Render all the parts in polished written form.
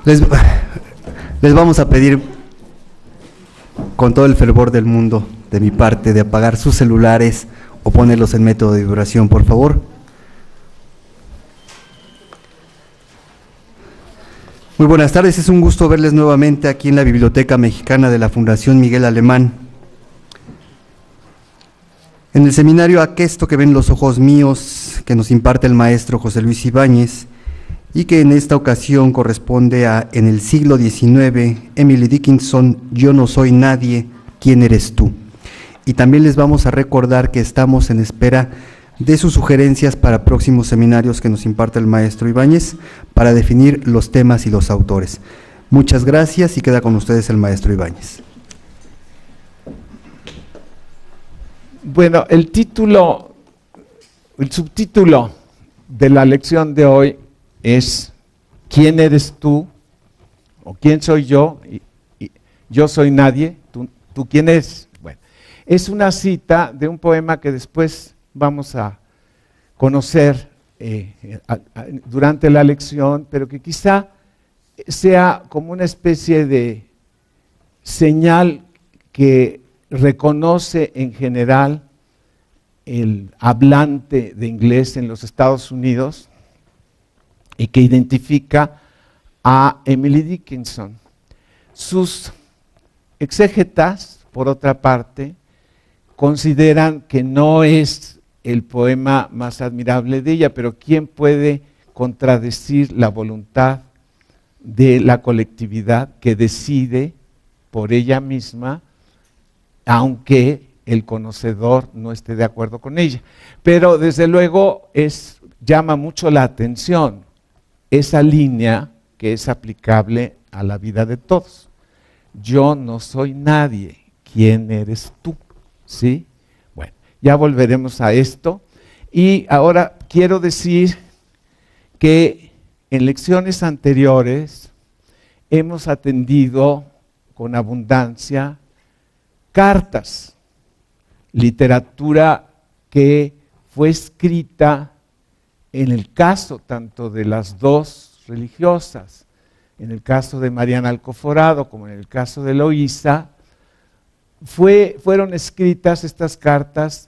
Les, les vamos a pedir con todo el fervor del mundo, de mi parte, de apagar sus celulares o ponerlos en método de vibración, por favor. Muy buenas tardes, es un gusto verles nuevamente aquí en la Biblioteca Mexicana de la Fundación Miguel Alemán. En el seminario Aquesto que ven los ojos míos, que nos imparte el maestro José Luis Ibáñez, y que en esta ocasión corresponde a En el siglo XIX, Emily Dickinson, Yo no soy nadie, ¿quién eres tú? Y también les vamos a recordar que estamos en espera de sus sugerencias para próximos seminarios que nos imparte el maestro Ibáñez para definir los temas y los autores. Muchas gracias y queda con ustedes el maestro Ibáñez. Bueno, el subtítulo de la lección de hoy es ¿quién eres tú? ¿O quién soy yo? Y yo soy nadie. ¿Tú quién eres? Bueno, es una cita de un poema que después vamos a conocer durante la lección, pero que quizá sea como una especie de señal que reconoce en general el hablante de inglés en los Estados Unidos y que identifica a Emily Dickinson. Sus exégetas, por otra parte, consideran que no es el poema más admirable de ella, pero ¿quién puede contradecir la voluntad de la colectividad que decide por ella misma, aunque el conocedor no esté de acuerdo con ella? Pero desde luego llama mucho la atención esa línea que es aplicable a la vida de todos. Yo no soy nadie, ¿quién eres tú? ¿Sí? Bueno, ya volveremos a esto. Y ahora quiero decir que en lecciones anteriores hemos atendido con abundancia cartas, literatura que fue escrita en el caso tanto de las dos religiosas, en el caso de Mariana Alcoforado como en el caso de Eloísa, fueron escritas estas cartas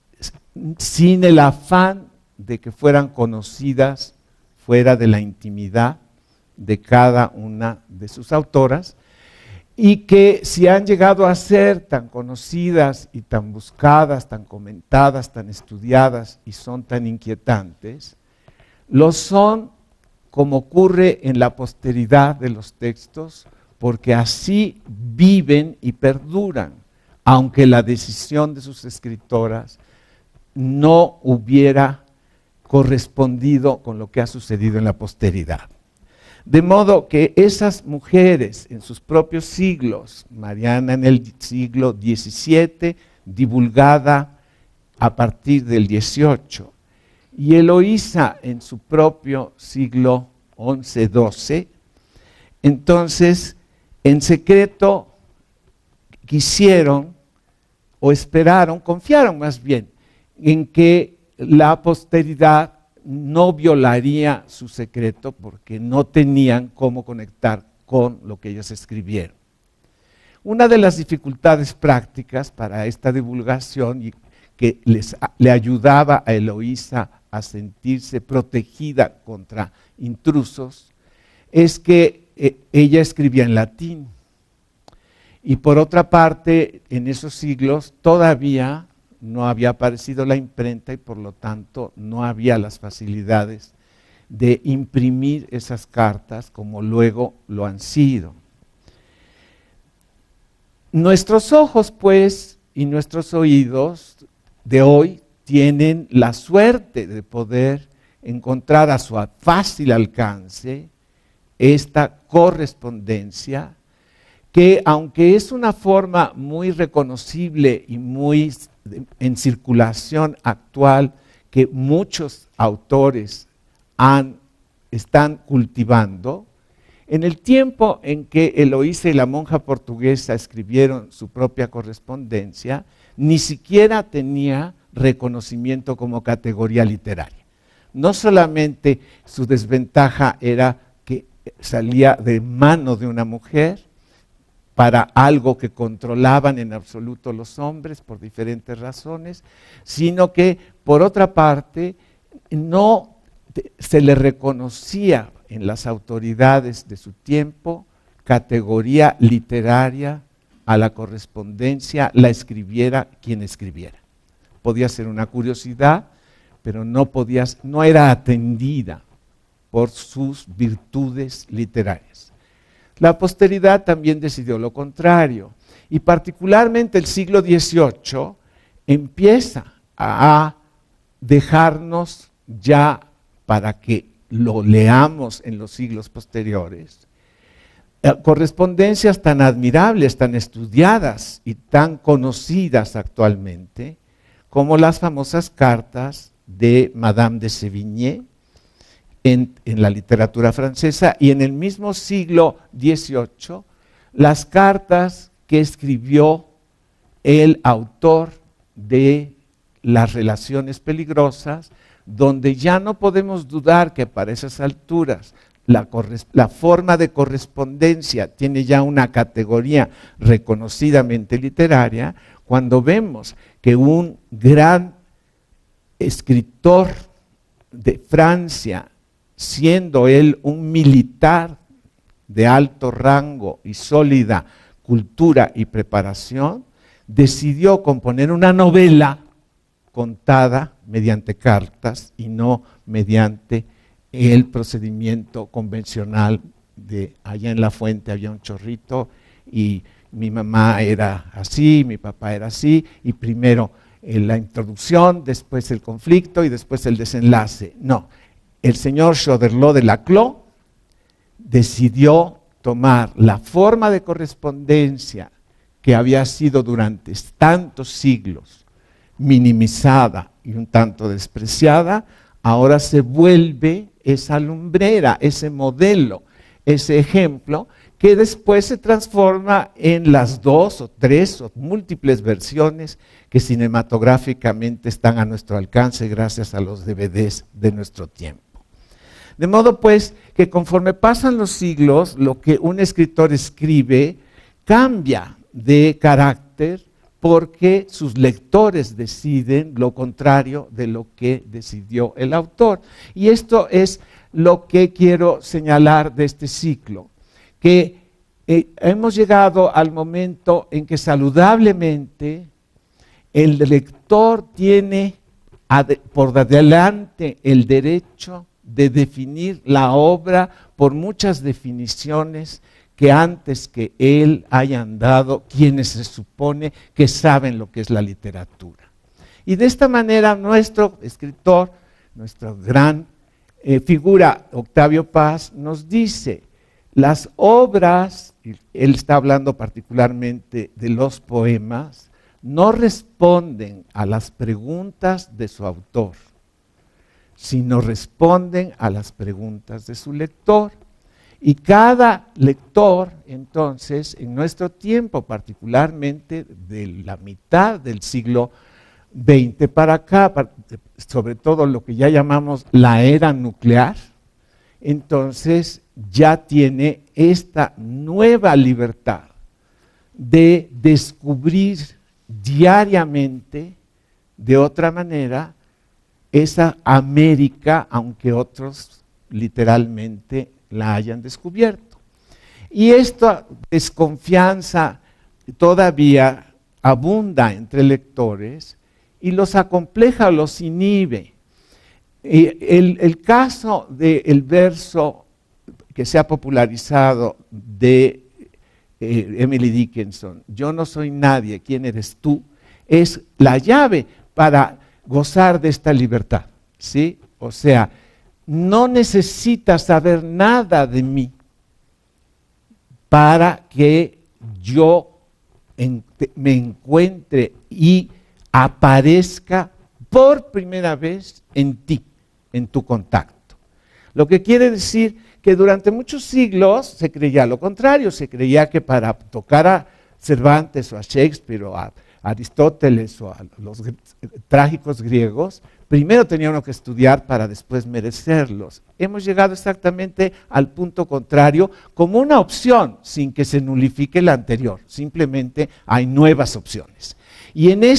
sin el afán de que fueran conocidas fuera de la intimidad de cada una de sus autoras, y que si han llegado a ser tan conocidas y tan buscadas, tan comentadas, tan estudiadas y son tan inquietantes, lo son, como ocurre en la posteridad de los textos, porque así viven y perduran, aunque la decisión de sus escritoras no hubiera correspondido con lo que ha sucedido en la posteridad. De modo que esas mujeres en sus propios siglos, Mariana en el siglo XVII, divulgada a partir del XVIII, y Eloísa en su propio siglo XI-XII, entonces en secreto quisieron o esperaron, confiaron más bien, en que la posteridad no violaría su secreto porque no tenían cómo conectar con lo que ellos escribieron. Una de las dificultades prácticas para esta divulgación y que le ayudaba a Eloísa a sentirse protegida contra intrusos es que ella escribía en latín. Y por otra parte, en esos siglos todavía no había aparecido la imprenta y por lo tanto no había las facilidades de imprimir esas cartas como luego lo han sido. Nuestros ojos, pues, y nuestros oídos de hoy tienen la suerte de poder encontrar a su fácil alcance esta correspondencia que, aunque es una forma muy reconocible y muy en circulación actual que muchos autores están cultivando, en el tiempo en que Eloísa y la monja portuguesa escribieron su propia correspondencia, ni siquiera tenía reconocimiento como categoría literaria. No solamente su desventaja era que salía de mano de una mujer para algo que controlaban en absoluto los hombres por diferentes razones, sino que, por otra parte, no se le reconocía en las autoridades de su tiempo categoría literaria a la correspondencia, la escribiera quien escribiera. Podía ser una curiosidad, pero no era atendida por sus virtudes literarias. La posteridad también decidió lo contrario, y particularmente el siglo XVIII empieza a dejarnos ya, para que lo leamos en los siglos posteriores, correspondencias tan admirables, tan estudiadas y tan conocidas actualmente, como las famosas cartas de Madame de Sévigné, en la literatura francesa, y en el mismo siglo XVIII, las cartas que escribió el autor de Las relaciones peligrosas, donde ya no podemos dudar que para esas alturas la forma de correspondencia tiene ya una categoría reconocidamente literaria, cuando vemos que un gran escritor de Francia, siendo él un militar de alto rango y sólida cultura y preparación, decidió componer una novela contada mediante cartas y no mediante el procedimiento convencional de allá en la fuente había un chorrito y mi mamá era así, mi papá era así, y primero la introducción, después el conflicto y después el desenlace. No. El señor Choderlos de Laclos decidió tomar la forma de correspondencia que había sido durante tantos siglos minimizada y un tanto despreciada, ahora se vuelve esa lumbrera, ese modelo, ese ejemplo, que después se transforma en las 2 o 3 o múltiples versiones que cinematográficamente están a nuestro alcance gracias a los DVDs de nuestro tiempo. De modo pues que conforme pasan los siglos, lo que un escritor escribe cambia de carácter porque sus lectores deciden lo contrario de lo que decidió el autor. Y esto es lo que quiero señalar de este ciclo, que hemos llegado al momento en que saludablemente el lector tiene por delante el derecho de definir la obra por muchas definiciones que antes que él hayan dado quienes se supone que saben lo que es la literatura. Y de esta manera nuestro escritor, nuestra gran figura Octavio Paz, nos dice, las obras, él está hablando particularmente de los poemas, no responden a las preguntas de su autor, sino responden a las preguntas de su lector. Y cada lector, entonces, en nuestro tiempo, particularmente de la mitad del siglo XX para acá, sobre todo lo que ya llamamos la era nuclear, entonces ya tiene esta nueva libertad de descubrir diariamente, de otra manera, esa América, aunque otros literalmente la hayan descubierto. Y esta desconfianza todavía abunda entre lectores y los acompleja, los inhibe. El caso del verso que se ha popularizado de Emily Dickinson, yo no soy nadie, ¿quién eres tú?, es la llave para gozar de esta libertad, ¿sí? O sea, no necesitas saber nada de mí para que yo me encuentre y aparezca por primera vez en ti, en tu contacto. Lo que quiere decir que durante muchos siglos se creía lo contrario, se creía que para tocar a Cervantes o a Shakespeare o a Aristóteles o a los trágicos griegos, primero tenía uno que estudiar para después merecerlos. Hemos llegado exactamente al punto contrario, como una opción, sin que se nulifique la anterior. Simplemente hay nuevas opciones. Y en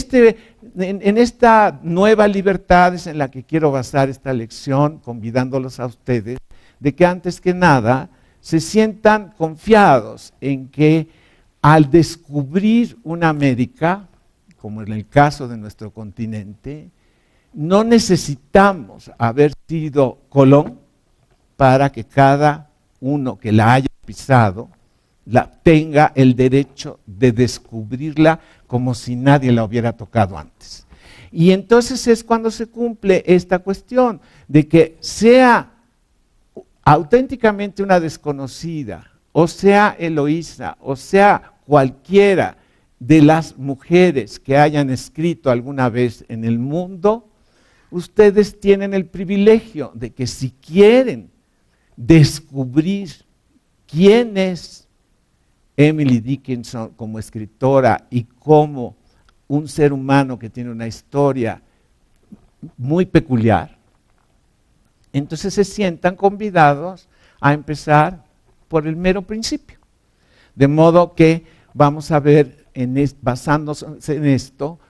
esta nueva libertad es en la que quiero basar esta lección, convidándolos a ustedes, de que antes que nada se sientan confiados en que al descubrir una América, como en el caso de nuestro continente, no necesitamos haber sido Colón para que cada uno que la haya pisado tenga el derecho de descubrirla como si nadie la hubiera tocado antes. Y entonces es cuando se cumple esta cuestión de que sea auténticamente una desconocida, o sea Eloísa, o sea cualquiera de las mujeres que hayan escrito alguna vez en el mundo, ustedes tienen el privilegio de que si quieren descubrir quién es Emily Dickinson como escritora y como un ser humano que tiene una historia muy peculiar, entonces se sientan convidados a empezar por el mero principio. De modo que vamos a ver, basándose en esto,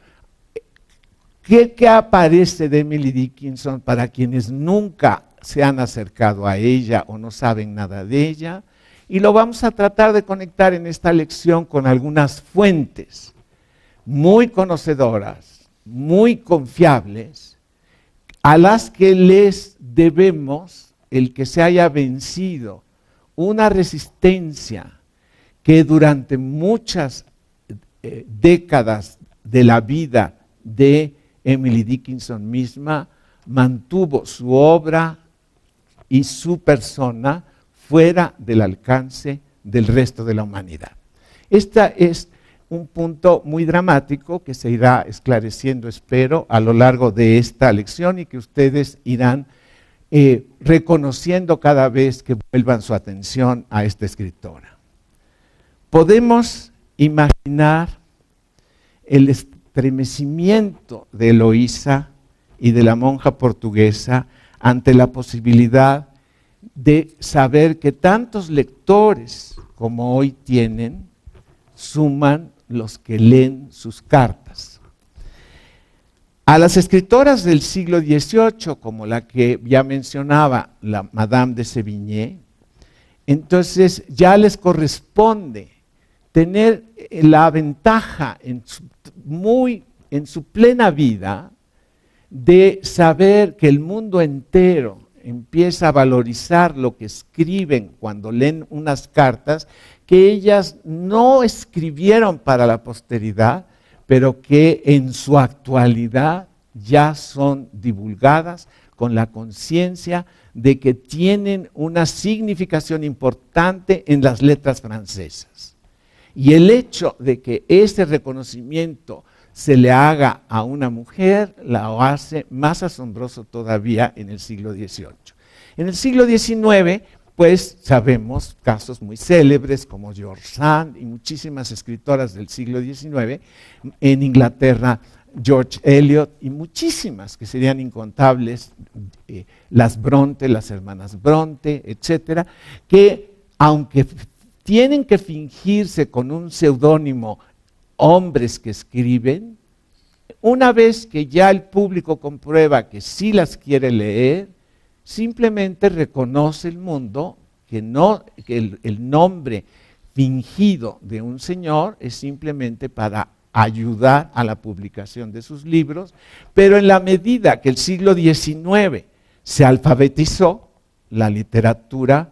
¿qué aparece de Emily Dickinson para quienes nunca se han acercado a ella o no saben nada de ella? Y lo vamos a tratar de conectar en esta lección con algunas fuentes muy conocedoras, muy confiables, a las que les debemos el que se haya vencido una resistencia que durante muchas décadas de la vida de Emily Dickinson misma mantuvo su obra y su persona fuera del alcance del resto de la humanidad. Este es un punto muy dramático que se irá esclareciendo, espero, a lo largo de esta lección y que ustedes irán reconociendo cada vez que vuelvan su atención a esta escritora. Podemos imaginar el estremecimiento de Eloísa y de la monja portuguesa ante la posibilidad de saber que tantos lectores como hoy tienen, suman los que leen sus cartas. A las escritoras del siglo XVIII, como la que ya mencionaba, la Madame de Sévigné, entonces ya les corresponde tener la ventaja en su plena vida de saber que el mundo entero empieza a valorizar lo que escriben cuando leen unas cartas que ellas no escribieron para la posteridad, pero que en su actualidad ya son divulgadas con la conciencia de que tienen una significación importante en las letras francesas. Y el hecho de que ese reconocimiento se le haga a una mujer, la hace más asombroso todavía en el siglo XVIII. En el siglo XIX, pues sabemos casos muy célebres como George Sand y muchísimas escritoras del siglo XIX, en Inglaterra George Eliot y muchísimas que serían incontables, las Bronte, las hermanas Bronte, etcétera, que aunque tienen que fingirse con un seudónimo hombres que escriben, una vez que ya el público comprueba que sí las quiere leer, simplemente reconoce el mundo que el nombre fingido de un señor es simplemente para ayudar a la publicación de sus libros, pero en la medida que el siglo XIX se alfabetizó, la literatura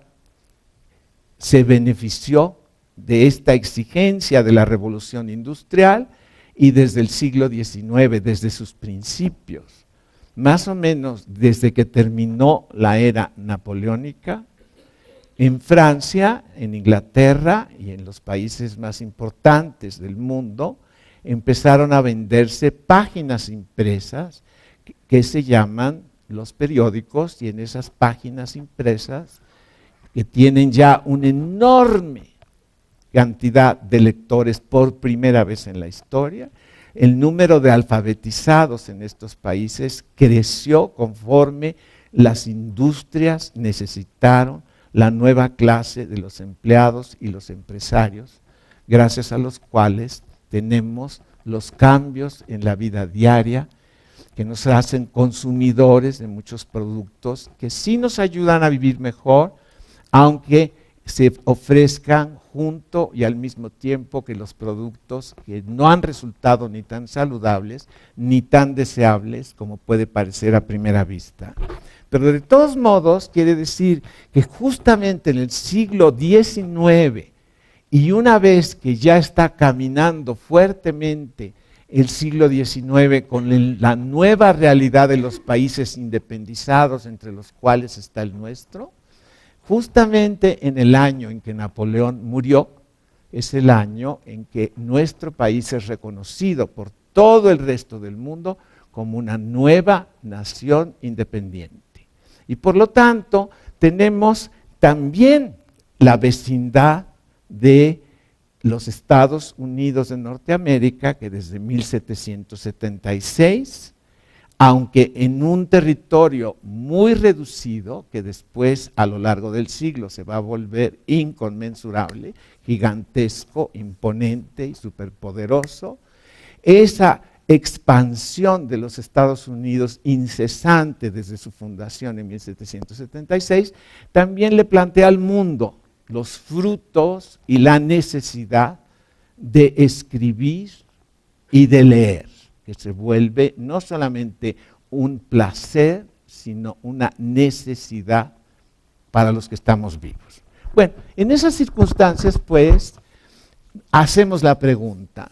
se benefició de esta exigencia de la revolución industrial y desde el siglo XIX, desde sus principios, más o menos desde que terminó la era napoleónica, en Francia, en Inglaterra y en los países más importantes del mundo, empezaron a venderse páginas impresas que se llaman los periódicos, y en esas páginas impresas, que tienen ya una enorme cantidad de lectores por primera vez en la historia, el número de alfabetizados en estos países creció conforme las industrias necesitaron la nueva clase de los empleados y los empresarios, gracias a los cuales tenemos los cambios en la vida diaria que nos hacen consumidores de muchos productos que sí nos ayudan a vivir mejor, aunque se ofrezcan junto y al mismo tiempo que los productos que no han resultado ni tan saludables ni tan deseables como puede parecer a primera vista. Pero de todos modos quiere decir que justamente en el siglo XIX, y una vez que ya está caminando fuertemente el siglo XIX con la nueva realidad de los países independizados, entre los cuales está el nuestro, justamente en el año en que Napoleón murió, es el año en que nuestro país es reconocido por todo el resto del mundo como una nueva nación independiente. Y por lo tanto, tenemos también la vecindad de los Estados Unidos de Norteamérica, que desde 1776, aunque en un territorio muy reducido, que después a lo largo del siglo se va a volver inconmensurable, gigantesco, imponente y superpoderoso, esa expansión de los Estados Unidos incesante desde su fundación en 1776, también le plantea al mundo los frutos y la necesidad de escribir y de leer, que se vuelve no solamente un placer, sino una necesidad para los que estamos vivos. Bueno, en esas circunstancias, pues, hacemos la pregunta: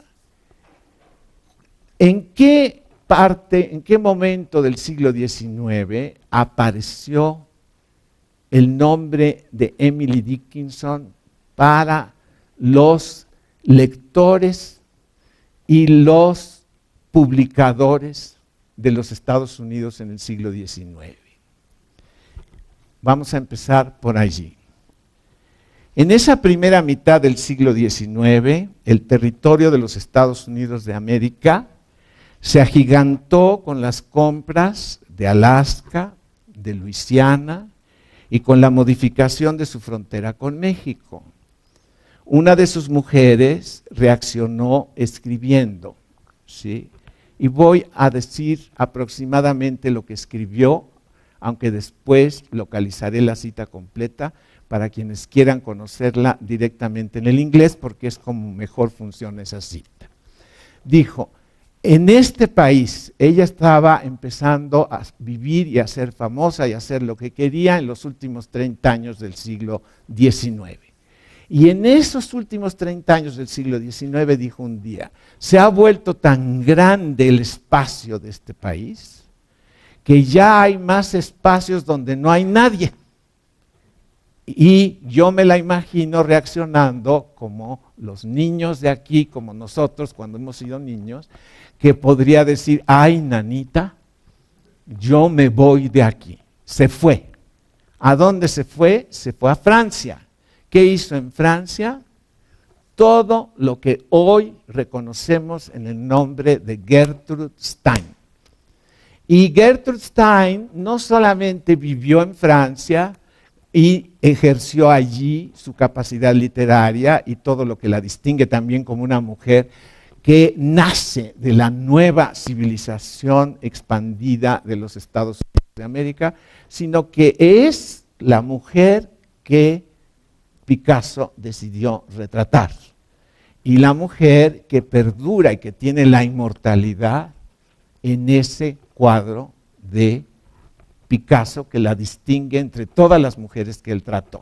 ¿en qué parte, en qué momento del siglo XIX apareció el nombre de Emily Dickinson para los lectores y los publicadores de los Estados Unidos en el siglo XIX? Vamos a empezar por allí. En esa primera mitad del siglo XIX, el territorio de los Estados Unidos de América se agigantó con las compras de Alaska, de Luisiana, y con la modificación de su frontera con México. Una de sus mujeres reaccionó escribiendo, ¿sí? Y voy a decir aproximadamente lo que escribió, aunque después localizaré la cita completa para quienes quieran conocerla directamente en el inglés, porque es como mejor funciona esa cita. Dijo: en este país, ella estaba empezando a vivir y a ser famosa y a hacer lo que quería en los últimos 30 años del siglo XIX. Y en esos últimos 30 años del siglo XIX, dijo un día, se ha vuelto tan grande el espacio de este país que ya hay más espacios donde no hay nadie. Y yo me la imagino reaccionando como los niños de aquí, como nosotros cuando hemos sido niños, que podría decir: ay, nanita, yo me voy de aquí. Se fue. ¿A dónde se fue? Se fue a Francia. ¿Qué hizo en Francia? Todo lo que hoy reconocemos en el nombre de Gertrude Stein. Y Gertrude Stein no solamente vivió en Francia y ejerció allí su capacidad literaria y todo lo que la distingue también como una mujer que nace de la nueva civilización expandida de los Estados Unidos de América, sino que es la mujer que Picasso decidió retratar. Y la mujer que perdura y que tiene la inmortalidad en ese cuadro de Picasso que la distingue entre todas las mujeres que él trató.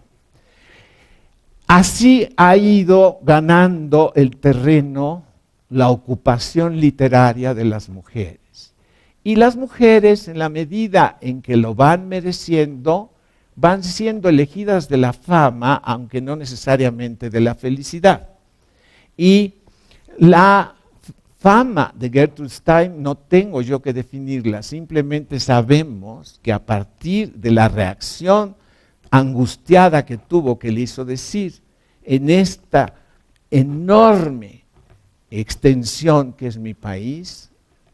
Así ha ido ganando el terreno la ocupación literaria de las mujeres. Y las mujeres, en la medida en que lo van mereciendo, van siendo elegidas de la fama, aunque no necesariamente de la felicidad. Y la fama de Gertrude Stein no tengo yo que definirla, simplemente sabemos que a partir de la reacción angustiada que tuvo, que le hizo decir en esta enorme extensión que es mi país,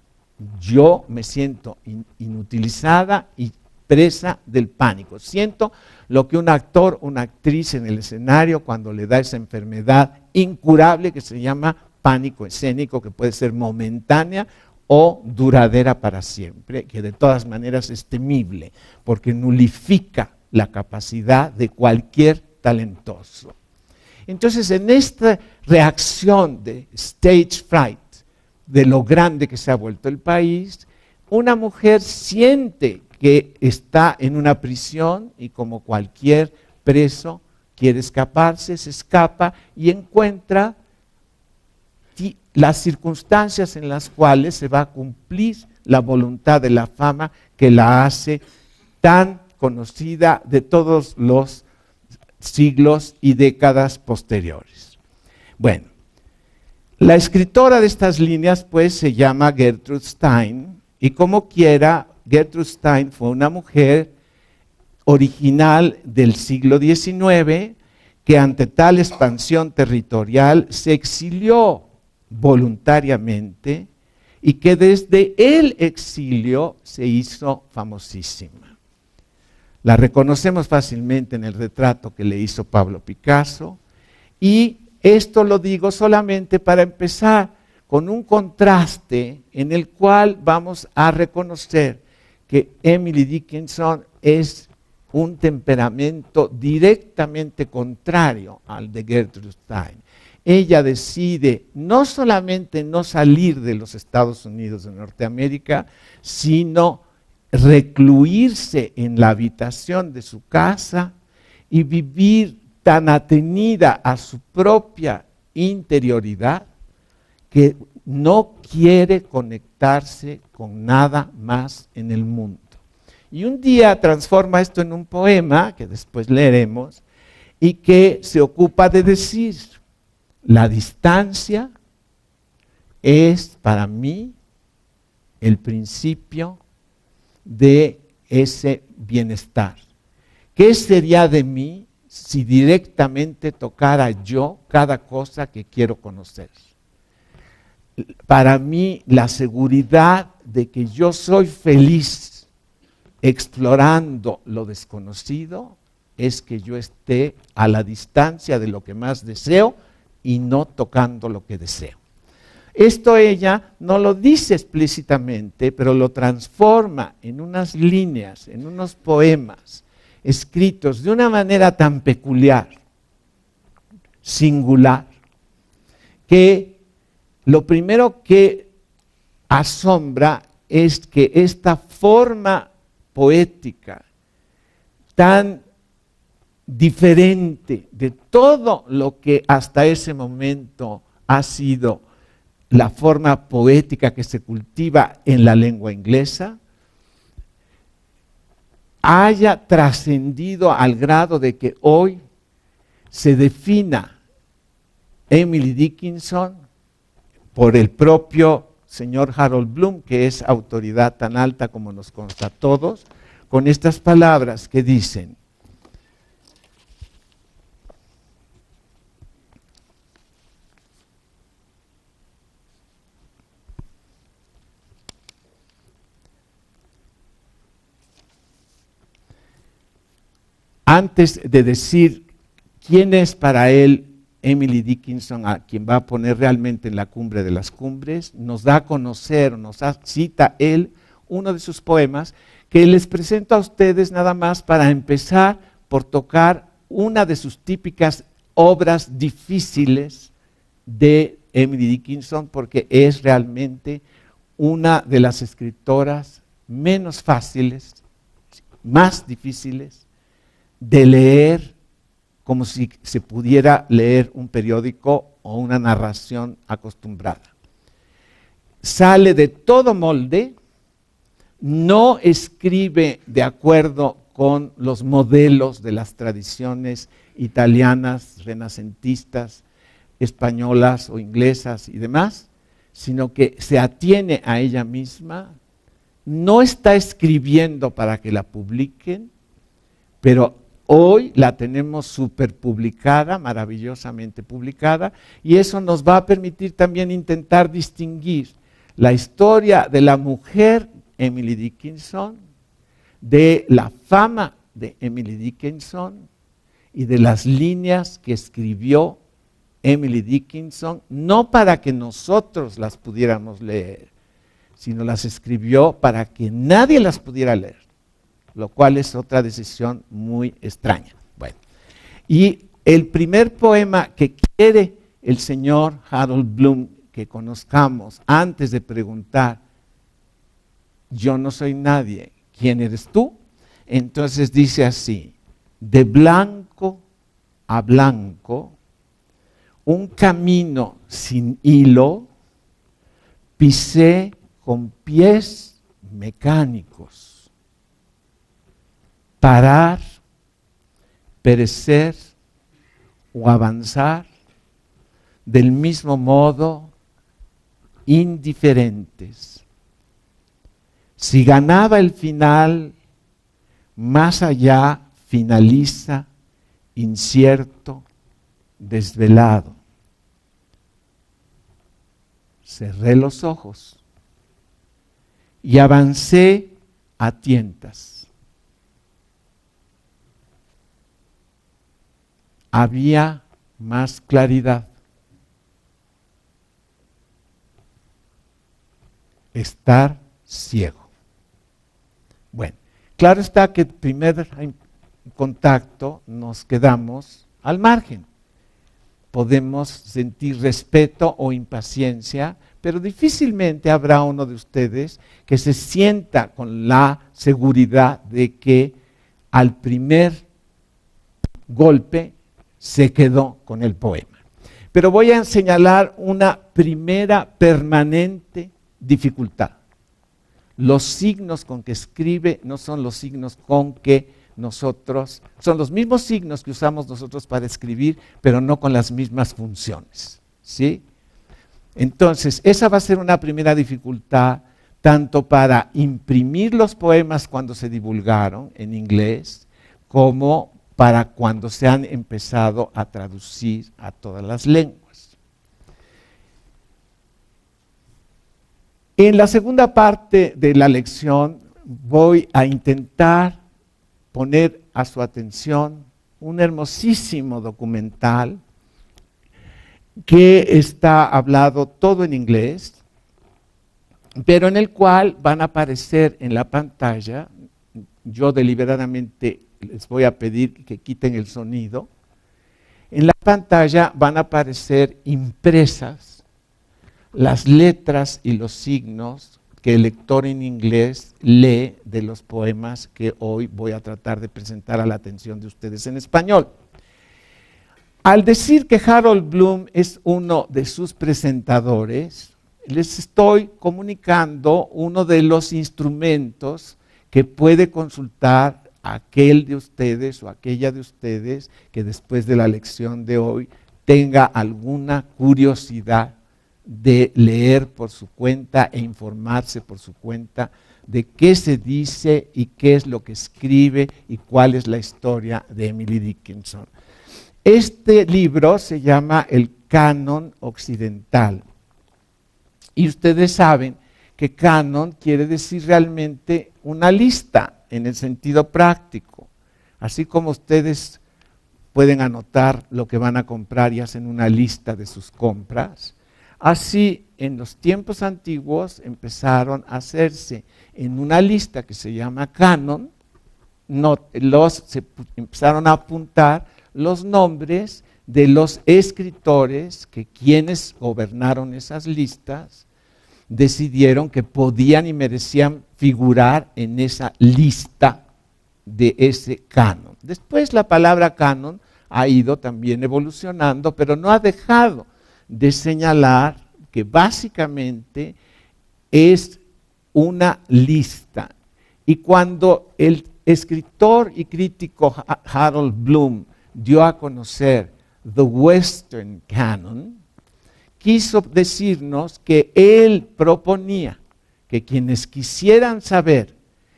yo me siento inutilizada y presa del pánico. Siento lo que un actor, una actriz en el escenario cuando le da esa enfermedad incurable que se llama pánico escénico, que puede ser momentánea o duradera para siempre, que de todas maneras es temible, porque nulifica la capacidad de cualquier talentoso. Entonces, en esta reacción de stage fright, de lo grande que se ha vuelto el país, una mujer siente que está en una prisión y como cualquier preso quiere escaparse, se escapa y encuentra las circunstancias en las cuales se va a cumplir la voluntad de la fama que la hace tan conocida de todos los siglos y décadas posteriores. Bueno, la escritora de estas líneas pues se llama Gertrude Stein, y como quiera, Gertrude Stein fue una mujer original del siglo XIX que ante tal expansión territorial se exilió voluntariamente y que desde el exilio se hizo famosísima. La reconocemos fácilmente en el retrato que le hizo Pablo Picasso, y esto lo digo solamente para empezar con un contraste en el cual vamos a reconocer que Emily Dickinson es un temperamento directamente contrario al de Gertrude Stein. Ella decide no solamente no salir de los Estados Unidos de Norteamérica, sino recluirse en la habitación de su casa y vivir tan atenida a su propia interioridad que no quiere conectarse con nada más en el mundo. Y un día transforma esto en un poema, que después leeremos, y que se ocupa de decir: la distancia es para mí el principio de ese bienestar. ¿Qué sería de mí si directamente tocara yo cada cosa que quiero conocer? Para mí, la seguridad de que yo soy feliz explorando lo desconocido es que yo esté a la distancia de lo que más deseo y no tocando lo que deseo. Esto ella no lo dice explícitamente, pero lo transforma en unas líneas, en unos poemas escritos de una manera tan peculiar, singular, que lo primero que asombra es que esta forma poética tan diferente de todo lo que hasta ese momento ha sido la forma poética que se cultiva en la lengua inglesa, haya trascendido al grado de que hoy se defina Emily Dickinson por el propio señor Harold Bloom, que es autoridad tan alta como nos consta a todos, con estas palabras que dicen: antes de decir quién es para él Emily Dickinson, a quien va a poner realmente en la cumbre de las cumbres, nos da a conocer, cita él uno de sus poemas que les presento a ustedes nada más para empezar por tocar una de sus típicas obras difíciles de Emily Dickinson, porque es realmente una de las escritoras menos fáciles, más difíciles de leer, como si se pudiera leer un periódico o una narración acostumbrada. Sale de todo molde, no escribe de acuerdo con los modelos de las tradiciones italianas, renacentistas, españolas o inglesas y demás, sino que se atiene a ella misma, no está escribiendo para que la publiquen, pero Hoy la tenemos súper publicada, maravillosamente publicada, y eso nos va a permitir también intentar distinguir la historia de la mujer Emily Dickinson, de la fama de Emily Dickinson y de las líneas que escribió Emily Dickinson, no para que nosotros las pudiéramos leer, sino las escribió para que nadie las pudiera leer, lo cual es otra decisión muy extraña. Bueno, y el primer poema que quiere el señor Harold Bloom que conozcamos antes de preguntar, yo no soy nadie, ¿quién eres tú? Entonces dice así: de blanco a blanco, un camino sin hilo, pisé con pies mecánicos. Parar, perecer o avanzar, del mismo modo, indiferentes. Si ganaba el final, más allá finaliza, incierto, desvelado. Cerré los ojos y avancé a tientas. Había más claridad. Estar ciego. Bueno, claro está que el primer contacto nos quedamos al margen. Podemos sentir respeto o impaciencia, pero difícilmente habrá uno de ustedes que se sienta con la seguridad de que al primer golpe se quedó con el poema. Pero voy a señalar una primera permanente dificultad. Los signos con que escribe no son los signos con que nosotros, son los mismos signos que usamos nosotros para escribir, pero no con las mismas funciones, ¿sí? Entonces, esa va a ser una primera dificultad, tanto para imprimir los poemas cuando se divulgaron en inglés, como para cuando se han empezado a traducir a todas las lenguas. En la segunda parte de la lección voy a intentar poner a su atención un hermosísimo documental que está hablado todo en inglés, pero en el cual van a aparecer en la pantalla, yo deliberadamente les voy a pedir que quiten el sonido, en la pantalla van a aparecer impresas las letras y los signos que el lector en inglés lee de los poemas que hoy voy a tratar de presentar a la atención de ustedes en español. Al decir que Harold Bloom es uno de sus presentadores, les estoy comunicando uno de los instrumentos que puede consultar aquel de ustedes o aquella de ustedes que después de la lección de hoy tenga alguna curiosidad de leer por su cuenta e informarse por su cuenta de qué se dice y qué es lo que escribe y cuál es la historia de Emily Dickinson. Este libro se llama El Canon Occidental. Y ustedes saben que canon quiere decir realmente una lista en el sentido práctico. Así como ustedes pueden anotar lo que van a comprar y hacen una lista de sus compras, así en los tiempos antiguos empezaron a hacerse en una lista que se llama canon, se empezaron a apuntar los nombres de los escritores que quienes gobernaron esas listas decidieron que podían y merecían figurar en esa lista de ese canon. Después la palabra canon ha ido también evolucionando, pero no ha dejado de señalar que básicamente es una lista. Y cuando el escritor y crítico Harold Bloom dio a conocer The Western Canon, quiso decirnos que él proponía que quienes quisieran saber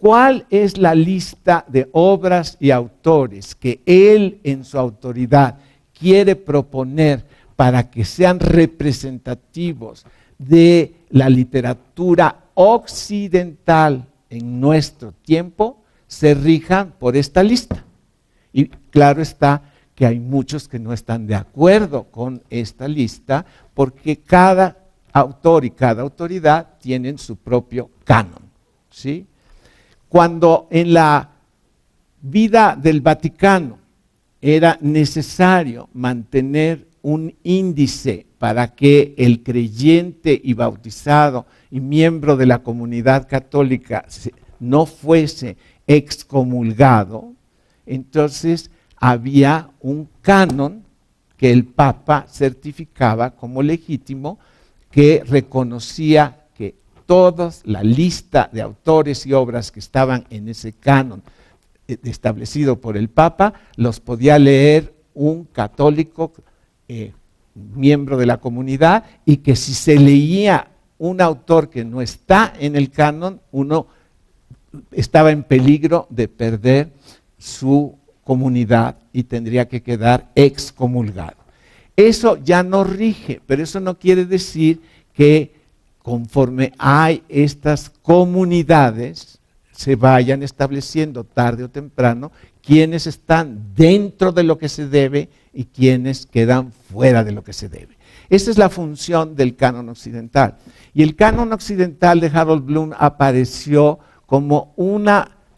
¿cuál es la lista de obras y autores que él en su autoridad quiere proponer para que sean representativos de la literatura occidental en nuestro tiempo? Se rijan por esta lista. Y claro está que hay muchos que no están de acuerdo con esta lista, porque cada autor y cada autoridad tienen su propio canon, ¿sí? Cuando en la vida del Vaticano era necesario mantener un índice para que el creyente y bautizado y miembro de la comunidad católica no fuese excomulgado, entonces había un canon que el Papa certificaba como legítimo, que reconocía que toda la lista de autores y obras que estaban en ese canon establecido por el Papa, los podía leer un católico miembro de la comunidad, y que si se leía un autor que no está en el canon, uno estaba en peligro de perder su comunidad y tendría que quedar excomulgado. Eso ya no rige, pero eso no quiere decir que conforme hay estas comunidades se vayan estableciendo tarde o temprano quienes están dentro de lo que se debe y quienes quedan fuera de lo que se debe. Esa es la función del canon occidental. Y el canon occidental de Harold Bloom apareció como un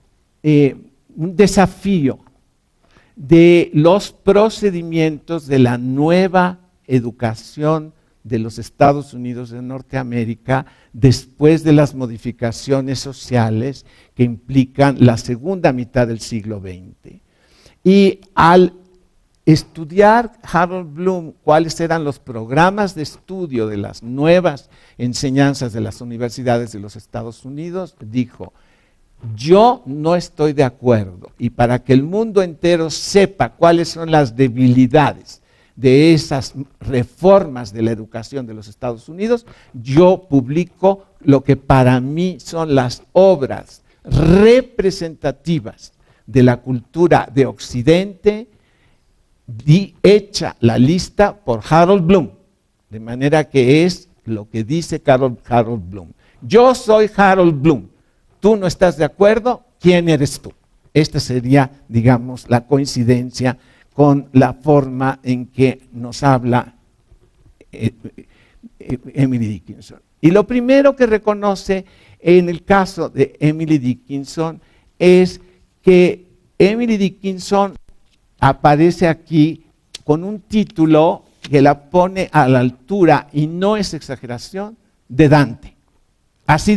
desafío de los procedimientos de la nueva educación de los Estados Unidos de Norteamérica después de las modificaciones sociales que implican la segunda mitad del siglo XX. Y al estudiar Harold Bloom cuáles eran los programas de estudio de las nuevas enseñanzas de las universidades de los Estados Unidos, dijo: yo no estoy de acuerdo, y para que el mundo entero sepa cuáles son las debilidades de esas reformas de la educación de los Estados Unidos, yo publico lo que para mí son las obras representativas de la cultura de Occidente, hecha la lista por Harold Bloom, de manera que es lo que dice Harold Bloom. Yo soy Harold Bloom. ¿Tú no estás de acuerdo? ¿Quién eres tú? Esta sería, digamos, la coincidencia con la forma en que nos habla Emily Dickinson. Y lo primero que reconoce en el caso de Emily Dickinson es que Emily Dickinson aparece aquí con un título que la pone a la altura, y no es exageración, de Dante. Así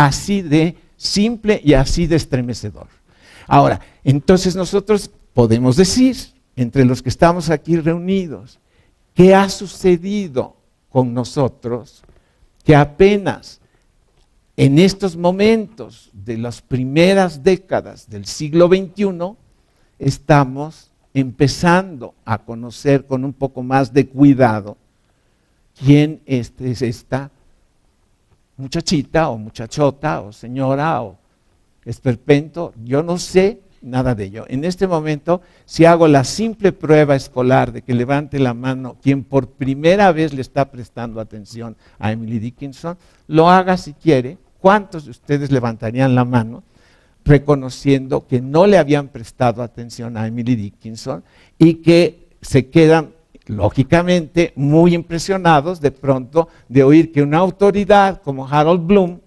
de simple y así de estremecedor. Ahora, entonces nosotros podemos decir, entre los que estamos aquí reunidos, ¿qué ha sucedido con nosotros? Que apenas en estos momentos de las primeras décadas del siglo XXI estamos empezando a conocer con un poco más de cuidado quién es esta muchachita o muchachota o señora o esperpento. Yo no sé nada de ello. En este momento, si hago la simple prueba escolar de que levante la mano quien por primera vez le está prestando atención a Emily Dickinson, lo haga si quiere. ¿Cuántos de ustedes levantarían la mano reconociendo que no le habían prestado atención a Emily Dickinson y que se quedan lógicamente muy impresionados de pronto de oír que una autoridad como Harold Bloom,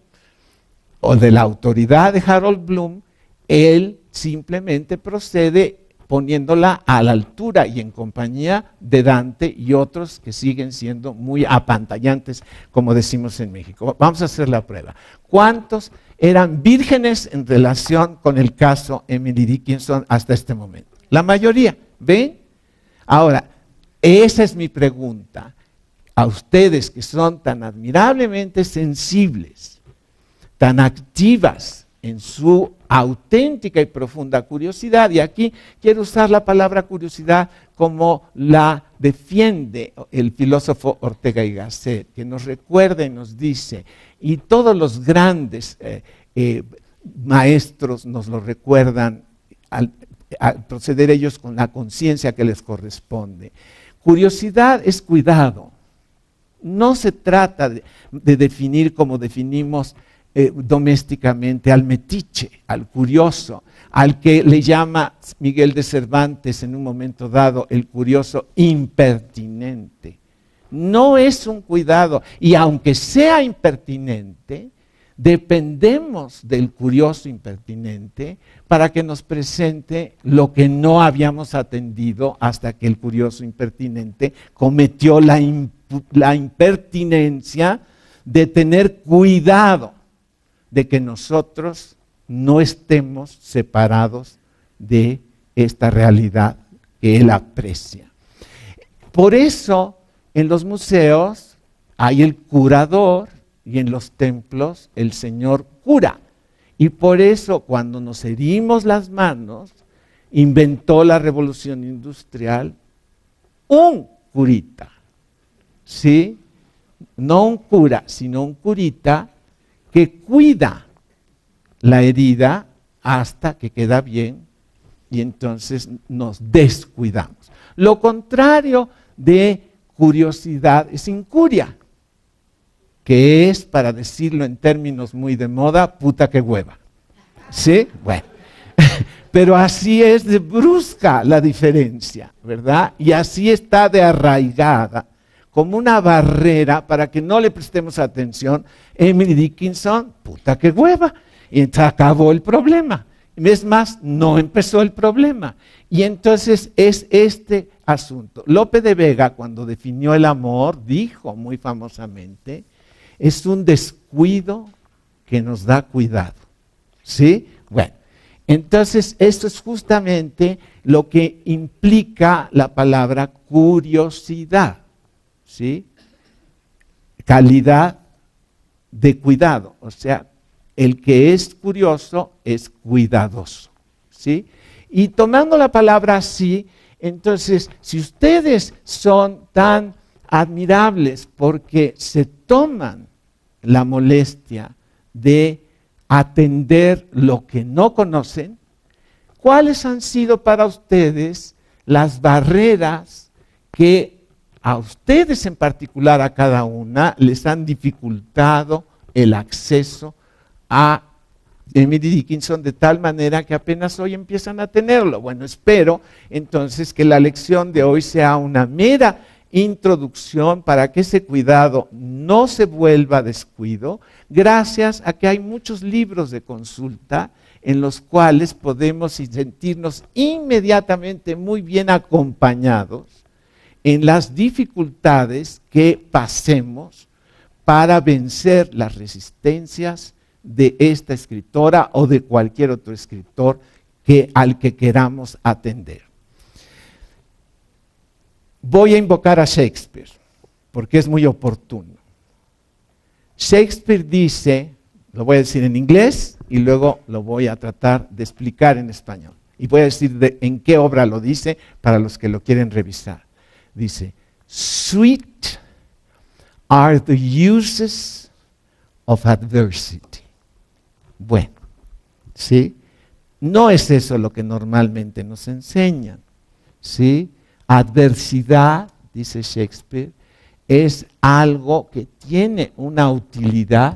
o de la autoridad de Harold Bloom, él simplemente procede poniéndola a la altura y en compañía de Dante y otros que siguen siendo muy apantallantes, como decimos en México? Vamos a hacer la prueba. ¿Cuántos eran vírgenes en relación con el caso Emily Dickinson hasta este momento? La mayoría, ¿ven? Ahora, esa es mi pregunta. A ustedes que son tan admirablemente sensibles, tan activas en su auténtica y profunda curiosidad, y aquí quiero usar la palabra curiosidad como la defiende el filósofo Ortega y Gasset, que nos recuerda y nos dice, y todos los grandes maestros nos lo recuerdan al proceder ellos con la conciencia que les corresponde. Curiosidad es cuidado. No se trata de definir como definimos domésticamente al metiche, al curioso, al que le llama Miguel de Cervantes en un momento dado el curioso impertinente. No es un cuidado, y aunque sea impertinente, dependemos del curioso impertinente para que nos presente lo que no habíamos atendido hasta que el curioso impertinente cometió la impertinencia de tener cuidado de que nosotros no estemos separados de esta realidad que él aprecia. Por eso, en los museos hay el curador y en los templos el señor cura. Y por eso, cuando nos herimos las manos, inventó la revolución industrial un curita. ¿Sí? No un cura, sino un curita que cuida la herida hasta que queda bien y entonces nos descuidamos. Lo contrario de curiosidad es incuria, que es, para decirlo en términos muy de moda, puta que hueva. ¿Sí? Bueno, pero así es de brusca la diferencia, ¿verdad? Y así está de arraigada, como una barrera para que no le prestemos atención. Emily Dickinson, puta que hueva, y entonces acabó el problema. Es más, no empezó el problema. Y entonces es este asunto. Lope de Vega, cuando definió el amor, dijo muy famosamente, es un descuido que nos da cuidado. ¿Sí? Bueno, entonces esto es justamente lo que implica la palabra curiosidad. ¿Sí? Calidad de cuidado, o sea, el que es curioso es cuidadoso. ¿Sí? Y tomando la palabra así, entonces, si ustedes son tan admirables porque se toman la molestia de atender lo que no conocen, ¿cuáles han sido para ustedes las barreras que a ustedes en particular, a cada una, les han dificultado el acceso a Emily Dickinson de tal manera que apenas hoy empiezan a tenerlo? Bueno, espero entonces que la lección de hoy sea una mera introducción para que ese cuidado no se vuelva descuido, gracias a que hay muchos libros de consulta en los cuales podemos sentirnos inmediatamente muy bien acompañados en las dificultades que pasemos para vencer las resistencias de esta escritora o de cualquier otro escritor al que queramos atender. Voy a invocar a Shakespeare, porque es muy oportuno. Shakespeare dice, lo voy a decir en inglés y luego lo voy a tratar de explicar en español. Y voy a decir en qué obra lo dice para los que lo quieren revisar. Dice, sweet are the uses of adversity. Bueno, ¿sí? No es eso lo que normalmente nos enseñan, ¿sí? Adversidad, dice Shakespeare, es algo que tiene una utilidad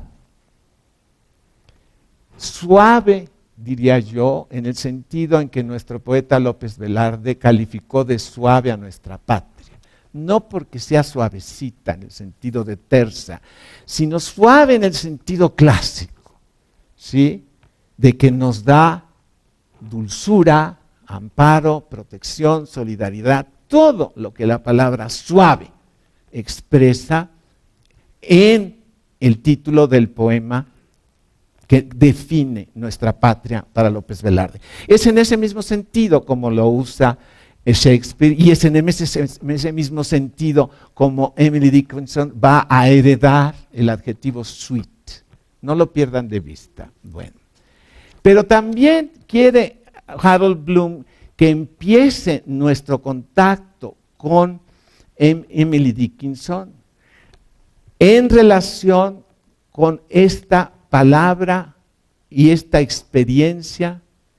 suave, diría yo, en el sentido en que nuestro poeta López Velarde calificó de suave a nuestra patria. No porque sea suavecita en el sentido de tersa, sino suave en el sentido clásico, ¿sí? De que nos da dulzura, amparo, protección, solidaridad, todo lo que la palabra suave expresa en el título del poema que define nuestra patria para López Velarde. Es en ese mismo sentido como lo usa Shakespeare, y es en ese mismo sentido como Emily Dickinson va a heredar el adjetivo sweet. No lo pierdan de vista. Bueno, pero también quiere Harold Bloom que empiece nuestro contacto con Emily Dickinson en relación con esta palabra y esta experiencia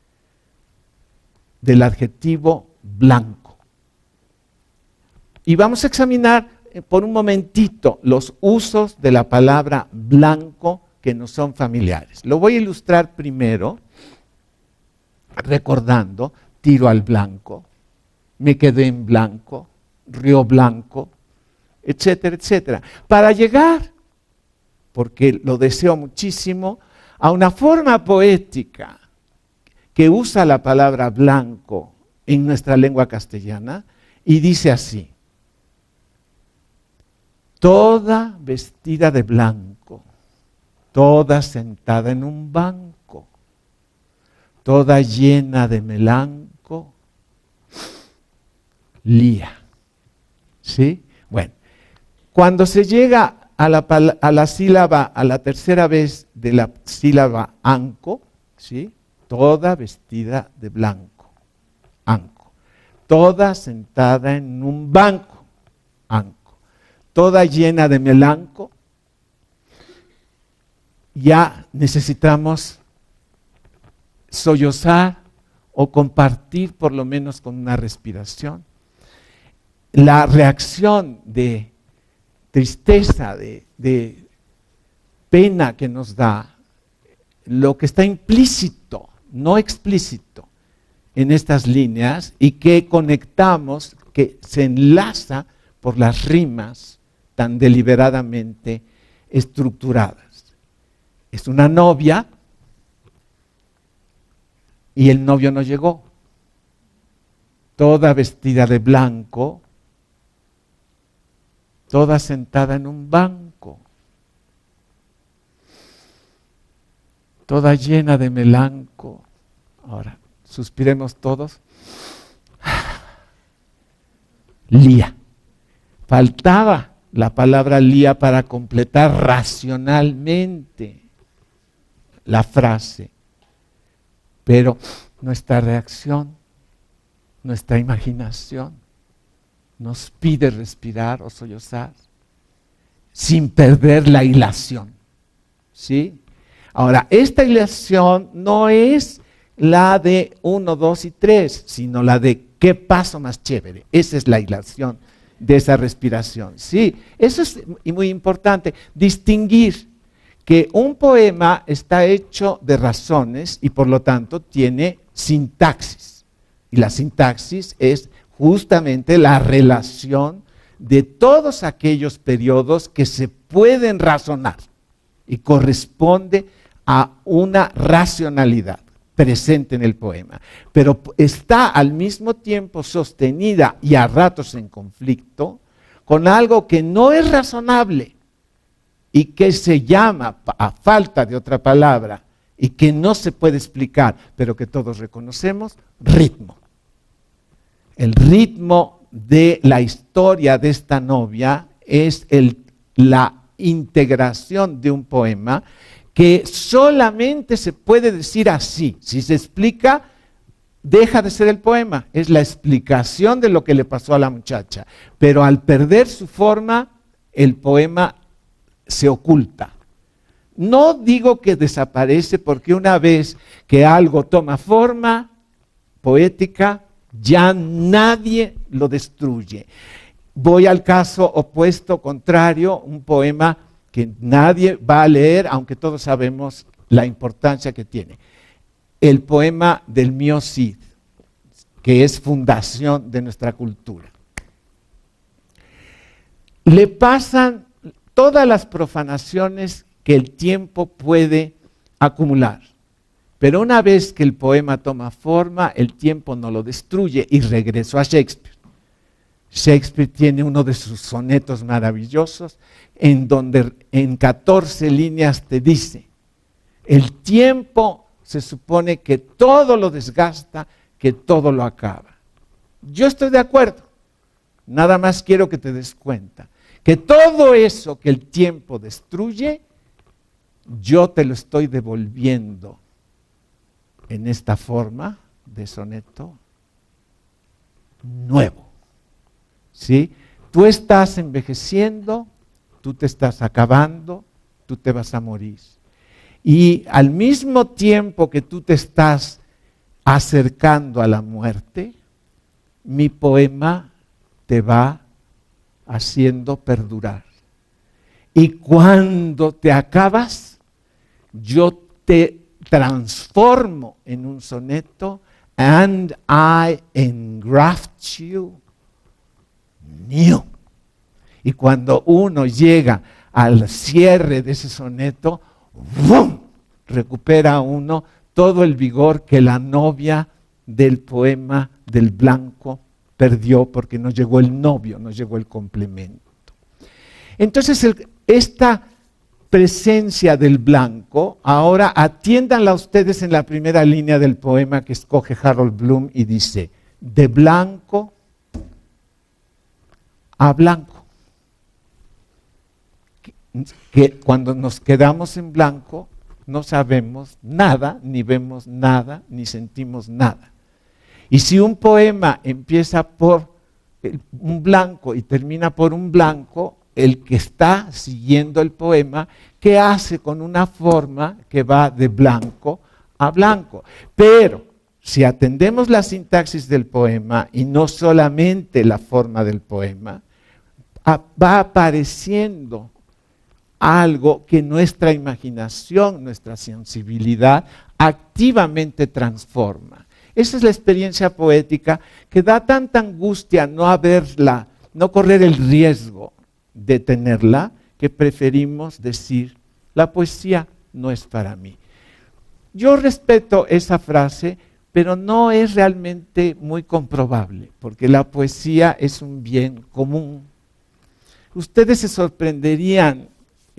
del adjetivo blanco. Y vamos a examinar por un momentito los usos de la palabra blanco que nos son familiares. Lo voy a ilustrar primero recordando: tiro al blanco, me quedé en blanco, río blanco, etcétera, etcétera. Para llegar, porque lo deseo muchísimo, a una forma poética que usa la palabra blanco en nuestra lengua castellana y dice así: toda vestida de blanco, toda sentada en un banco, toda llena de melanco, lía. ¿Sí? Bueno, cuando se llega a la sílaba, a la tercera vez de la sílaba anco, ¿sí? Toda vestida de blanco, anco. Toda sentada en un banco, anco. Toda llena de melanco. Ya necesitamos sollozar o compartir por lo menos con una respiración la reacción de tristeza, de pena que nos da lo que está implícito, no explícito, en estas líneas y que conectamos, que se enlaza por las rimas tan deliberadamente estructuradas. Es una novia y el novio no llegó, toda vestida de blanco, toda sentada en un banco, toda llena de melanco. Ahora, suspiremos todos. Lía. Faltaba la palabra lía para completar racionalmente la frase. Pero nuestra reacción, nuestra imaginación, nos pide respirar o sollozar sin perder la hilación. ¿Sí? Ahora, esta hilación no es la de 1, 2 y 3, sino la de qué paso más chévere. Esa es la hilación de esa respiración. Sí, eso es muy importante, distinguir que un poema está hecho de razones y por lo tanto tiene sintaxis. Y la sintaxis es justamente la relación de todos aquellos periodos que se pueden razonar y corresponde a una racionalidad presente en el poema, pero está al mismo tiempo sostenida y a ratos en conflicto con algo que no es razonable y que se llama, a falta de otra palabra, y que no se puede explicar, pero que todos reconocemos, ritmo. El ritmo de la historia de esta novia es la integración de un poema que solamente se puede decir así. Si se explica, deja de ser el poema. Es la explicación de lo que le pasó a la muchacha. Pero al perder su forma, el poema se oculta. No digo que desaparece, porque una vez que algo toma forma poética, ya nadie lo destruye. Voy al caso opuesto, contrario, un poema que nadie va a leer, aunque todos sabemos la importancia que tiene. El poema del Mío Cid, que es fundación de nuestra cultura. Le pasan todas las profanaciones que el tiempo puede acumular. Pero una vez que el poema toma forma, el tiempo no lo destruye. Y regreso a Shakespeare. Shakespeare tiene uno de sus sonetos maravillosos en donde en 14 líneas te dice: el tiempo se supone que todo lo desgasta, que todo lo acaba. Yo estoy de acuerdo, nada más quiero que te des cuenta que todo eso que el tiempo destruye, yo te lo estoy devolviendo en esta forma de soneto nuevo. ¿Sí? Tú estás envejeciendo, tú te estás acabando, tú te vas a morir. Y al mismo tiempo que tú te estás acercando a la muerte, mi poema te va haciendo perdurar. Y cuando te acabas, yo te transformo en un soneto, and I engraft you new. Y cuando uno llega al cierre de ese soneto, ¡bum!, recupera uno todo el vigor que la novia del poema del blanco perdió porque no llegó el novio, no llegó el complemento. Entonces, esta presencia del blanco, ahora atiéndanla ustedes en la primera línea del poema que escoge Harold Bloom y dice, de blanco a blanco. Que cuando nos quedamos en blanco no sabemos nada, ni vemos nada, ni sentimos nada. Y si un poema empieza por un blanco y termina por un blanco, el que está siguiendo el poema, ¿qué hace con una forma que va de blanco a blanco? Pero si atendemos la sintaxis del poema y no solamente la forma del poema, va apareciendo algo que nuestra imaginación, nuestra sensibilidad activamente transforma. Esa es la experiencia poética que da tanta angustia no haberla, no correr el riesgo de tenerla, que preferimos decir, la poesía no es para mí. Yo respeto esa frase, pero no es realmente muy comprobable, porque la poesía es un bien común. Ustedes se sorprenderían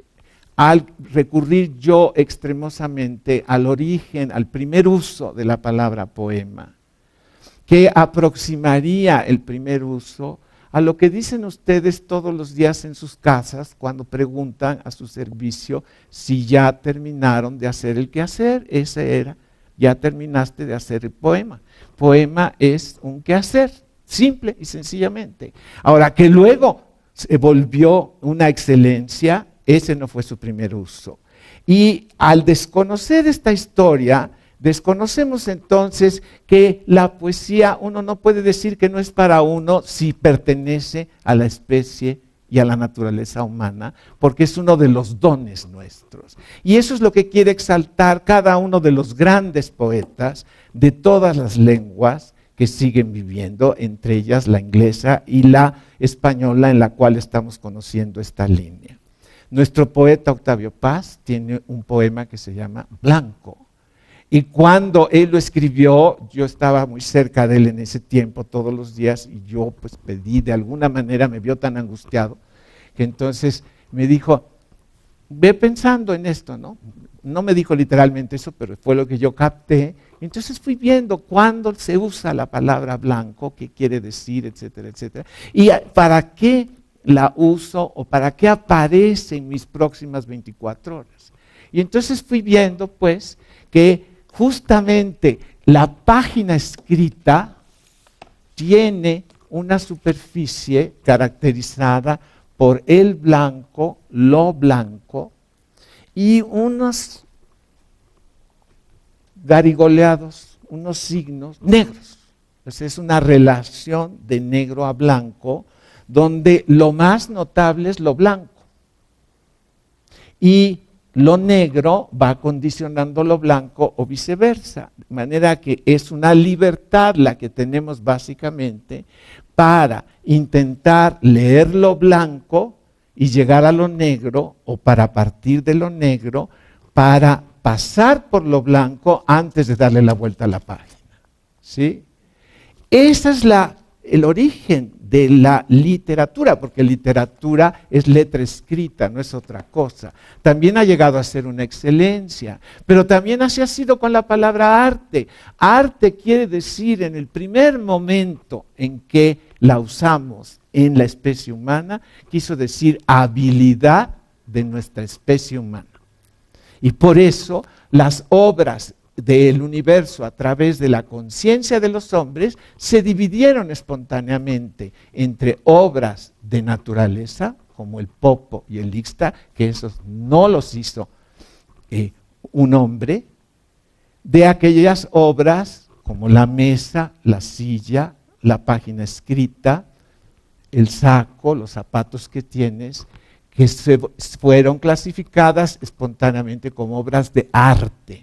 al recurrir yo extremosamente al origen, al primer uso de la palabra poema, que aproximaría el primer uso a lo que dicen ustedes todos los días en sus casas cuando preguntan a su servicio si ya terminaron de hacer el quehacer. Ese era, ya terminaste de hacer el poema. Poema es un quehacer, simple y sencillamente. Ahora, que luego se volvió una excelencia, ese no fue su primer uso. Y al desconocer esta historia, desconocemos entonces que la poesía, uno no puede decir que no es para uno si pertenece a la especie y a la naturaleza humana, porque es uno de los dones nuestros. Y eso es lo que quiere exaltar cada uno de los grandes poetas de todas las lenguas que siguen viviendo, entre ellas la inglesa y la española, en la cual estamos conociendo esta línea. Nuestro poeta Octavio Paz tiene un poema que se llama Blanco. Y cuando él lo escribió, yo estaba muy cerca de él en ese tiempo, todos los días, y yo pues pedí, de alguna manera me vio tan angustiado, que entonces me dijo, ve pensando en esto, ¿no? No me dijo literalmente eso, pero fue lo que yo capté. Entonces fui viendo cuándo se usa la palabra blanco, qué quiere decir, etcétera, etcétera. Y para qué la uso o para qué aparece en mis próximas 24 horas. Y entonces fui viendo pues que justamente la página escrita tiene una superficie caracterizada por el blanco, lo blanco y unos garigoleados, unos signos negros. Entonces es una relación de negro a blanco donde lo más notable es lo blanco. Y lo negro va condicionando lo blanco o viceversa. De manera que es una libertad la que tenemos básicamente para intentar leer lo blanco y llegar a lo negro, o para partir de lo negro, para pasar por lo blanco antes de darle la vuelta a la página. ¿Sí? Ese es el origen de la literatura, porque literatura es letra escrita, no es otra cosa. También ha llegado a ser una excelencia, pero también así ha sido con la palabra arte. Arte quiere decir, en el primer momento en que la usamos en la especie humana, quiso decir habilidad de nuestra especie humana. Y por eso las obras del universo a través de la conciencia de los hombres se dividieron espontáneamente entre obras de naturaleza, como el Popo y el Ixta, que esos no los hizo un hombre, de aquellas obras como la mesa, la silla, la página escrita, el saco, los zapatos que tienes, que fueron clasificadas espontáneamente como obras de arte,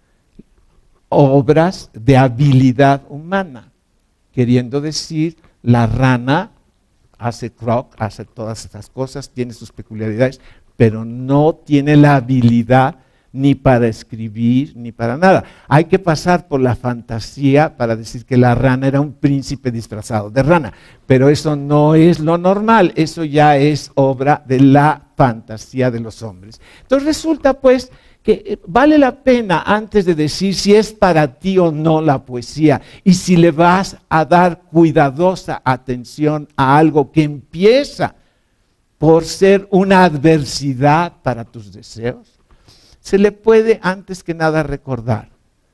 obras de habilidad humana, queriendo decir, la rana hace croc, hace todas estas cosas, tiene sus peculiaridades, pero no tiene la habilidad ni para escribir, ni para nada. Hay que pasar por la fantasía para decir que la rana era un príncipe disfrazado de rana, pero eso no es lo normal, eso ya es obra de la fantasía de los hombres. Entonces resulta pues que vale la pena antes de decir si es para ti o no la poesía y si le vas a dar cuidadosa atención a algo que empieza por ser una adversidad para tus deseos, se le puede antes que nada recordar.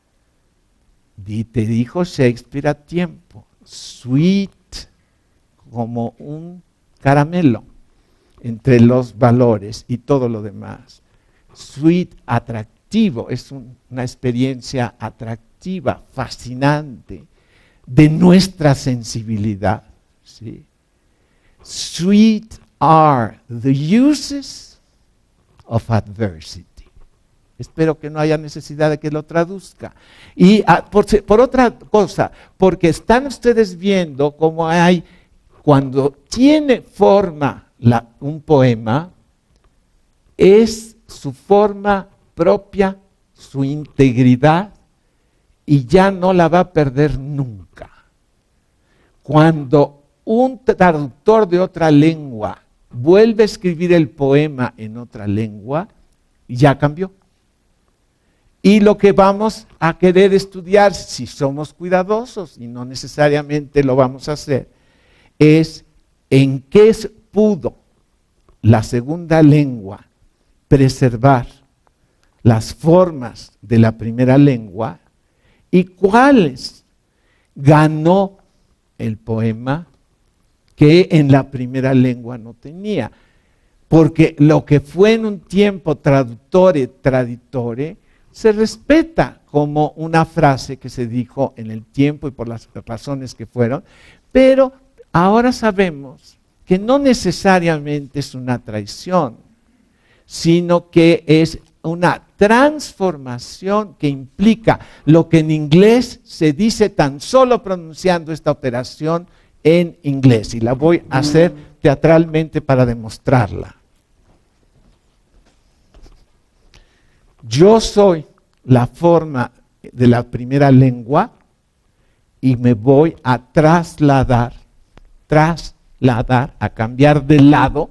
Te dijo Shakespeare a tiempo, sweet como un caramelo entre los valores y todo lo demás. Sweet, atractivo, es una experiencia atractiva, fascinante, de nuestra sensibilidad. ¿Sí? Sweet are the uses of adversity. Espero que no haya necesidad de que lo traduzca. Y por otra cosa, porque están ustedes viendo cómo hay, cuando tiene forma un poema, es su forma propia, su integridad, y ya no la va a perder nunca. Cuando un traductor de otra lengua vuelve a escribir el poema en otra lengua, ya cambió. Y lo que vamos a querer estudiar, si somos cuidadosos, y no necesariamente lo vamos a hacer, es en qué pudo la segunda lengua preservar las formas de la primera lengua y cuáles ganó el poema que en la primera lengua no tenía. Porque lo que fue en un tiempo traductore, traditore, se respeta como una frase que se dijo en el tiempo y por las razones que fueron, pero ahora sabemos que no necesariamente es una traición, sino que es una transformación que implica lo que en inglés se dice tan solo pronunciando esta operación en inglés, y la voy a hacer teatralmente para demostrarla. Yo soy la forma de la primera lengua y me voy a trasladar, a cambiar de lado,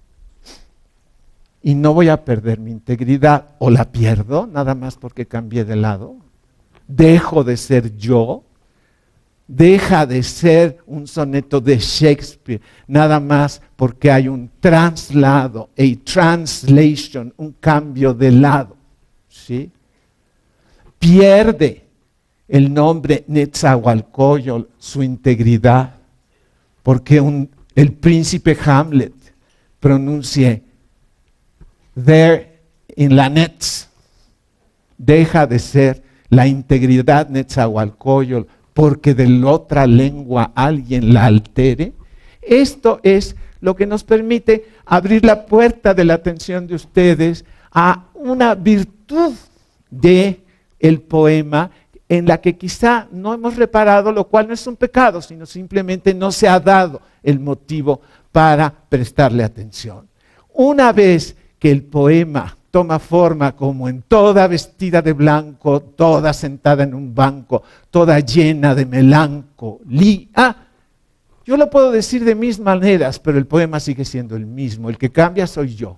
y no voy a perder mi integridad, o la pierdo nada más porque cambié de lado. Dejo de ser yo, deja de ser un soneto de Shakespeare, nada más porque hay un traslado, a translation, un cambio de lado. ¿Sí? Pierde el nombre Netzahualcóyotl su integridad, porque el príncipe Hamlet pronuncie there in la Netz, deja de ser la integridad Netzahualcóyotl porque de la otra lengua alguien la altere. Esto es lo que nos permite abrir la puerta de la atención de ustedes a una virtud del poema en la que quizá no hemos reparado, lo cual no es un pecado, sino simplemente no se ha dado el motivo para prestarle atención. Una vez que el poema toma forma como en toda vestida de blanco, toda sentada en un banco, toda llena de melancolía, yo lo puedo decir de mis maneras, pero el poema sigue siendo el mismo, el que cambia soy yo.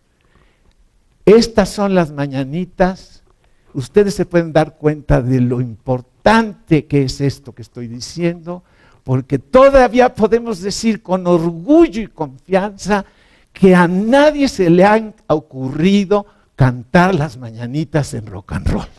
Estas son las mañanitas. Ustedes se pueden dar cuenta de lo importante que es esto que estoy diciendo, porque todavía podemos decir con orgullo y confianza que a nadie se le ha ocurrido cantar las mañanitas en rock and roll.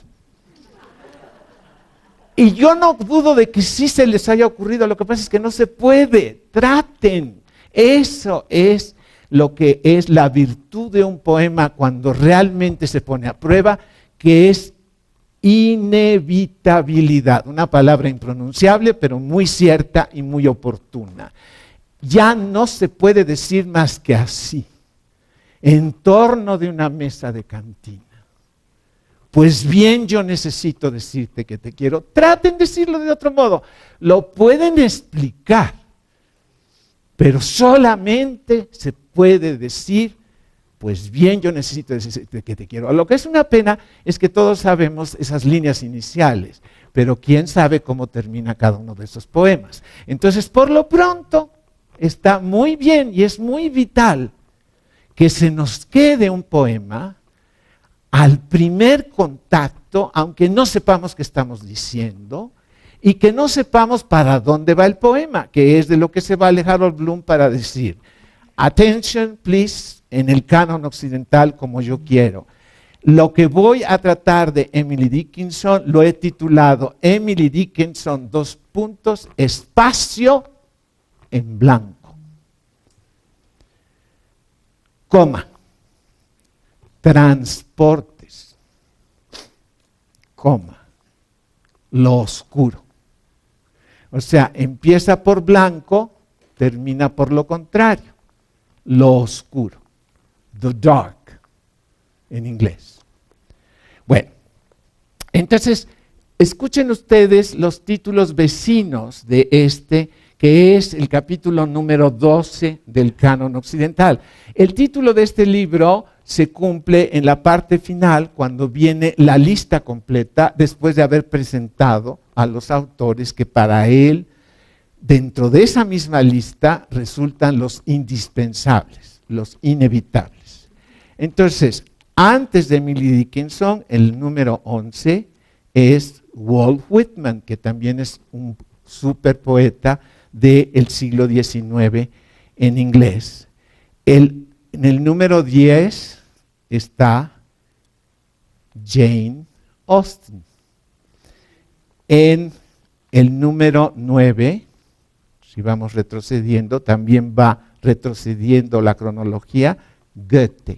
Y yo no dudo de que sí se les haya ocurrido, lo que pasa es que no se puede. Traten. Eso es lo que es la virtud de un poema cuando realmente se pone a prueba, que es inevitabilidad, una palabra impronunciable, pero muy cierta y muy oportuna. Ya no se puede decir más que así, en torno de una mesa de cantina. Pues bien, yo necesito decirte que te quiero. Traten de decirlo de otro modo. Lo pueden explicar, pero solamente se puede decir, pues bien, yo necesito decirte que te quiero. Lo que es una pena es que todos sabemos esas líneas iniciales, pero quién sabe cómo termina cada uno de esos poemas. Entonces, por lo pronto, está muy bien y es muy vital que se nos quede un poema al primer contacto, aunque no sepamos qué estamos diciendo, y que no sepamos para dónde va el poema, que es de lo que se vale Harold Bloom para decir, attention please, en el canon occidental como yo quiero. Lo que voy a tratar de Emily Dickinson lo he titulado Emily Dickinson, espacio en blanco. Coma. Transportes. Coma. Lo oscuro. O sea, empieza por blanco, termina por lo contrario. Lo oscuro. The dark, en inglés. Bueno, entonces, escuchen ustedes los títulos vecinos de este, que es el capítulo número 12 del canon occidental. El título de este libro se cumple en la parte final, cuando viene la lista completa, después de haber presentado a los autores que para él, dentro de esa misma lista, resultan los indispensables, los inevitables. Entonces, antes de Emily Dickinson, el número 11 es Walt Whitman, que también es un super poeta del siglo XIX en inglés. En el número 10 está Jane Austen. En el número 9, si vamos retrocediendo, también va retrocediendo la cronología, Goethe.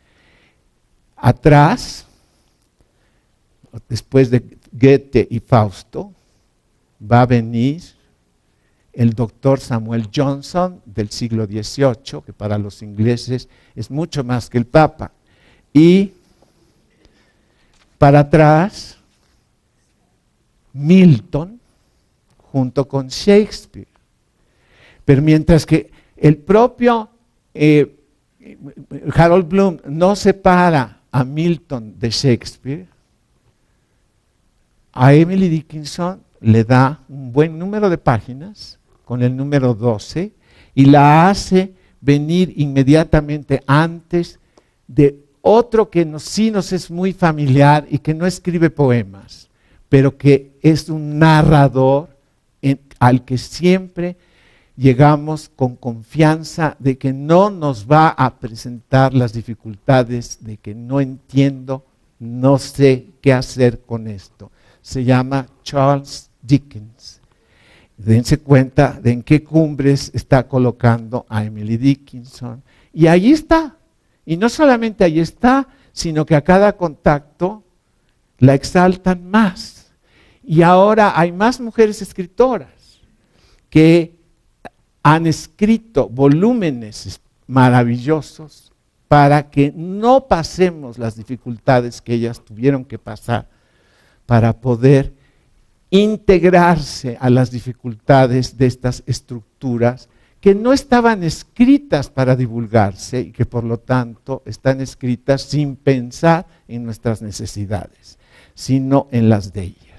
Atrás, después de Goethe y Fausto, va a venir el doctor Samuel Johnson del siglo XVIII, que para los ingleses es mucho más que el Papa. Y para atrás, Milton, junto con Shakespeare. Pero mientras que el propio Harold Bloom no separa a Milton de Shakespeare, a Emily Dickinson le da un buen número de páginas, con el número 12, y la hace venir inmediatamente antes de otro que sí nos es muy familiar y que no escribe poemas, pero que es un narrador al que siempre llegamos con confianza de que no nos va a presentar las dificultades de que no entiendo, no sé qué hacer con esto. Se llama Charles Dickens. Dense cuenta de en qué cumbres está colocando a Emily Dickinson. Y ahí está. Y no solamente ahí está, sino que a cada contacto la exaltan más. Y ahora hay más mujeres escritoras que han escrito volúmenes maravillosos para que no pasemos las dificultades que ellas tuvieron que pasar para poder integrarse a las dificultades de estas estructuras que no estaban escritas para divulgarse y que por lo tanto están escritas sin pensar en nuestras necesidades, sino en las de ellas.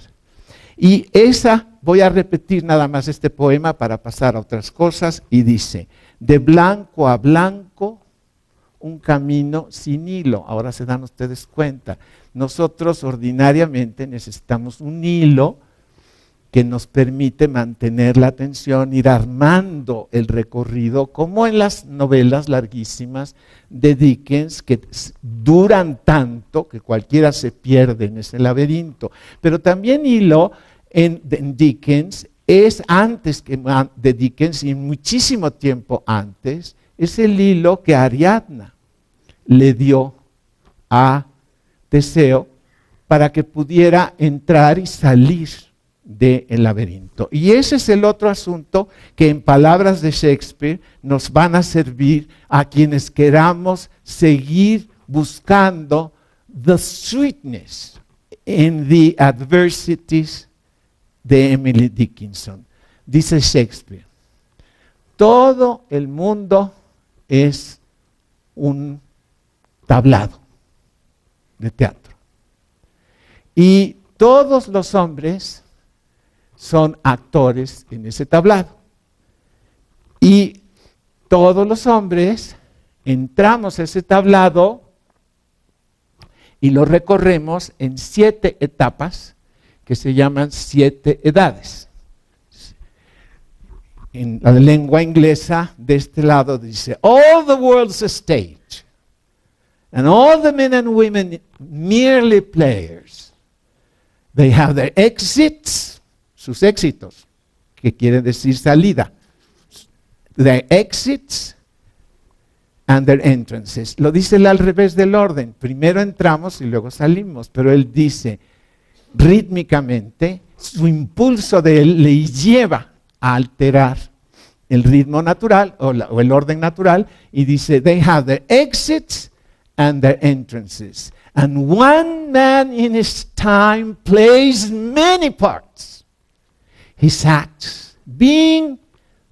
Y voy a repetir nada más este poema para pasar a otras cosas, y dice: de blanco a blanco, un camino sin hilo. Ahora se dan ustedes cuenta, nosotros ordinariamente necesitamos un hilo que nos permite mantener la atención, ir armando el recorrido, como en las novelas larguísimas de Dickens, que duran tanto que cualquiera se pierde en ese laberinto. Pero también hilo en Dickens es antes que de Dickens, y muchísimo tiempo antes, es el hilo que Ariadna le dio a Teseo para que pudiera entrar y salir del laberinto. Y ese es el otro asunto que en palabras de Shakespeare nos van a servir a quienes queramos seguir buscando the sweetness in the adversities de Emily Dickinson. Dice Shakespeare, todo el mundo es un tablado de teatro. Y todos los hombres son actores en ese tablado. Y todos los hombres entramos a ese tablado y lo recorremos en 7 etapas que se llaman 7 edades. En la lengua inglesa, de este lado dice, all the world's a stage, and all the men and women merely players. They have their exits, sus éxitos, que quiere decir salida. Their exits and their entrances. Lo dice él al revés del orden. Primero entramos y luego salimos. Pero él dice, rítmicamente, su impulso de él le lleva a alterar el ritmo natural o el orden natural y dice, they have their exits and their entrances. And one man in his time plays many parts. His acts being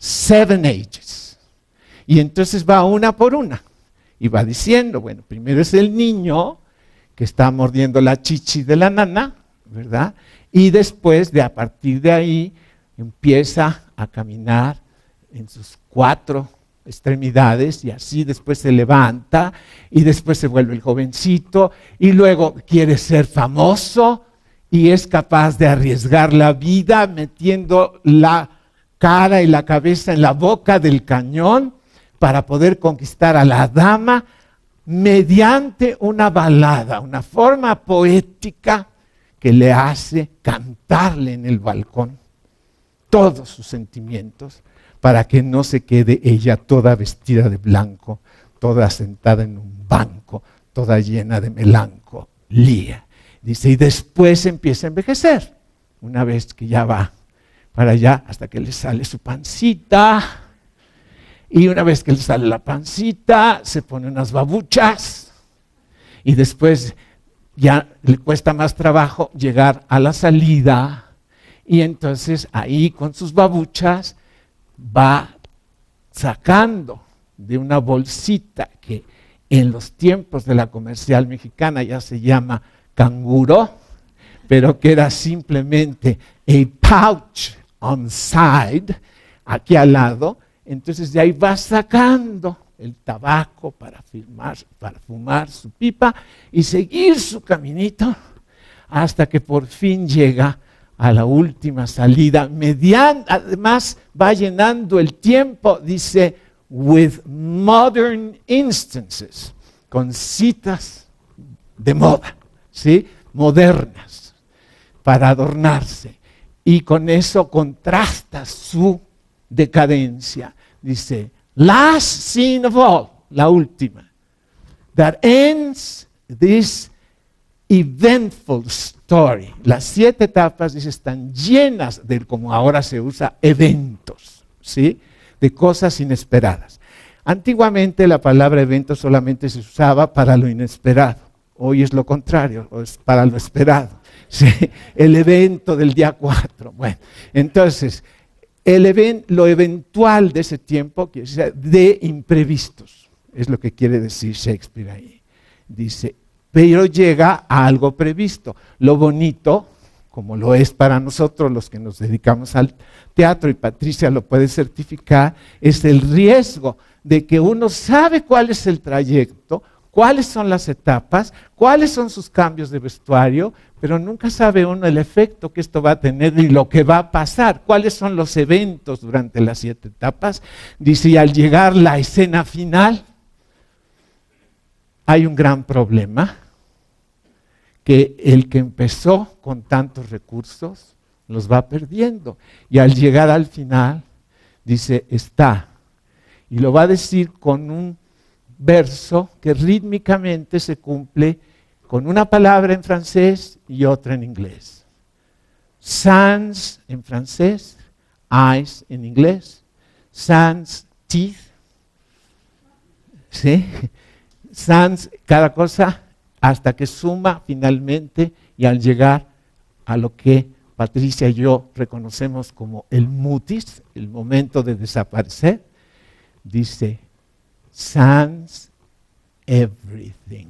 7 ages. Y entonces va una por una y va diciendo, bueno, primero es el niño que está mordiendo la chichi de la nana, ¿verdad? Y después, a partir de ahí, empieza a caminar en sus 4 extremidades y así después se levanta y después se vuelve el jovencito y luego quiere ser famoso y es capaz de arriesgar la vida metiendo la cara y la cabeza en la boca del cañón para poder conquistar a la dama mediante una balada, una forma poética que le hace cantarle en el balcón todos sus sentimientos para que no se quede ella toda vestida de blanco, toda sentada en un banco, toda llena de melancolía. Dice, y después empieza a envejecer, una vez que ya va para allá hasta que le sale su pancita, y una vez que le sale la pancita, se pone unas babuchas, y después ya le cuesta más trabajo llegar a la salida, y entonces ahí con sus babuchas va sacando de una bolsita que en los tiempos de la comercial mexicana ya se llama canguro, pero que era simplemente a pouch on side, aquí al lado. Entonces de ahí va sacando el tabaco para fumar su pipa y seguir su caminito hasta que por fin llega a la última salida. Además va llenando el tiempo, dice, with modern instances, con citas de moda, ¿sí? Modernas, para adornarse. Y con eso contrasta su decadencia. Dice, last scene of all, la última, that ends this eventful story. Las 7 etapas, dice, están llenas de, como ahora se usa, eventos, ¿sí? De cosas inesperadas. Antiguamente la palabra evento solamente se usaba para lo inesperado. Hoy es lo contrario, es para lo esperado. ¿Sí? El evento del día 4. Bueno, entonces, lo eventual de ese tiempo, de imprevistos, es lo que quiere decir Shakespeare ahí. Dice, pero llega a algo previsto. Lo bonito, como lo es para nosotros los que nos dedicamos al teatro, y Patricia lo puede certificar, es el riesgo de que uno sabe cuál es el trayecto, cuáles son las etapas, cuáles son sus cambios de vestuario, pero nunca sabe uno el efecto que esto va a tener y lo que va a pasar, cuáles son los eventos durante las 7 etapas. Dice, y al llegar la escena final, hay un gran problema, que el que empezó con tantos recursos los va perdiendo. Y al llegar al final, dice, está. Y lo va a decir con un verso que rítmicamente se cumple con una palabra en francés y otra en inglés. Sans en francés, eyes en inglés, sans teeth, ¿sí? Sans cada cosa hasta que suma finalmente y al llegar a lo que Patricia y yo reconocemos como el mutis, el momento de desaparecer, dice sans everything.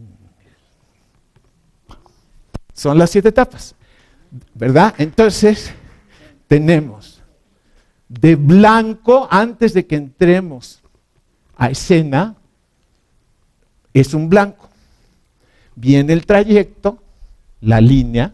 Son las 7 etapas, ¿verdad? Entonces, tenemos de blanco, antes de que entremos a escena, es un blanco. Viene el trayecto, la línea,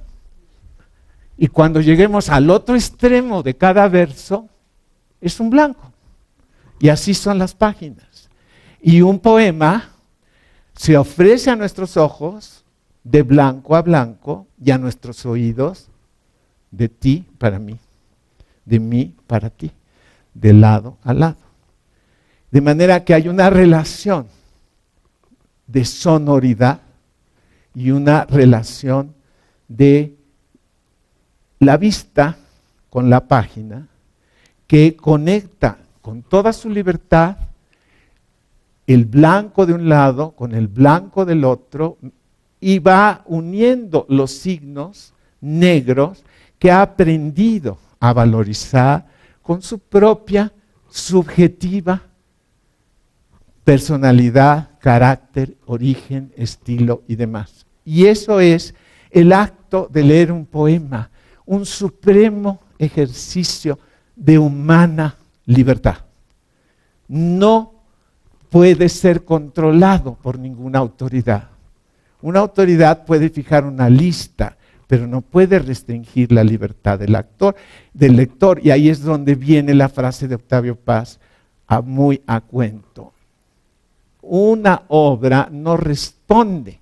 y cuando lleguemos al otro extremo de cada verso, es un blanco. Y así son las páginas. Y un poema se ofrece a nuestros ojos de blanco a blanco y a nuestros oídos de ti para mí, de mí para ti, de lado a lado. De manera que hay una relación de sonoridad y una relación de la vista con la página que conecta con toda su libertad el blanco de un lado con el blanco del otro y va uniendo los signos negros que ha aprendido a valorizar con su propia subjetiva personalidad, carácter, origen, estilo y demás. Y eso es el acto de leer un poema, un supremo ejercicio de humana libertad. No puede ser controlado por ninguna autoridad. Una autoridad puede fijar una lista, pero no puede restringir la libertad del lector. Y ahí es donde viene la frase de Octavio Paz, muy a cuento. Una obra no responde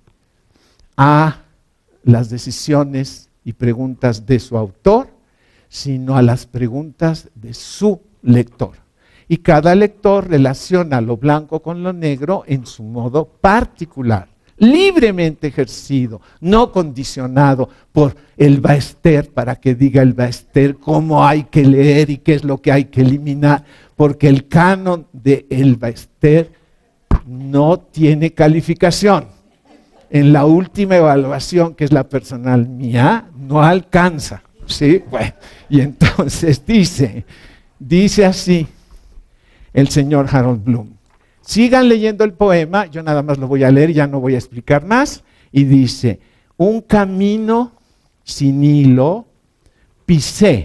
a las decisiones y preguntas de su autor, sino a las preguntas de su lector. Y cada lector relaciona lo blanco con lo negro en su modo particular, libremente ejercido, no condicionado por el Baester para que diga el Baester cómo hay que leer y qué es lo que hay que eliminar, porque el canon de el Baester no tiene calificación. En la última evaluación, que es la personal mía, no alcanza. ¿Sí? Bueno, y entonces dice así el señor Harold Bloom. Sigan leyendo el poema, yo nada más lo voy a leer, ya no voy a explicar más. Y dice, un camino sin hilo pisé.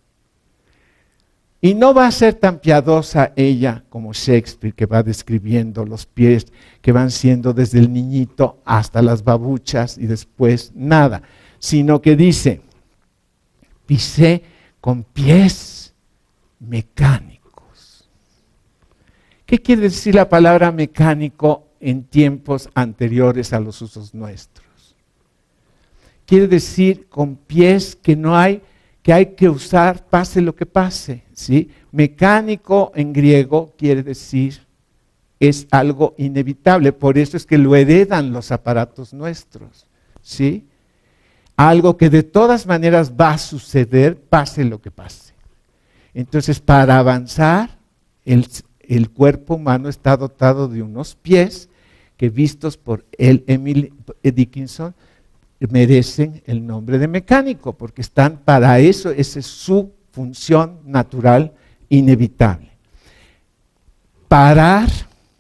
Y no va a ser tan piadosa ella como Shakespeare, que va describiendo los pies que van siendo desde el niñito hasta las babuchas y después nada, sino que dice, pisé con pies mecánicos. ¿Qué quiere decir la palabra mecánico en tiempos anteriores a los usos nuestros? Quiere decir con pies que hay que usar pase lo que pase, ¿sí? Mecánico en griego quiere decir es algo inevitable, por eso es que lo heredan los aparatos nuestros, ¿sí? Algo que de todas maneras va a suceder, pase lo que pase. Entonces, para avanzar, el cuerpo humano está dotado de unos pies que, vistos por Emily Dickinson, merecen el nombre de mecánico, porque están para eso, esa es su función natural inevitable. Parar,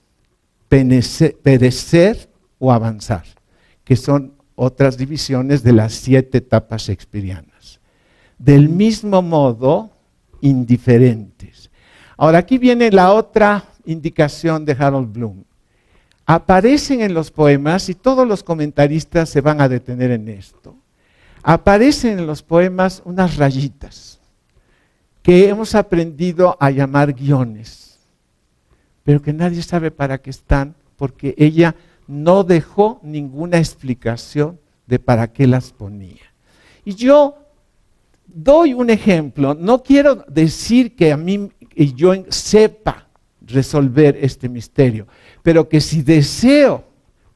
perecer o avanzar, que son otras divisiones de las 7 etapas shakespearianas. Del mismo modo, indiferentes. Ahora aquí viene la otra indicación de Harold Bloom. Aparecen en los poemas, y todos los comentaristas se van a detener en esto, aparecen en los poemas unas rayitas que hemos aprendido a llamar guiones, pero que nadie sabe para qué están, porque ella no dejó ninguna explicación de para qué las ponía. Y yo doy un ejemplo, no quiero decir que yo sepa resolver este misterio, pero que si deseo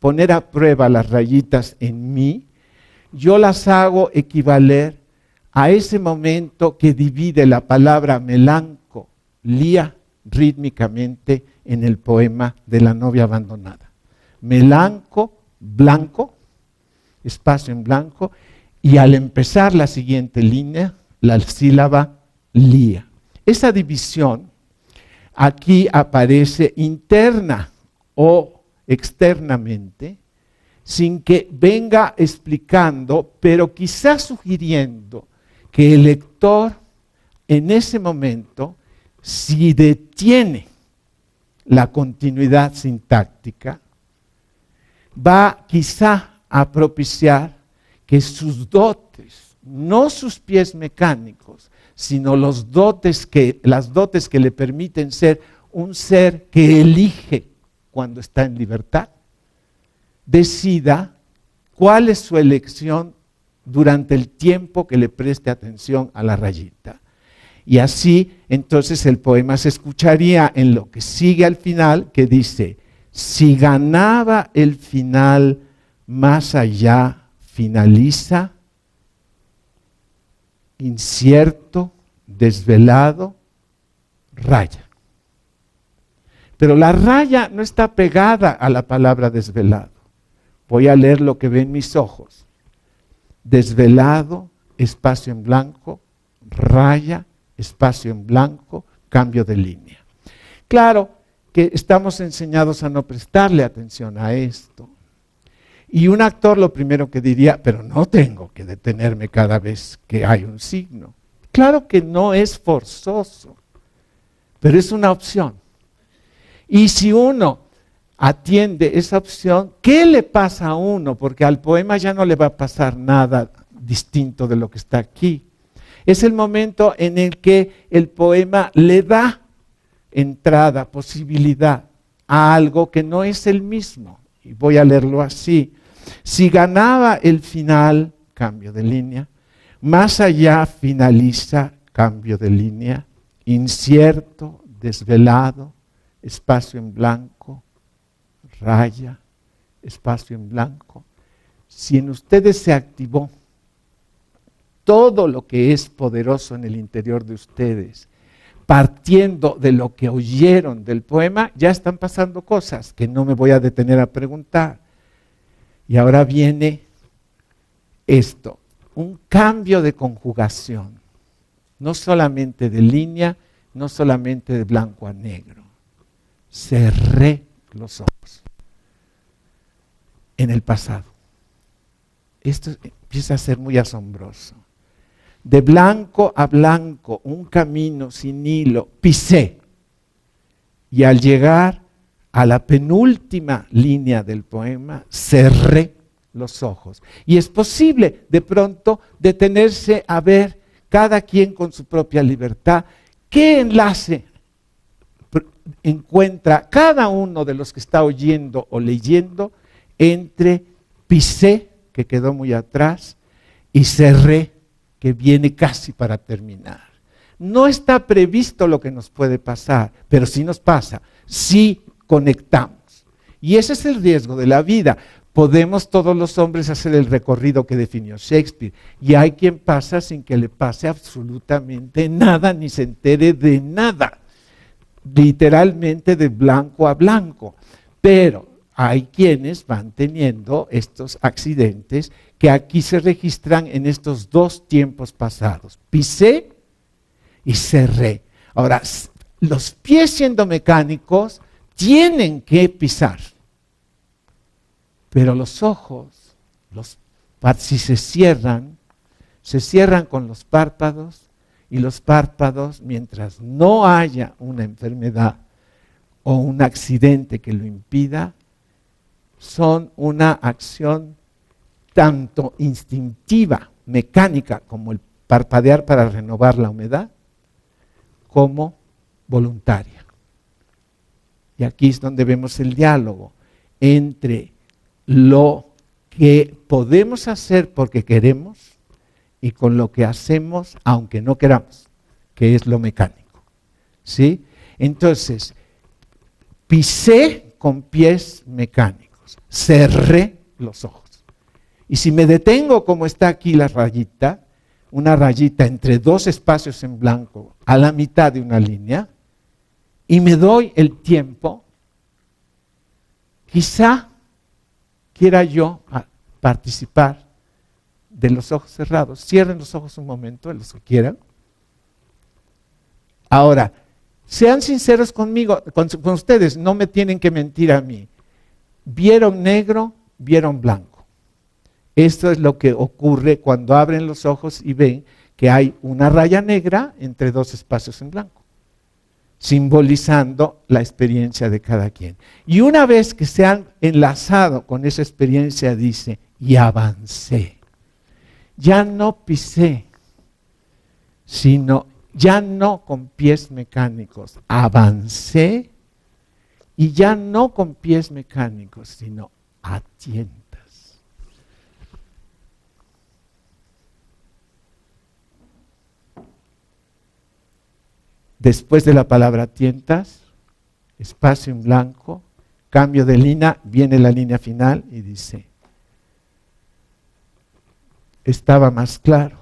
poner a prueba las rayitas en mí, yo las hago equivaler a ese momento que divide la palabra melancolía rítmicamente en el poema de la novia abandonada. Melanco, blanco, espacio en blanco, y al empezar la siguiente línea, la sílaba lía. Esa división aquí aparece interna o externamente, sin que venga explicando, pero quizás sugiriendo que el lector en ese momento, si detiene la continuidad sintáctica, va quizá a propiciar que sus dotes, no sus pies mecánicos, sino las dotes que le permiten ser un ser que elige cuando está en libertad, decida cuál es su elección durante el tiempo que le preste atención a la rayita. Y así, entonces, el poema se escucharía en lo que sigue al final, que dice: si ganaba el final, más allá finaliza, incierto, desvelado, raya. Pero la raya no está pegada a la palabra desvelado. Voy a leer lo que ven mis ojos. Desvelado, espacio en blanco, raya, espacio en blanco, cambio de línea. Claro que estamos enseñados a no prestarle atención a esto. Y un actor lo primero que diría: pero no tengo que detenerme cada vez que hay un signo. Claro que no es forzoso, pero es una opción. Y si uno atiende esa opción, ¿qué le pasa a uno? Porque al poema ya no le va a pasar nada distinto de lo que está aquí. Es el momento en el que el poema le da entrada, posibilidad a algo que no es el mismo. Y voy a leerlo así. Si ganaba el final, cambio de línea, más allá finaliza, cambio de línea, incierto, desvelado, espacio en blanco, raya, espacio en blanco. Si en ustedes se activó todo lo que es poderoso en el interior de ustedes, partiendo de lo que oyeron del poema, ya están pasando cosas que no me voy a detener a preguntar. Y ahora viene esto, un cambio de conjugación, no solamente de línea, no solamente de blanco a negro. Cerré los ojos en el pasado. Esto empieza a ser muy asombroso. De blanco a blanco, un camino sin hilo, pisé. Y al llegar a la penúltima línea del poema, cerré los ojos. Y es posible de pronto detenerse a ver, cada quien con su propia libertad, qué enlace encuentra cada uno de los que está oyendo o leyendo entre pisé, que quedó muy atrás, y cerré, que viene casi para terminar. No está previsto lo que nos puede pasar, pero sí nos pasa, sí conectamos. Y ese es el riesgo de la vida. Podemos todos los hombres hacer el recorrido que definió Shakespeare, y hay quien pasa sin que le pase absolutamente nada, ni se entere de nada, literalmente de blanco a blanco. Pero hay quienes van teniendo estos accidentes que aquí se registran en estos dos tiempos pasados. Pisé y cerré. Ahora, los pies, siendo mecánicos, tienen que pisar. Pero los ojos, si se cierran con los párpados, y los párpados, mientras no haya una enfermedad o un accidente que lo impida, son una acción tanto instintiva, mecánica, como el parpadear para renovar la humedad, como voluntaria. Y aquí es donde vemos el diálogo entre lo que podemos hacer porque queremos y con lo que hacemos aunque no queramos, que es lo mecánico. ¿Sí? Entonces, pisé con pies mecánicos. ojos. Cerré los ojos. Y si me detengo como está aquí la rayita, una rayita entre dos espacios en blanco a la mitad de una línea, y me doy el tiempo, quizá quiera yo participar de los ojos cerrados. Cierren los ojos un momento, los que quieran. Ahora, sean sinceros conmigo, con ustedes, no me tienen que mentir a mí. ¿Vieron negro? ¿Vieron blanco? Esto es lo que ocurre cuando abren los ojos y ven que hay una raya negra entre dos espacios en blanco, simbolizando la experiencia de cada quien. Y una vez que se han enlazado con esa experiencia, dice, y avancé. Ya no pisé, sino ya no con pies mecánicos, avancé, y ya no con pies mecánicos, sino a tientas. Después de la palabra tientas, espacio en blanco, cambio de línea, viene la línea final y dice, estaba más claro.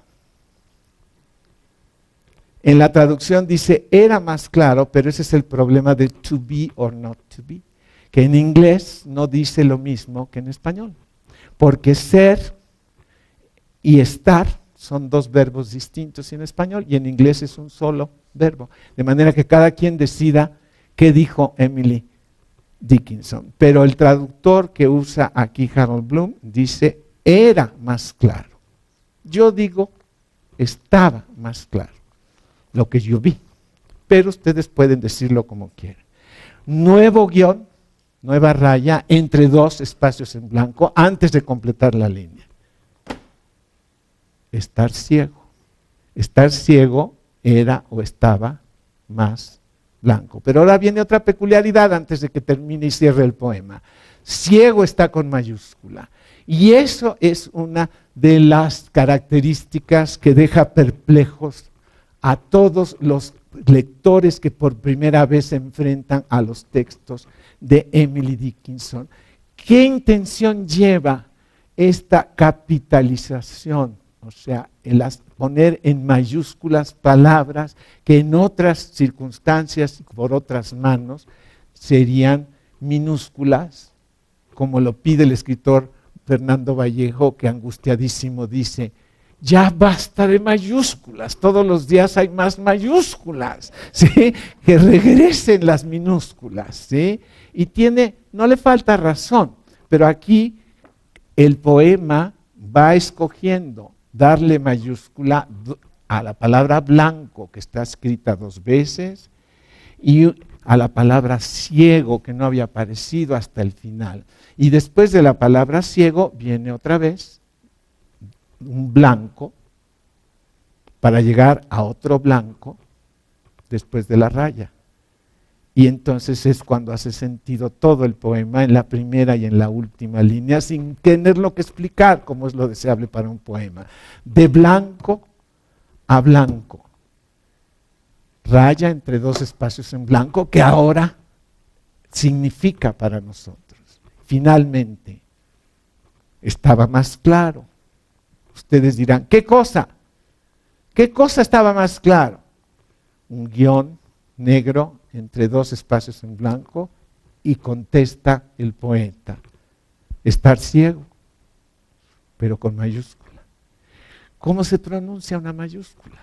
En la traducción dice, era más claro, pero ese es el problema de to be or not to be, que en inglés no dice lo mismo que en español, porque ser y estar son dos verbos distintos en español y en inglés es un solo verbo, de manera que cada quien decida qué dijo Emily Dickinson. Pero el traductor que usa aquí Harold Bloom dice, era más claro. Yo digo, estaba más claro lo que yo vi, pero ustedes pueden decirlo como quieran. Nuevo guión, nueva raya, entre dos espacios en blanco, antes de completar la línea. Estar ciego. Estar ciego era o estaba más blanco. Pero ahora viene otra peculiaridad antes de que termine y cierre el poema. Ciego está con mayúscula. Y eso es una de las características que deja perplejos a todos los lectores que por primera vez se enfrentan a los textos de Emily Dickinson. ¿Qué intención lleva esta capitalización? O sea, poner en mayúsculas palabras que en otras circunstancias y por otras manos serían minúsculas, como lo pide el escritor Fernando Vallejo, que angustiadísimo dice, ya basta de mayúsculas, todos los días hay más mayúsculas, ¿sí? Que regresen las minúsculas, ¿sí? Y no le falta razón, pero aquí el poema va escogiendo darle mayúscula a la palabra blanco, que está escrita 2 veces, y a la palabra ciego, que no había aparecido hasta el final. Y después de la palabra ciego viene otra vez un blanco para llegar a otro blanco después de la raya. Y entonces es cuando hace sentido todo el poema en la primera y en la última línea, sin tenerlo que explicar, como es lo deseable para un poema. De blanco a blanco. Raya entre 2 espacios en blanco, que ahora significa para nosotros. Finalmente, estaba más claro. Ustedes dirán, ¿qué cosa? ¿Qué cosa estaba más claro? Un guión negro entre 2 espacios en blanco y contesta el poeta, estar ciego, pero con mayúscula. ¿Cómo se pronuncia una mayúscula?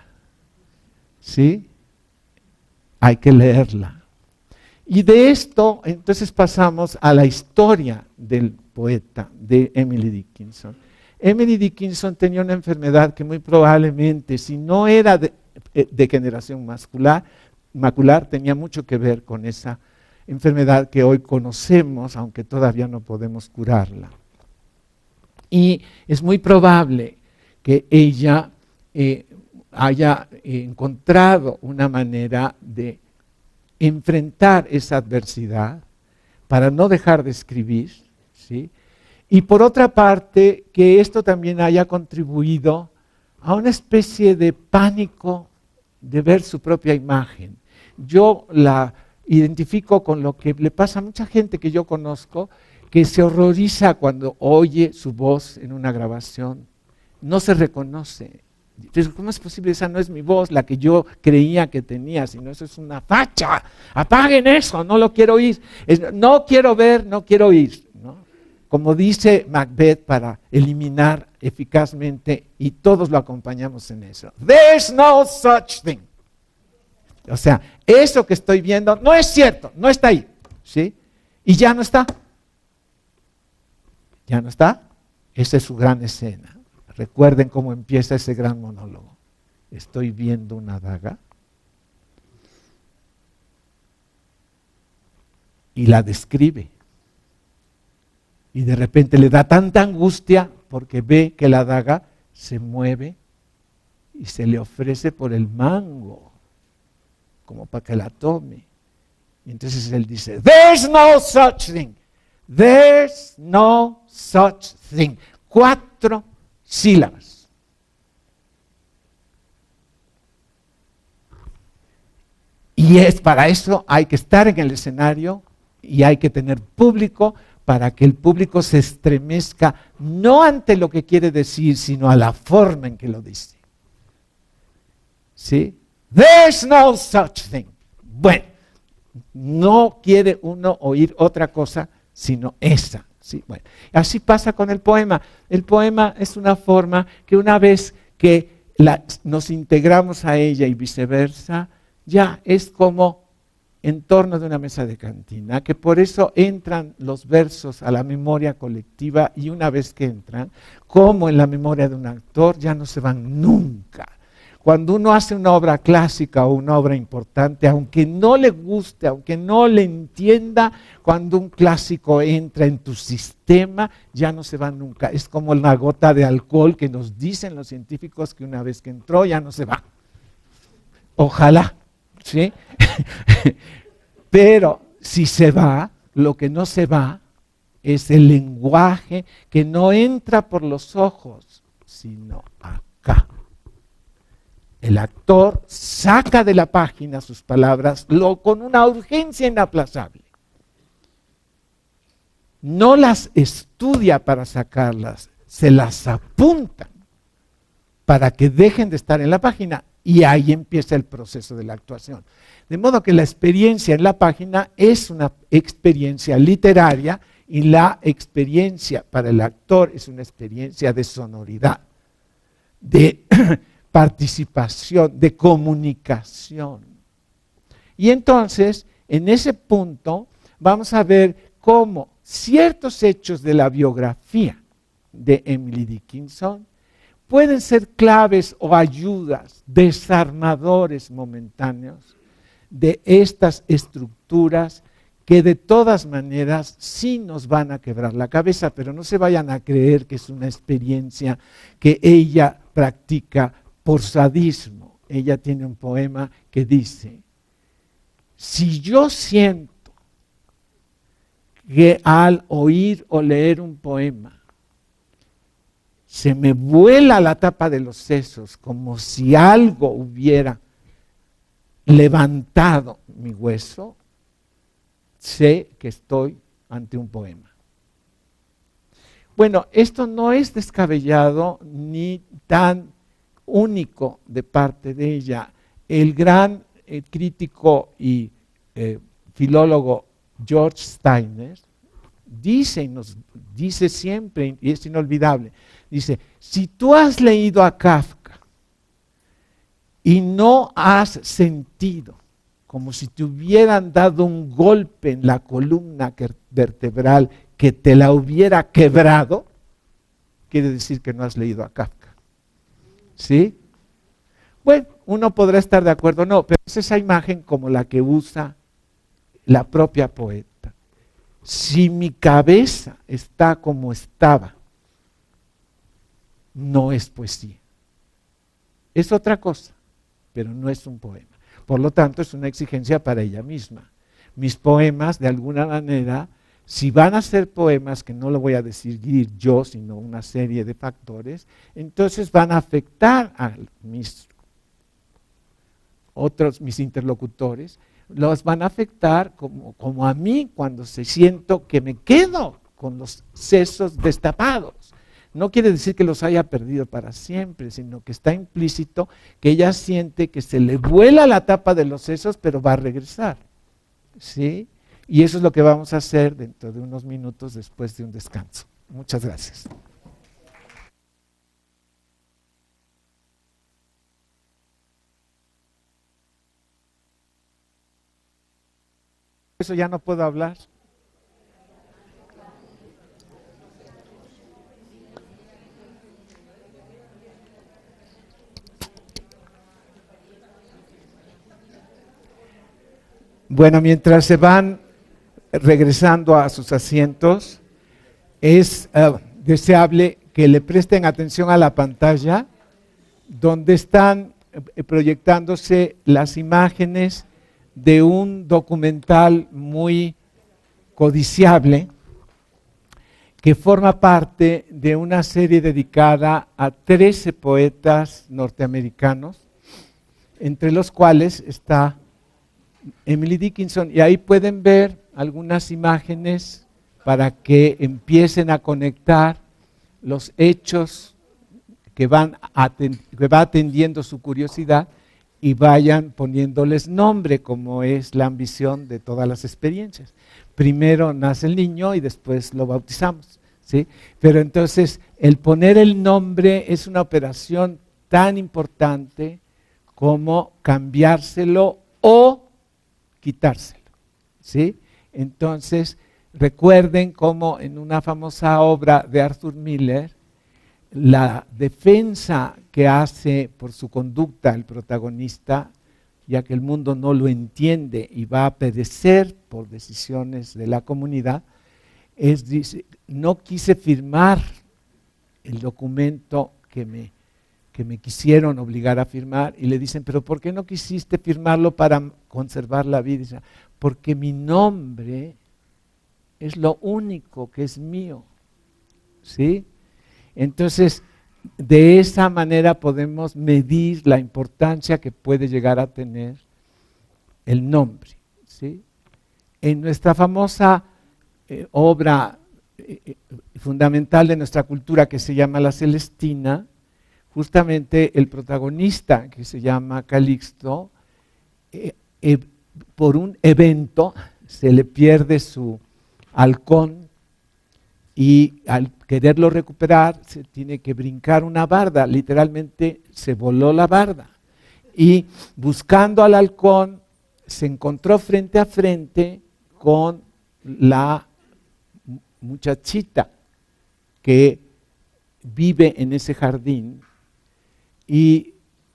¿Sí? Hay que leerla. Y de esto, entonces pasamos a la historia del poeta, de Emily Dickinson. Emily Dickinson tenía una enfermedad que muy probablemente, si no era de degeneración macular, tenía mucho que ver con esa enfermedad que hoy conocemos, aunque todavía no podemos curarla. Y es muy probable que ella haya encontrado una manera de enfrentar esa adversidad para no dejar de escribir, ¿sí? Y por otra parte, que esto también haya contribuido a una especie de pánico de ver su propia imagen. Yo la identifico con lo que le pasa a mucha gente que yo conozco, que se horroriza cuando oye su voz en una grabación. No se reconoce. Entonces, ¿cómo es posible? Esa no es mi voz, la que yo creía que tenía, sino eso es una facha. Apaguen eso, no lo quiero oír. No quiero ver, no quiero oír, ¿no? Como dice Macbeth, para eliminar eficazmente, y todos lo acompañamos en eso. There's no such thing. O sea, eso que estoy viendo no es cierto, no está ahí, ¿sí? Y ya no está. Ya no está. Esa es su gran escena. Recuerden cómo empieza ese gran monólogo. Estoy viendo una daga y la describe. Y de repente le da tanta angustia porque ve que la daga se mueve y se le ofrece por el mango, como para que la tome. Y entonces él dice, there's no such thing. There's no such thing. 4 sílabas. Y es para eso hay que estar en el escenario y hay que tener público para que el público se estremezca no ante lo que quiere decir, sino a la forma en que lo dice. ¿Sí? There's no such thing. Bueno, no quiere uno oír otra cosa sino esa. ¿Sí? Bueno, así pasa con el poema. El poema es una forma que una vez que nos integramos a ella y viceversa, ya es como en torno de una mesa de cantina, que por eso entran los versos a la memoria colectiva y una vez que entran, como en la memoria de un actor, ya no se van nunca. Cuando uno hace una obra clásica o una obra importante, aunque no le guste, aunque no le entienda, cuando un clásico entra en tu sistema, ya no se va nunca. Es como la gota de alcohol que nos dicen los científicos que una vez que entró ya no se va. Ojalá, ¿sí? Pero si se va, lo que no se va es el lenguaje que no entra por los ojos, sino acá. El actor saca de la página sus palabras con una urgencia inaplazable. No las estudia para sacarlas, se las apunta para que dejen de estar en la página y ahí empieza el proceso de la actuación. De modo que la experiencia en la página es una experiencia literaria y la experiencia para el actor es una experiencia de sonoridad, de participación, de comunicación. Y entonces, en ese punto, vamos a ver cómo ciertos hechos de la biografía de Emily Dickinson pueden ser claves o ayudas, desarmadores momentáneos de estas estructuras que de todas maneras sí nos van a quebrar la cabeza, pero no se vayan a creer que es una experiencia que ella practica por sadismo. Ella tiene un poema que dice, si yo siento que al oír o leer un poema se me vuela la tapa de los sesos como si algo hubiera levantado mi hueso, sé que estoy ante un poema. Bueno, esto no es descabellado ni tan único de parte de ella. El gran crítico y filólogo George Steiner dice, y nos dice siempre, y es inolvidable, dice, si tú has leído a Kafka y no has sentido como si te hubieran dado un golpe en la columna vertebral que te la hubiera quebrado, quiere decir que no has leído a Kafka. ¿Sí? Bueno, uno podrá estar de acuerdo, no, pero es esa imagen como la que usa la propia poeta. Si mi cabeza está como estaba, no es poesía. Es otra cosa, pero no es un poema. Por lo tanto, es una exigencia para ella misma. Mis poemas, de alguna manera, si van a ser poemas, que no lo voy a decidir yo, sino una serie de factores, entonces van a afectar a mis interlocutores, los van a afectar como a mí cuando siento que me quedo con los sesos destapados. No quiere decir que los haya perdido para siempre, sino que está implícito que ella siente que se le vuela la tapa de los sesos, pero va a regresar, ¿sí? Y eso es lo que vamos a hacer dentro de unos minutos después de un descanso. Muchas gracias. Eso ya no puedo hablar. Bueno, mientras se van regresando a sus asientos, es deseable que le presten atención a la pantalla donde están proyectándose las imágenes de un documental muy codiciable que forma parte de una serie dedicada a 13 poetas norteamericanos, entre los cuales está Emily Dickinson, y ahí pueden ver algunas imágenes para que empiecen a conectar los hechos que va atendiendo su curiosidad y vayan poniéndoles nombre, como es la ambición de todas las experiencias. Primero nace el niño y después lo bautizamos, ¿sí? Pero entonces el poner el nombre es una operación tan importante como cambiárselo o quitárselo, ¿sí? Entonces, recuerden cómo en una famosa obra de Arthur Miller, la defensa que hace por su conducta el protagonista, ya que el mundo no lo entiende y va a perecer por decisiones de la comunidad, dice, no quise firmar el documento que me quisieron obligar a firmar, y le dicen, pero ¿por qué no quisiste firmarlo para conservar la vida? Y dice, porque mi nombre es lo único que es mío, ¿sí? Entonces, de esa manera podemos medir la importancia que puede llegar a tener el nombre, ¿sí? En nuestra famosa obra fundamental de nuestra cultura que se llama La Celestina, justamente el protagonista, que se llama Calixto, por un evento se le pierde su halcón y al quererlo recuperar se tiene que brincar una barda, literalmente se voló la barda. Y buscando al halcón se encontró frente a frente con la muchachita que vive en ese jardín, y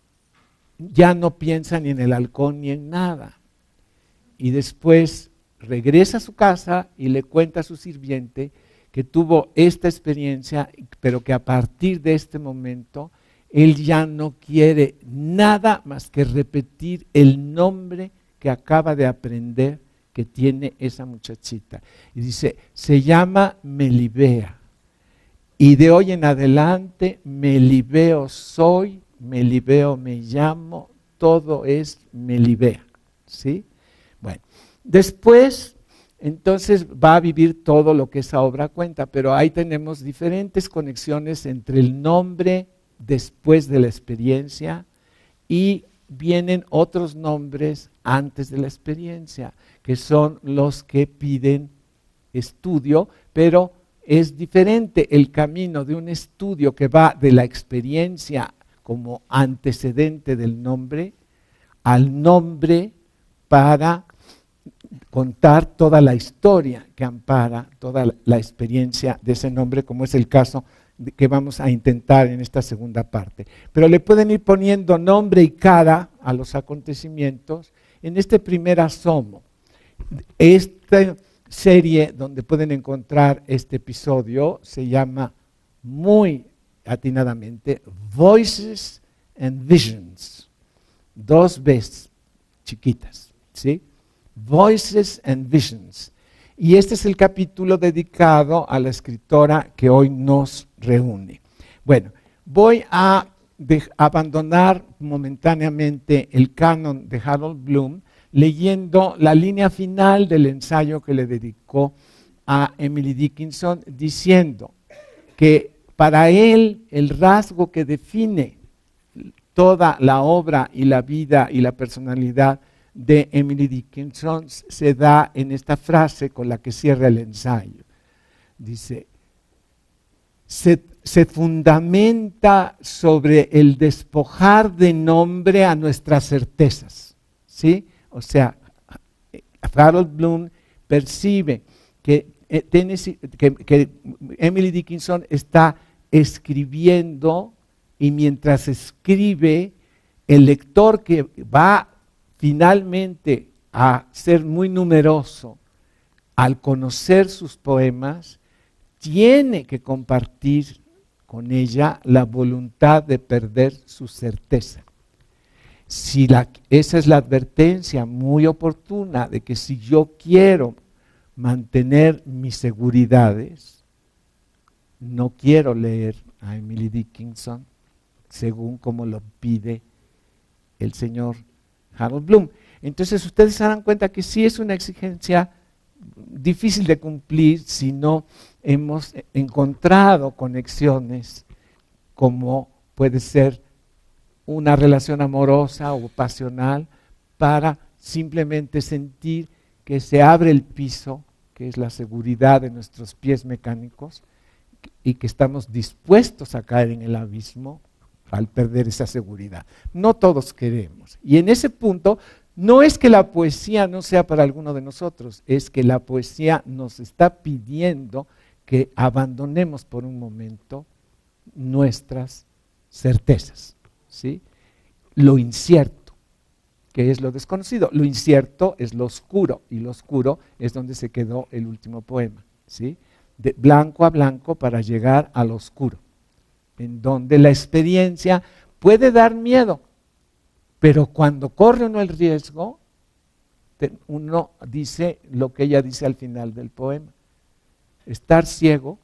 ya no piensa ni en el halcón ni en nada. Y después regresa a su casa y le cuenta a su sirviente que tuvo esta experiencia, pero que a partir de este momento él ya no quiere nada más que repetir el nombre que acaba de aprender que tiene esa muchachita. Y dice, se llama Melibea. Y de hoy en adelante, Melibeo soy, Melibeo me llamo, todo es Melibea, ¿sí? Bueno, después, entonces va a vivir todo lo que esa obra cuenta, pero ahí tenemos diferentes conexiones entre el nombre después de la experiencia y vienen otros nombres antes de la experiencia, que son los que piden estudio, pero es diferente el camino de un estudio que va de la experiencia como antecedente del nombre al nombre para contar toda la historia que ampara toda la experiencia de ese nombre, como es el caso que vamos a intentar en esta segunda parte. Pero le pueden ir poniendo nombre y cara a los acontecimientos en este primer asomo. Esta serie donde pueden encontrar este episodio se llama muy atinadamente Voices and Visions, dos V's chiquitas, ¿sí? Voices and Visions. Y este es el capítulo dedicado a la escritora que hoy nos reúne. Bueno, voy a abandonar momentáneamente el canon de Harold Bloom leyendo la línea final del ensayo que le dedicó a Emily Dickinson diciendo que para él el rasgo que define toda la obra y la vida y la personalidad de Emily Dickinson se da en esta frase con la que cierra el ensayo. Dice, se fundamenta sobre el despojar de nombre a nuestras certezas, ¿sí? O sea, Harold Bloom percibe que Emily Dickinson está escribiendo, y mientras escribe, el lector que va finalmente a ser muy numeroso al conocer sus poemas, tiene que compartir con ella la voluntad de perder su certeza. Esa es la advertencia muy oportuna de que si yo quiero mantener mis seguridades, no quiero leer a Emily Dickinson según como lo pide el señor Harold Bloom. Entonces ustedes se dan cuenta que sí es una exigencia difícil de cumplir si no hemos encontrado conexiones como puede ser una relación amorosa o pasional para simplemente sentir que se abre el piso, que es la seguridad de nuestros pies mecánicos, y que estamos dispuestos a caer en el abismo al perder esa seguridad. No todos queremos. Y en ese punto, no es que la poesía no sea para alguno de nosotros, es que la poesía nos está pidiendo que abandonemos por un momento nuestras certezas, ¿sí? Lo incierto, que es lo desconocido. Lo incierto es lo oscuro, y lo oscuro es donde se quedó el último poema, ¿sí? De blanco a blanco para llegar al oscuro, en donde la experiencia puede dar miedo, pero cuando corre uno el riesgo, uno dice lo que ella dice al final del poema. Estar ciego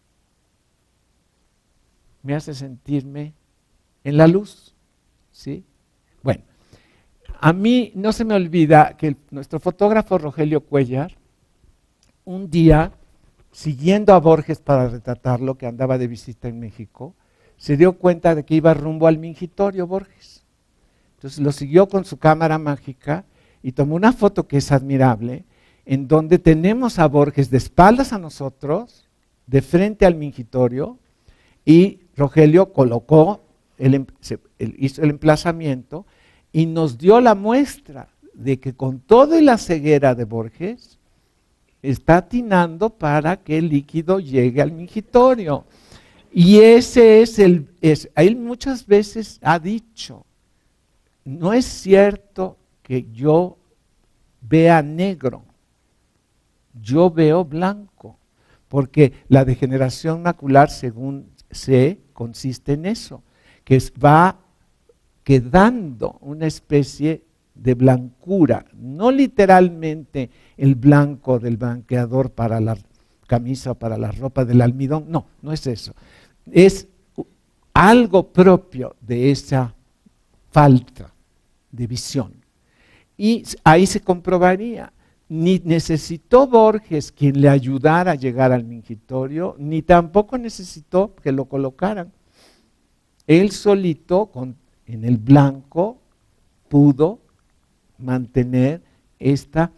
me hace sentirme en la luz, ¿sí? Bueno, a mí no se me olvida que nuestro fotógrafo Rogelio Cuellar, un día, siguiendo a Borges para retratarlo, que andaba de visita en México, se dio cuenta de que iba rumbo al mingitorio Borges. Entonces lo siguió con su cámara mágica y tomó una foto que es admirable, en donde tenemos a Borges de espaldas a nosotros, de frente al mingitorio, y Rogelio colocó, hizo el emplazamiento y nos dio la muestra de que con toda la ceguera de Borges, está atinando para que el líquido llegue al mingitorio. Y ese es él muchas veces ha dicho, no es cierto que yo vea negro, yo veo blanco, porque la degeneración macular, según sé, consiste en eso, que va quedando una especie de blancura, no literalmente el blanco del blanqueador para la camisa o para la ropa del almidón, no, no es eso, es algo propio de esa falta de visión. Y ahí se comprobaría, ni necesitó Borges quien le ayudara a llegar al mingitorio, ni tampoco necesitó que lo colocaran. Él solito, en el blanco, pudo mantener esta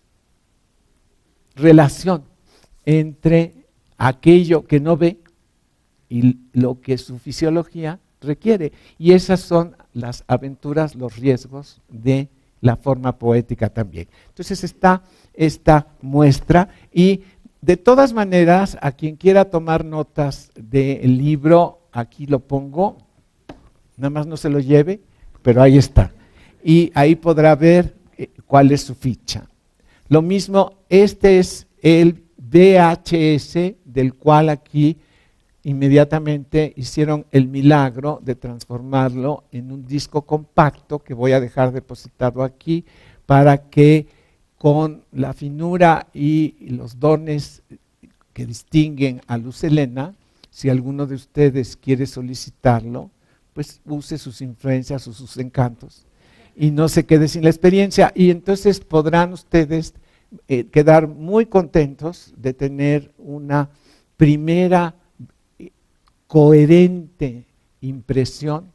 relación entre aquello que no ve y lo que su fisiología requiere. Y esas son las aventuras, los riesgos de la forma poética también. Entonces está esta muestra, y de todas maneras, a quien quiera tomar notas del libro, aquí lo pongo, nada más no se lo lleve, pero ahí está. Y ahí podrá ver cuál es su ficha. Lo mismo, este es el VHS, del cual aquí inmediatamente hicieron el milagro de transformarlo en un disco compacto que voy a dejar depositado aquí para que con la finura y los dones que distinguen a Luz Helena, si alguno de ustedes quiere solicitarlo, pues use sus influencias o sus encantos y no se quede sin la experiencia, y entonces podrán ustedes quedar muy contentos de tener una primera coherente impresión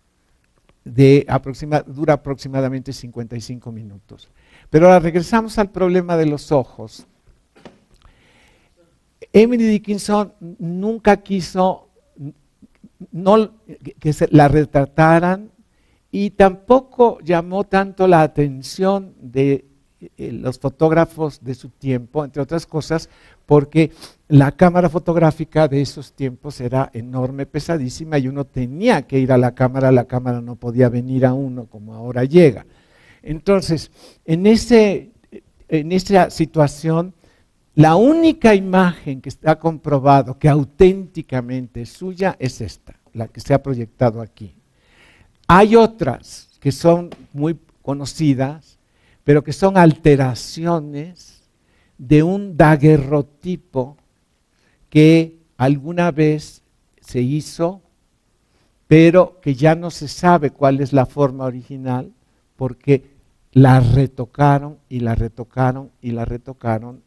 dura aproximadamente 55 minutos. Pero ahora regresamos al problema de los ojos. Emily Dickinson nunca quiso que se la retrataran y tampoco llamó tanto la atención de los fotógrafos de su tiempo, entre otras cosas, porque la cámara fotográfica de esos tiempos era enorme, pesadísima, y uno tenía que ir a la cámara no podía venir a uno como ahora llega. Entonces, en esa situación, la única imagen que está comprobado que auténticamente es suya es esta, la que se ha proyectado aquí. Hay otras que son muy conocidas, pero que son alteraciones de un daguerrotipo que alguna vez se hizo, pero que ya no se sabe cuál es la forma original, porque la retocaron y la retocaron y la retocaron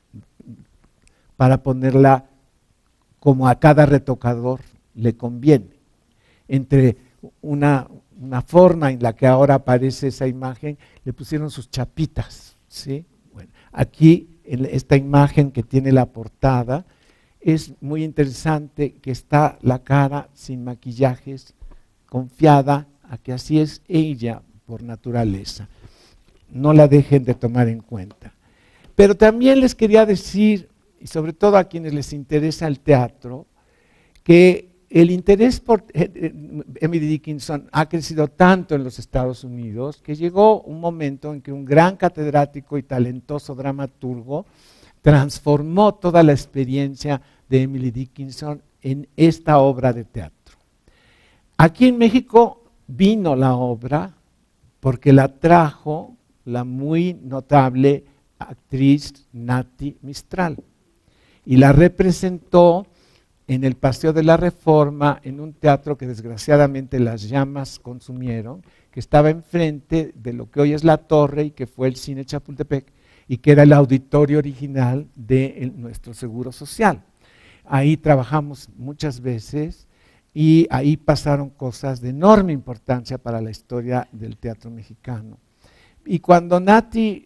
para ponerla como a cada retocador le conviene. Entre una forma en la que ahora aparece esa imagen, le pusieron sus chapitas, ¿sí? Bueno, aquí, en esta imagen que tiene la portada, es muy interesante que está la cara sin maquillajes, confiada a que así es ella por naturaleza. No la dejen de tomar en cuenta. Pero también les quería decir, y sobre todo a quienes les interesa el teatro, que el interés por Emily Dickinson ha crecido tanto en los Estados Unidos que llegó un momento en que un gran catedrático y talentoso dramaturgo transformó toda la experiencia de Emily Dickinson en esta obra de teatro. Aquí en México vino la obra porque la trajo la muy notable actriz Nati Mistral y la representó en el Paseo de la Reforma, en un teatro que desgraciadamente las llamas consumieron, que estaba enfrente de lo que hoy es la torre y que fue el Cine Chapultepec, y que era el auditorio original de nuestro Seguro Social. Ahí trabajamos muchas veces y ahí pasaron cosas de enorme importancia para la historia del teatro mexicano. Y cuando Nati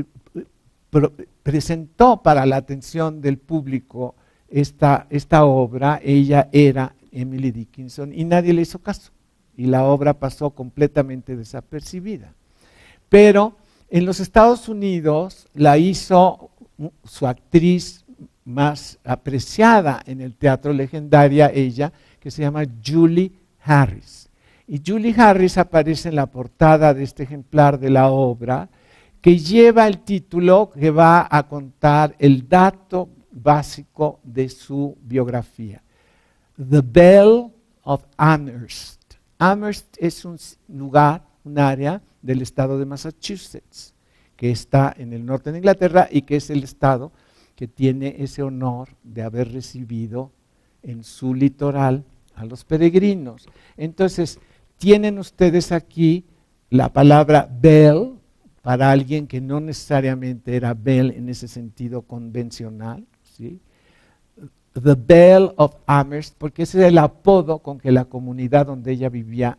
presentó para la atención del público esta obra, ella era Emily Dickinson y nadie le hizo caso y la obra pasó completamente desapercibida. Pero en los Estados Unidos la hizo su actriz más apreciada en el teatro, legendaria ella, que se llama Julie Harris. Y Julie Harris aparece en la portada de este ejemplar de la obra, que lleva el título que va a contar el dato básico de su biografía. The Belle of Amherst. Amherst es un lugar, un área del estado de Massachusetts, que está en el norte de Inglaterra y que es el estado que tiene ese honor de haber recibido en su litoral a los peregrinos. Entonces, tienen ustedes aquí la palabra belle para alguien que no necesariamente era belle en ese sentido convencional, ¿sí? The Belle of Amherst, porque ese era el apodo con que la comunidad donde ella vivía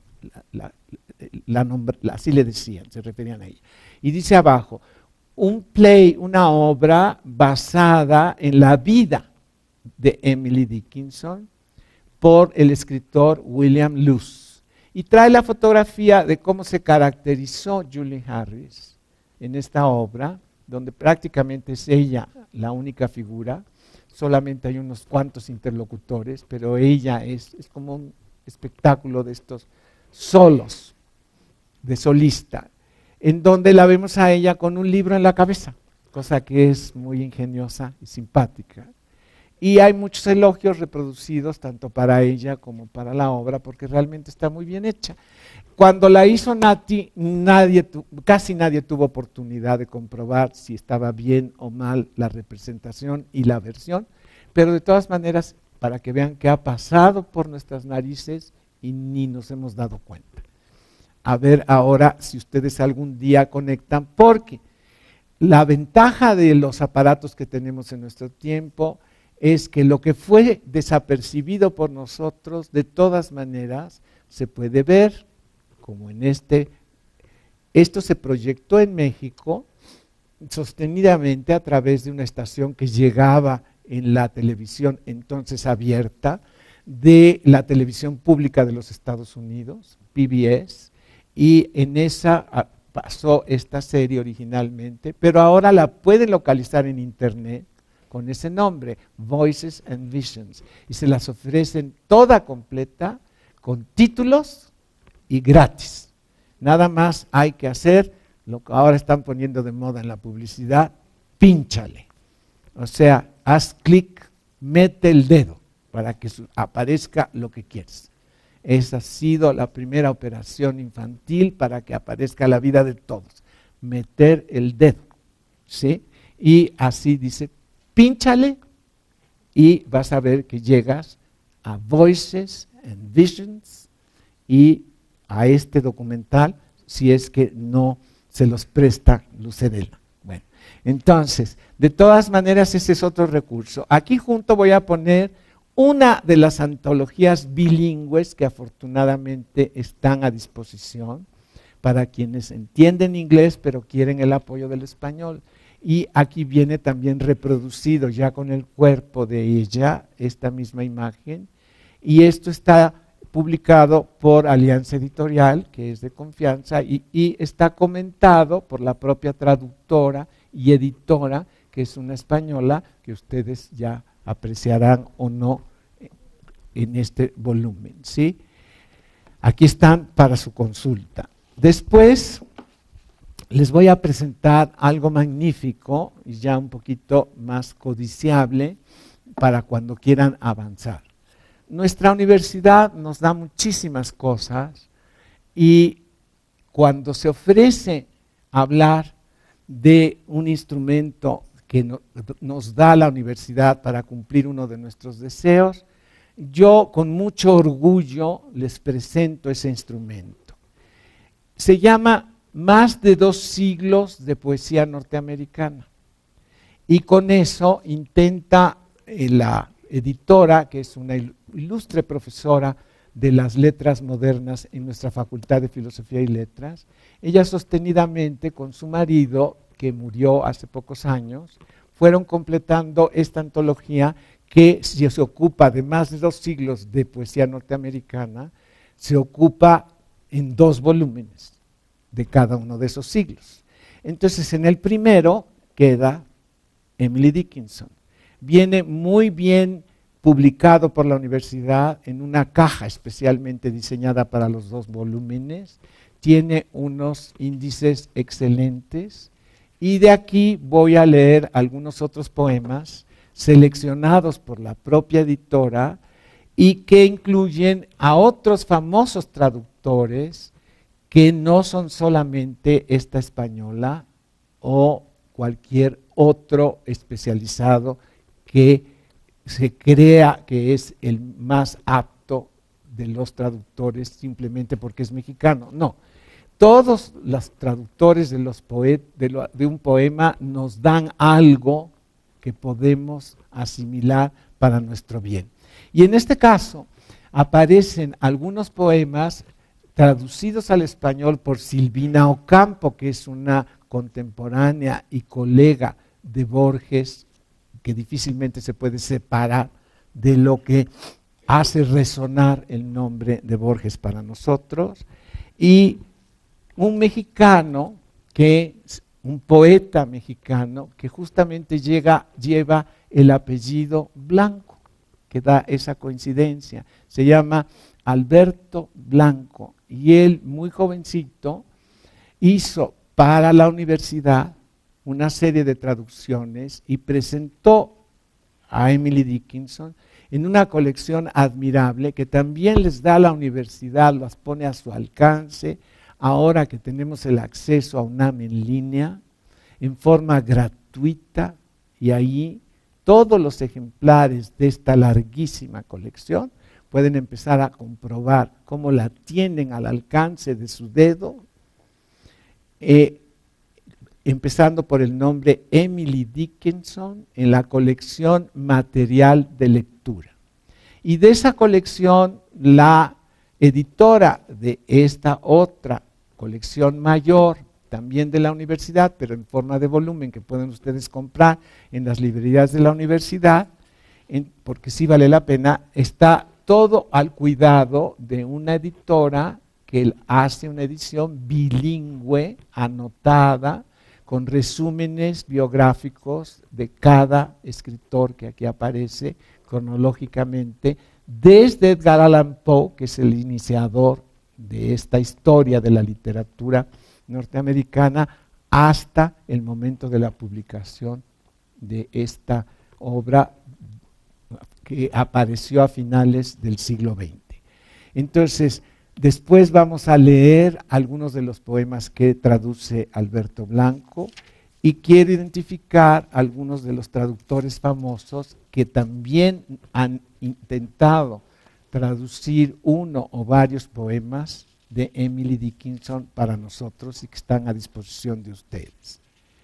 así le decían, se referían a ella. Y dice abajo, un play, una obra basada en la vida de Emily Dickinson por el escritor William Luce. Y trae la fotografía de cómo se caracterizó Julie Harris en esta obra, donde prácticamente es ella la única figura, solamente hay unos cuantos interlocutores, pero ella es como un espectáculo de estos solos, de solista, en donde la vemos a ella con un libro en la cabeza, cosa que es muy ingeniosa y simpática. Y hay muchos elogios reproducidos tanto para ella como para la obra, porque realmente está muy bien hecha. Cuando la hizo Nati, casi nadie tuvo oportunidad de comprobar si estaba bien o mal la representación y la versión, pero de todas maneras, para que vean que ha pasado por nuestras narices y ni nos hemos dado cuenta. A ver ahora si ustedes algún día conectan, porque La ventaja de los aparatos que tenemos en nuestro tiempo es que lo que fue desapercibido por nosotros, de todas maneras, se puede ver, como en esto se proyectó en México sostenidamente a través de una estación que llegaba en la televisión entonces abierta, de la televisión pública de los Estados Unidos, PBS, y en esa pasó esta serie originalmente, pero ahora la pueden localizar en internet con ese nombre, Voices and Visions, y se las ofrecen toda completa, con títulos y gratis. Nada más hay que hacer lo que ahora están poniendo de moda en la publicidad, pínchale. O sea, haz clic, mete el dedo para que aparezca lo que quieres. Esa ha sido la primera operación infantil para que aparezca la vida de todos. Meter el dedo, ¿sí? Y así dice, pínchale y vas a ver que llegas a Voices and Visions y a este documental, si es que no se los presta Lucedela. Bueno, entonces, de todas maneras, ese es otro recurso. Aquí junto voy a poner una de las antologías bilingües que afortunadamente están a disposición para quienes entienden inglés pero quieren el apoyo del español. Y aquí viene también reproducido ya con el cuerpo de ella, esta misma imagen. Y esto está publicado por Alianza Editorial, que es de confianza, y está comentado por la propia traductora y editora, que es una española, que ustedes ya apreciarán o no en este volumen, ¿sí? Aquí están para su consulta. Después les voy a presentar algo magnífico y ya un poquito más codiciable para cuando quieran avanzar. Nuestra universidad nos da muchísimas cosas y cuando se ofrece hablar de un instrumento que nos da la universidad para cumplir uno de nuestros deseos, yo con mucho orgullo les presento ese instrumento. Se llama Más de 2 siglos de poesía norteamericana y con eso intenta la editora, que es una ilustre profesora de las letras modernas en nuestra Facultad de Filosofía y Letras, ella sostenidamente con su marido, que murió hace pocos años, fueron completando esta antología que se ocupa de más de 2 siglos de poesía norteamericana, se ocupa en 2 volúmenes de cada uno de esos siglos. Entonces, en el primero queda Emily Dickinson. Viene muy bien publicado por la universidad en una caja especialmente diseñada para los 2 volúmenes, tiene unos índices excelentes y de aquí voy a leer algunos otros poemas seleccionados por la propia editora y que incluyen a otros famosos traductores que no son solamente esta española o cualquier otro especializado que se crea que es el más apto de los traductores simplemente porque es mexicano. No, todos los traductores de un poema nos dan algo que podemos asimilar para nuestro bien. Y en este caso aparecen algunos poemas traducidos al español por Silvina Ocampo, que es una contemporánea y colega de Borges, que difícilmente se puede separar de lo que hace resonar el nombre de Borges para nosotros, y un mexicano, un poeta mexicano, que justamente lleva el apellido Blanco, que da esa coincidencia, se llama Alberto Blanco, y él, muy jovencito, hizo para la universidad una serie de traducciones y presentó a Emily Dickinson en una colección admirable que también les da a la universidad, las pone a su alcance, ahora que tenemos el acceso a UNAM en línea, en forma gratuita, y ahí todos los ejemplares de esta larguísima colección pueden empezar a comprobar cómo la tienen al alcance de su dedo. empezando por el nombre Emily Dickinson, en la colección Material de Lectura. Y de esa colección, la editora de esta otra colección mayor, también de la universidad, pero en forma de volumen, que pueden ustedes comprar en las librerías de la universidad, porque sí vale la pena, está todo al cuidado de una editora que hace una edición bilingüe, anotada, con resúmenes biográficos de cada escritor que aquí aparece cronológicamente, desde Edgar Allan Poe, que es el iniciador de esta historia de la literatura norteamericana, hasta el momento de la publicación de esta obra que apareció a finales del siglo XX. Entonces, después vamos a leer algunos de los poemas que traduce Alberto Blanco y quiero identificar algunos de los traductores famosos que también han intentado traducir uno o varios poemas de Emily Dickinson para nosotros y que están a disposición de ustedes.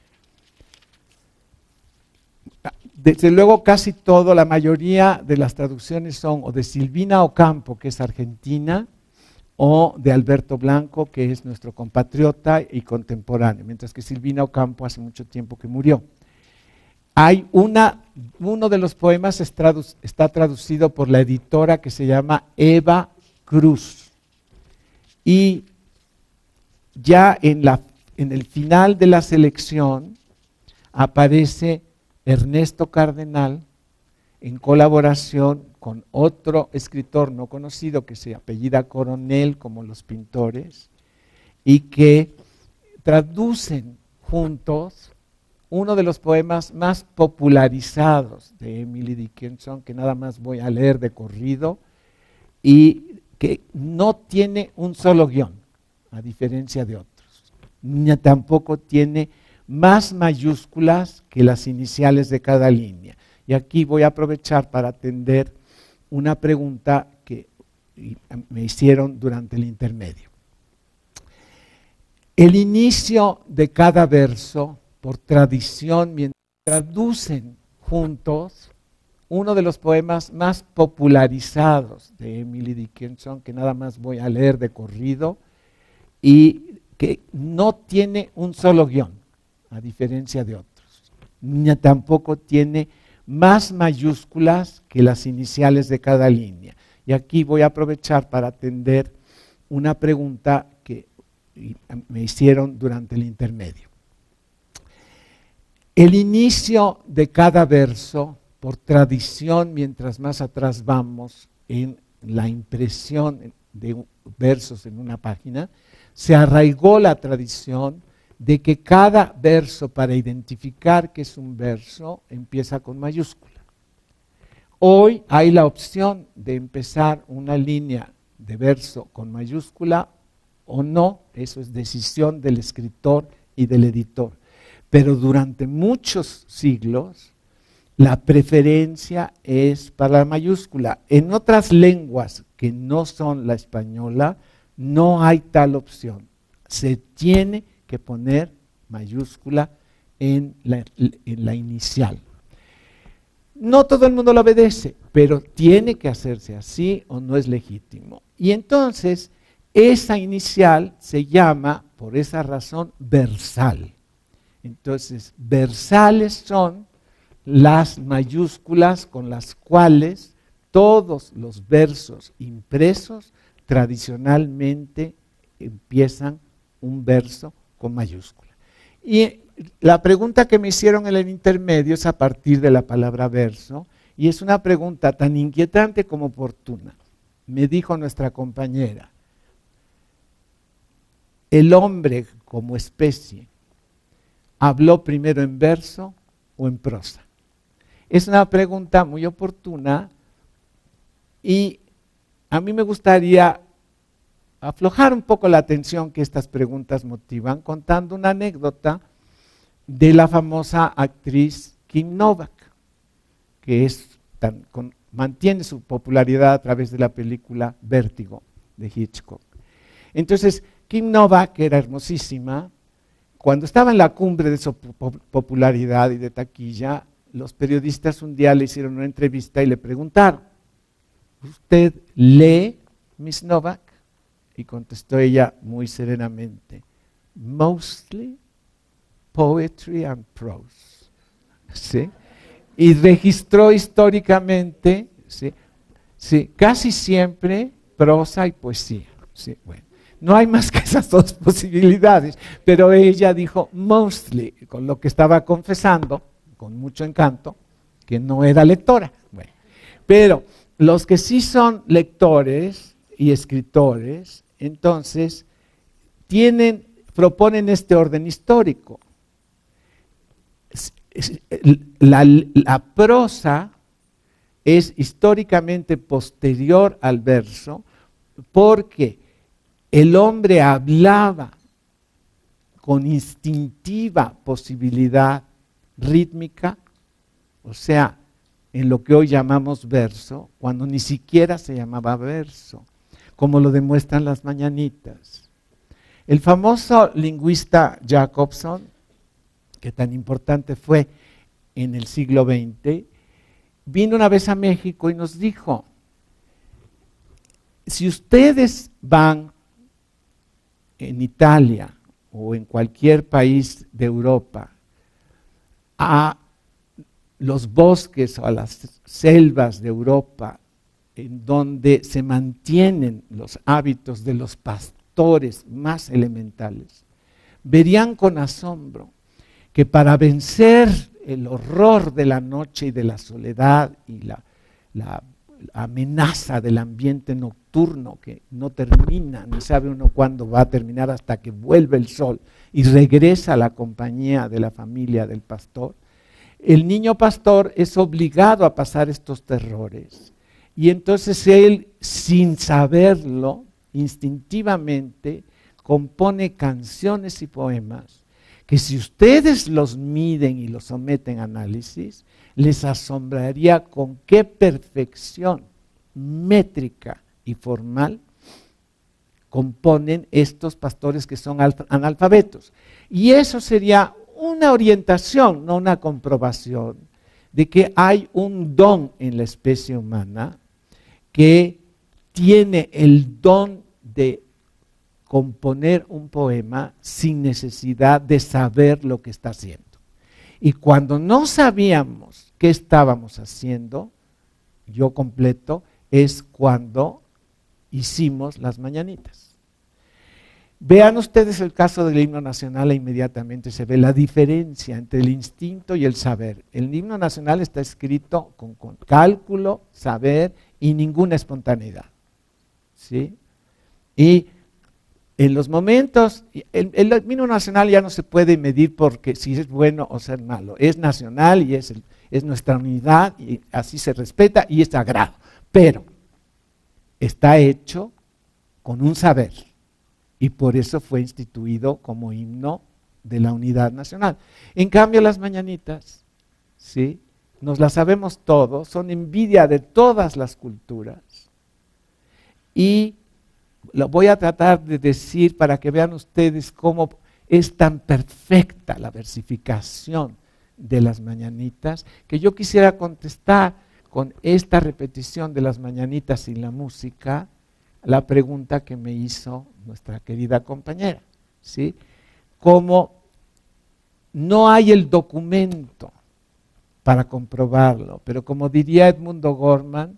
Desde luego casi todo, la mayoría de las traducciones son o de Silvina Ocampo, que es argentina, o de Alberto Blanco, que es nuestro compatriota y contemporáneo, mientras que Silvina Ocampo hace mucho tiempo que murió. Hay uno de los poemas está traducido por la editora que se llama Eva Cruz. Y ya en el final de la selección aparece Ernesto Cardenal en colaboración con otro escritor no conocido que se apellida Coronel, como los pintores, y que traducen juntos uno de los poemas más popularizados de Emily Dickinson, que nada más voy a leer de corrido, y que no tiene un solo guión, a diferencia de otros, ni tampoco tiene más mayúsculas que las iniciales de cada línea. Y aquí voy a aprovechar para atender una pregunta que me hicieron durante el intermedio. El inicio de cada verso, por tradición, mientras traducen juntos uno de los poemas más popularizados de Emily Dickinson, que nada más voy a leer de corrido, y que no tiene un solo guión, a diferencia de otros, ni tampoco tiene más mayúsculas que las iniciales de cada línea. Y aquí voy a aprovechar para atender una pregunta que me hicieron durante el intermedio. El inicio de cada verso, por tradición, mientras más atrás vamos en la impresión de versos en una página, se arraigó la tradición de que cada verso, para identificar que es un verso, empieza con mayúscula. Hoy hay la opción de empezar una línea de verso con mayúscula o no, eso es decisión del escritor y del editor. Pero durante muchos siglos, la preferencia es para la mayúscula. En otras lenguas que no son la española, no hay tal opción. Se tiene que poner mayúscula en la inicial. No todo el mundo lo obedece, pero tiene que hacerse así o no es legítimo. Y entonces, esa inicial se llama, por esa razón, versal. Entonces, versales son las mayúsculas con las cuales todos los versos impresos tradicionalmente empiezan un verso con mayúscula. Y la pregunta que me hicieron en el intermedio es a partir de la palabra verso, y es una pregunta tan inquietante como oportuna. Me dijo nuestra compañera, ¿el hombre como especie habló primero en verso o en prosa? Es una pregunta muy oportuna y a mí me gustaría aflojar un poco la atención que estas preguntas motivan contando una anécdota de la famosa actriz Kim Novak, que mantiene su popularidad a través de la película Vértigo de Hitchcock. Entonces, Kim Novak, que era hermosísima, cuando estaba en la cumbre de su popularidad y de taquilla, los periodistas un día le hicieron una entrevista y le preguntaron, ¿usted lee Miss Novak? Y contestó ella muy serenamente, mostly poetry and prose. ¿Sí? Y registró históricamente, ¿sí? Sí, casi siempre prosa y poesía. Sí, bueno. No hay más que esas dos posibilidades, pero ella dijo mostly, con lo que estaba confesando, con mucho encanto, que no era lectora. Bueno, pero los que sí son lectores y escritores, entonces proponen este orden histórico. La prosa es históricamente posterior al verso porque el hombre hablaba con instintiva posibilidad rítmica, o sea, en lo que hoy llamamos verso, cuando ni siquiera se llamaba verso, como lo demuestran las mañanitas. El famoso lingüista Jacobson, que tan importante fue en el siglo XX, vino una vez a México y nos dijo, si ustedes van en Italia o en cualquier país de Europa a los bosques o a las selvas de Europa en donde se mantienen los hábitos de los pastores más elementales, verían con asombro que para vencer el horror de la noche y de la soledad y la amenaza del ambiente nocturno que no termina, ni sabe uno cuándo va a terminar hasta que vuelve el sol y regresa a la compañía de la familia del pastor, el niño pastor es obligado a pasar estos terrores. Y entonces él, sin saberlo, instintivamente, compone canciones y poemas que si ustedes los miden y los someten a análisis, les asombraría con qué perfección métrica y formal componen estos pastores que son analfabetos. Y eso sería una orientación, no una comprobación, de que hay un don en la especie humana que tiene el don de componer un poema sin necesidad de saber lo que está haciendo. Y cuando no sabíamos qué estábamos haciendo, yo completo, es cuando hicimos las mañanitas. Vean ustedes el caso del himno nacional e inmediatamente se ve la diferencia entre el instinto y el saber. El himno nacional está escrito con cálculo, saber y ninguna espontaneidad. ¿Sí? Y en los momentos, el himno nacional ya no se puede medir porque si es bueno o ser malo. Es nacional y es nuestra unidad y así se respeta y es sagrado. Pero está hecho con un saber y por eso fue instituido como himno de la unidad nacional. En cambio las mañanitas, ¿sí? Nos las sabemos todos, son envidia de todas las culturas y lo voy a tratar de decir para que vean ustedes cómo es tan perfecta la versificación de las mañanitas, que yo quisiera contestar con esta repetición de las mañanitas sin la música, la pregunta que me hizo nuestra querida compañera, ¿sí? Como no hay el documento para comprobarlo, pero como diría Edmundo Gorman,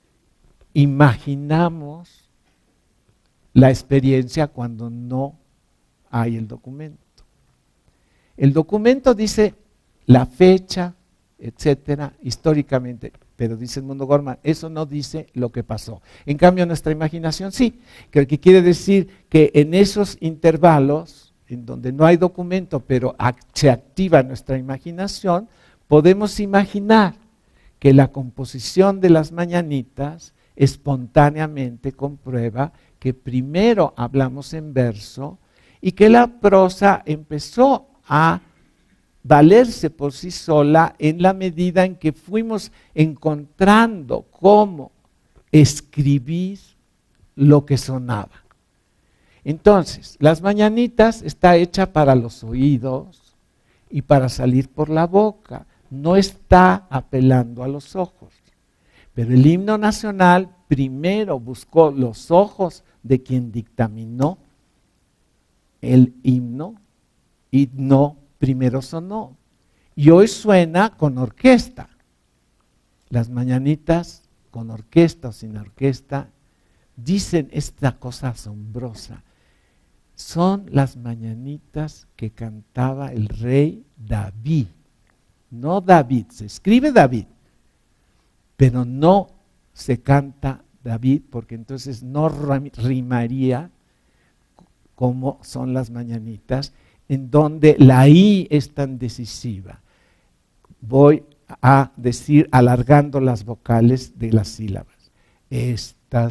imaginamos la experiencia cuando no hay el documento. El documento dice la fecha, etcétera, históricamente, pero dice Edmundo Gorman, eso no dice lo que pasó. En cambio, nuestra imaginación sí, que quiere decir que en esos intervalos, en donde no hay documento, pero se activa nuestra imaginación, podemos imaginar que la composición de las mañanitas espontáneamente comprueba que primero hablamos en verso y que la prosa empezó a valerse por sí sola en la medida en que fuimos encontrando cómo escribir lo que sonaba. Entonces, las mañanitas está hecha para los oídos y para salir por la boca. No está apelando a los ojos. Pero el himno nacional primero buscó los ojos de quien dictaminó el himno y no primero sonó. Y hoy suena con orquesta. Las mañanitas con orquesta o sin orquesta dicen esta cosa asombrosa. Son las mañanitas que cantaba el rey David. No David, se escribe David, pero no se canta David porque entonces no rimaría como son las mañanitas, en donde la I es tan decisiva. Voy a decir alargando las vocales de las sílabas. Estas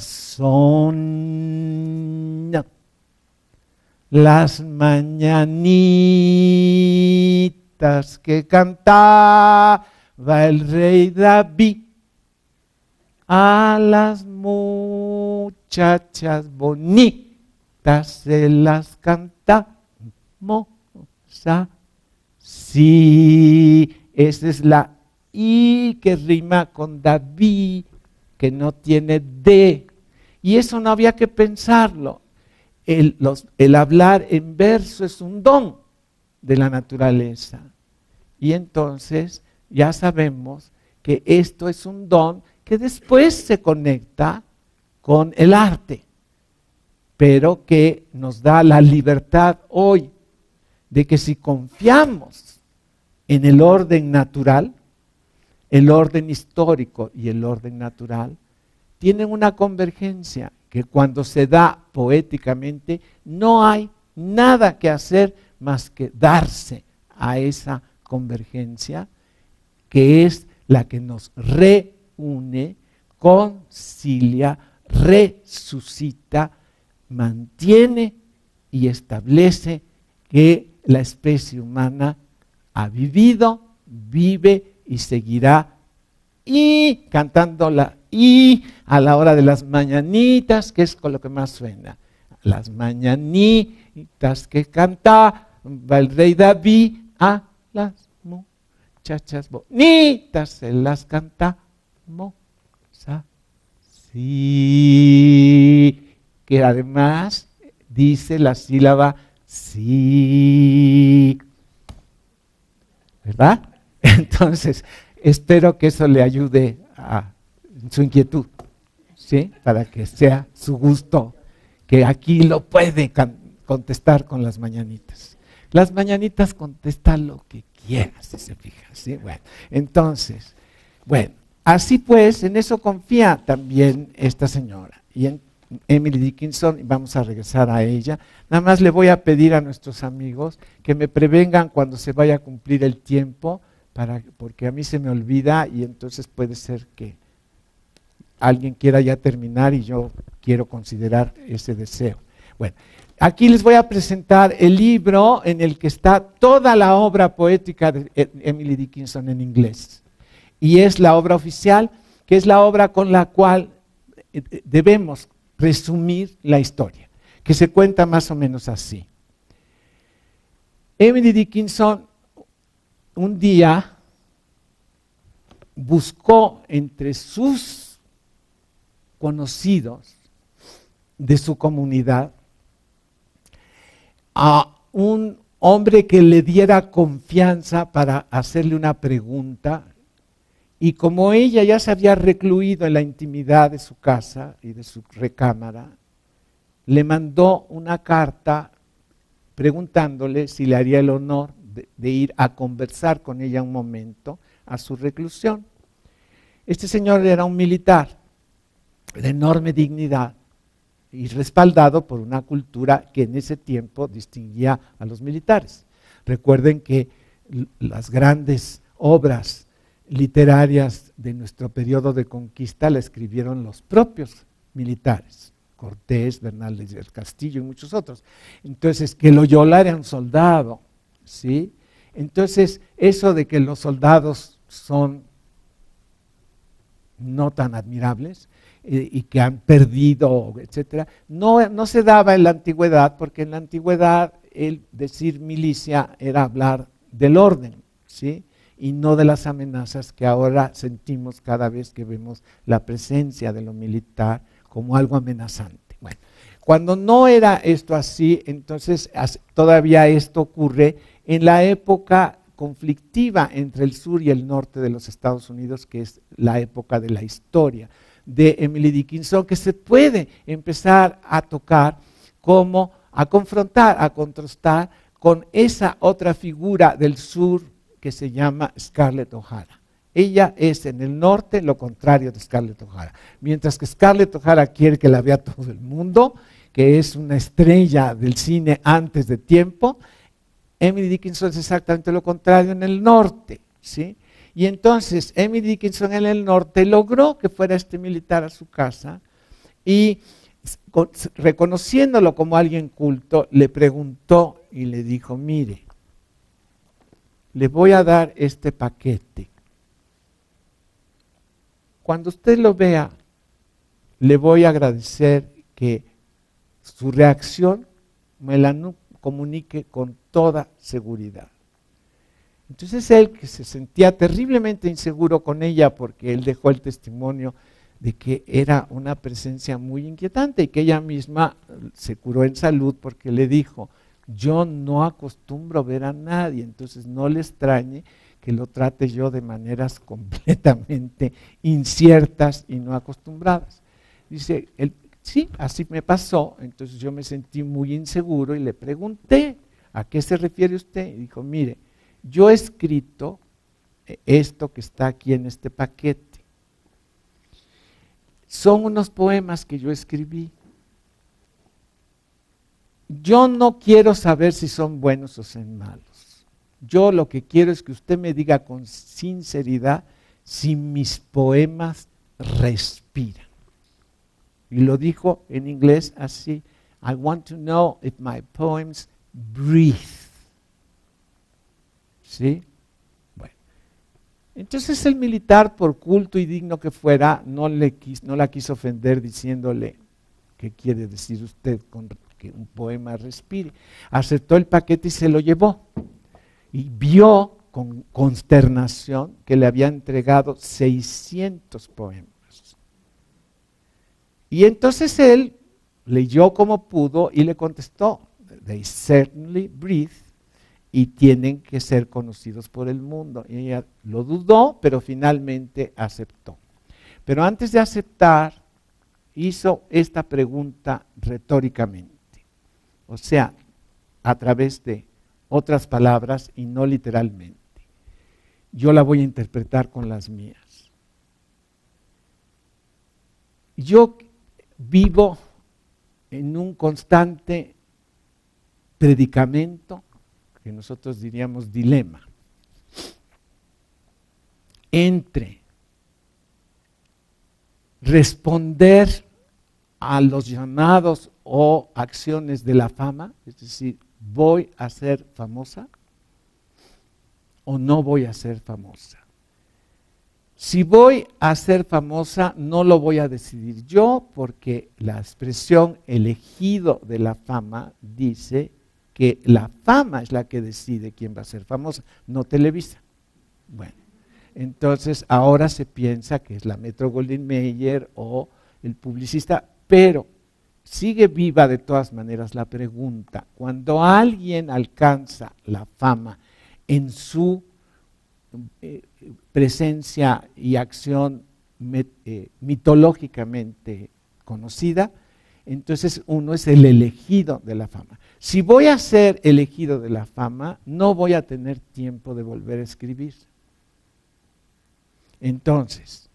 son las mañanitas que cantaba el rey David a las muchachas bonitas se las cantamos así. Esa es la I que rima con David, que no tiene D. Y eso no había que pensarlo. El hablar en verso es un don de la naturaleza. Y entonces ya sabemos que esto es un don que después se conecta con el arte, pero que nos da la libertad hoy de que si confiamos en el orden natural, el orden histórico y el orden natural, tienen una convergencia que cuando se da poéticamente no hay nada que hacer más que darse a esa convergencia que es la que nos reúne, concilia, resucita, mantiene y establece que la especie humana ha vivido, vive y seguirá, y cantando la I a la hora de las mañanitas, que es con lo que más suena. Las mañanitas que cantaba el rey David a las muchachas bonitas se las cantamos así, que además dice la sílaba sí, ¿verdad? Entonces, espero que eso le ayude a su inquietud, ¿sí? Para que sea su gusto, que aquí lo puede contestar con las mañanitas. Las mañanitas contestan lo que quieras, si se fija, ¿sí? Bueno, entonces, bueno, así pues, en eso confía también esta señora. Y en Emily Dickinson, vamos a regresar a ella. Nada más le voy a pedir a nuestros amigos que me prevengan cuando se vaya a cumplir el tiempo, porque a mí se me olvida y entonces puede ser que alguien quiera ya terminar y yo quiero considerar ese deseo. Bueno, aquí les voy a presentar el libro en el que está toda la obra poética de Emily Dickinson en inglés. Y es la obra oficial, que es la obra con la cual debemos resumir la historia, que se cuenta más o menos así. Emily Dickinson un día buscó entre sus conocidos de su comunidad a un hombre que le diera confianza para hacerle una pregunta, y como ella ya se había recluido en la intimidad de su casa y de su recámara, le mandó una carta preguntándole si le haría el honor de ir a conversar con ella un momento a su reclusión. Este señor era un militar de enorme dignidad y respaldado por una cultura que en ese tiempo distinguía a los militares. Recuerden que las grandes obras literarias de nuestro periodo de conquista la escribieron los propios militares, Cortés, Bernal del Castillo y muchos otros. Entonces, que Loyola era un soldado, ¿sí? Entonces, eso de que los soldados son no tan admirables, y que han perdido, etcétera, no se daba en la antigüedad, porque en la antigüedad el decir milicia era hablar del orden, ¿sí? Y no de las amenazas que ahora sentimos cada vez que vemos la presencia de lo militar como algo amenazante. Bueno, cuando no era esto así, entonces todavía esto ocurre en la época conflictiva entre el sur y el norte de los Estados Unidos, que es la época de la historia de Emily Dickinson, que se puede empezar a tocar como a confrontar, a contrastar con esa otra figura del sur que se llama Scarlett O'Hara. Ella es en el norte lo contrario de Scarlett O'Hara. Mientras que Scarlett O'Hara quiere que la vea todo el mundo, que es una estrella del cine antes de tiempo, Emily Dickinson es exactamente lo contrario en el norte, ¿sí? Y entonces Emily Dickinson en el norte logró que fuera este militar a su casa y reconociéndolo como alguien culto, le preguntó y le dijo, mire, le voy a dar este paquete. Cuando usted lo vea, le voy a agradecer que su reacción me la comunique con toda seguridad. Entonces él, que se sentía terriblemente inseguro con ella porque él dejó el testimonio de que era una presencia muy inquietante y que ella misma se curó en salud porque le dijo, yo no acostumbro ver a nadie, entonces no le extrañe que lo trate yo de maneras completamente inciertas y no acostumbradas. Dice, sí, así me pasó, entonces yo me sentí muy inseguro y le pregunté, ¿a qué se refiere usted? Y dijo, mire, yo he escrito esto que está aquí en este paquete. Son unos poemas que yo escribí. Yo no quiero saber si son buenos o son malos. Yo lo que quiero es que usted me diga con sinceridad si mis poemas respiran. Y lo dijo en inglés así, I want to know if my poems breathe. ¿Sí? Bueno. Entonces el militar, por culto y digno que fuera, no la quiso ofender diciéndole, ¿qué quiere decir usted con que un poema respire? Aceptó el paquete y se lo llevó. Y vio con consternación que le había entregado 600 poemas. Y entonces él leyó como pudo y le contestó, they certainly breathe, y tienen que ser conocidos por el mundo. Y ella lo dudó, pero finalmente aceptó. Pero antes de aceptar, hizo esta pregunta retóricamente, o sea, a través de otras palabras y no literalmente. Yo la voy a interpretar con las mías. Yo vivo en un constante predicamento, que nosotros diríamos dilema, entre responder a los llamados o acciones de la fama, es decir, ¿voy a ser famosa o no voy a ser famosa? Si voy a ser famosa, no lo voy a decidir yo, porque la expresión elegido de la fama dice que la fama es la que decide quién va a ser famosa, no Televisa. Bueno, entonces ahora se piensa que es la Metro-Goldwyn-Mayer o el publicista, pero sigue viva de todas maneras la pregunta, cuando alguien alcanza la fama en su presencia y acción mitológicamente conocida, entonces uno es el elegido de la fama. Si voy a ser elegido de la fama, no voy a tener tiempo de volver a escribir. Entonces,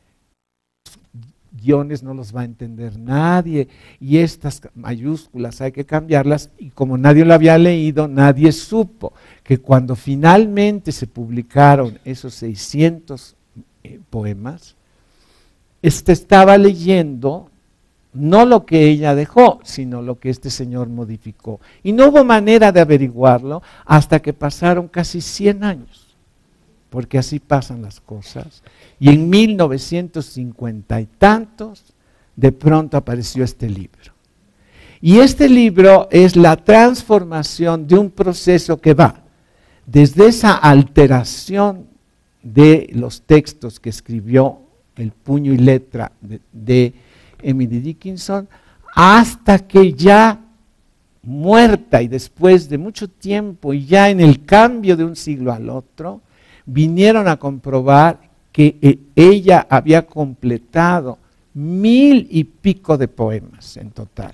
guiones no los va a entender nadie y estas mayúsculas hay que cambiarlas, y como nadie lo había leído, nadie supo que cuando finalmente se publicaron esos 600 poemas, estaba leyendo no lo que ella dejó, sino lo que este señor modificó. Y no hubo manera de averiguarlo hasta que pasaron casi 100 años, porque así pasan las cosas. Y en 1950 y tantos de pronto apareció este libro. Y este libro es la transformación de un proceso que va desde esa alteración de los textos que escribió el puño y letra de Emily Dickinson, hasta que ya muerta y después de mucho tiempo y ya en el cambio de un siglo al otro, vinieron a comprobar que ella había completado 1000 y pico de poemas en total.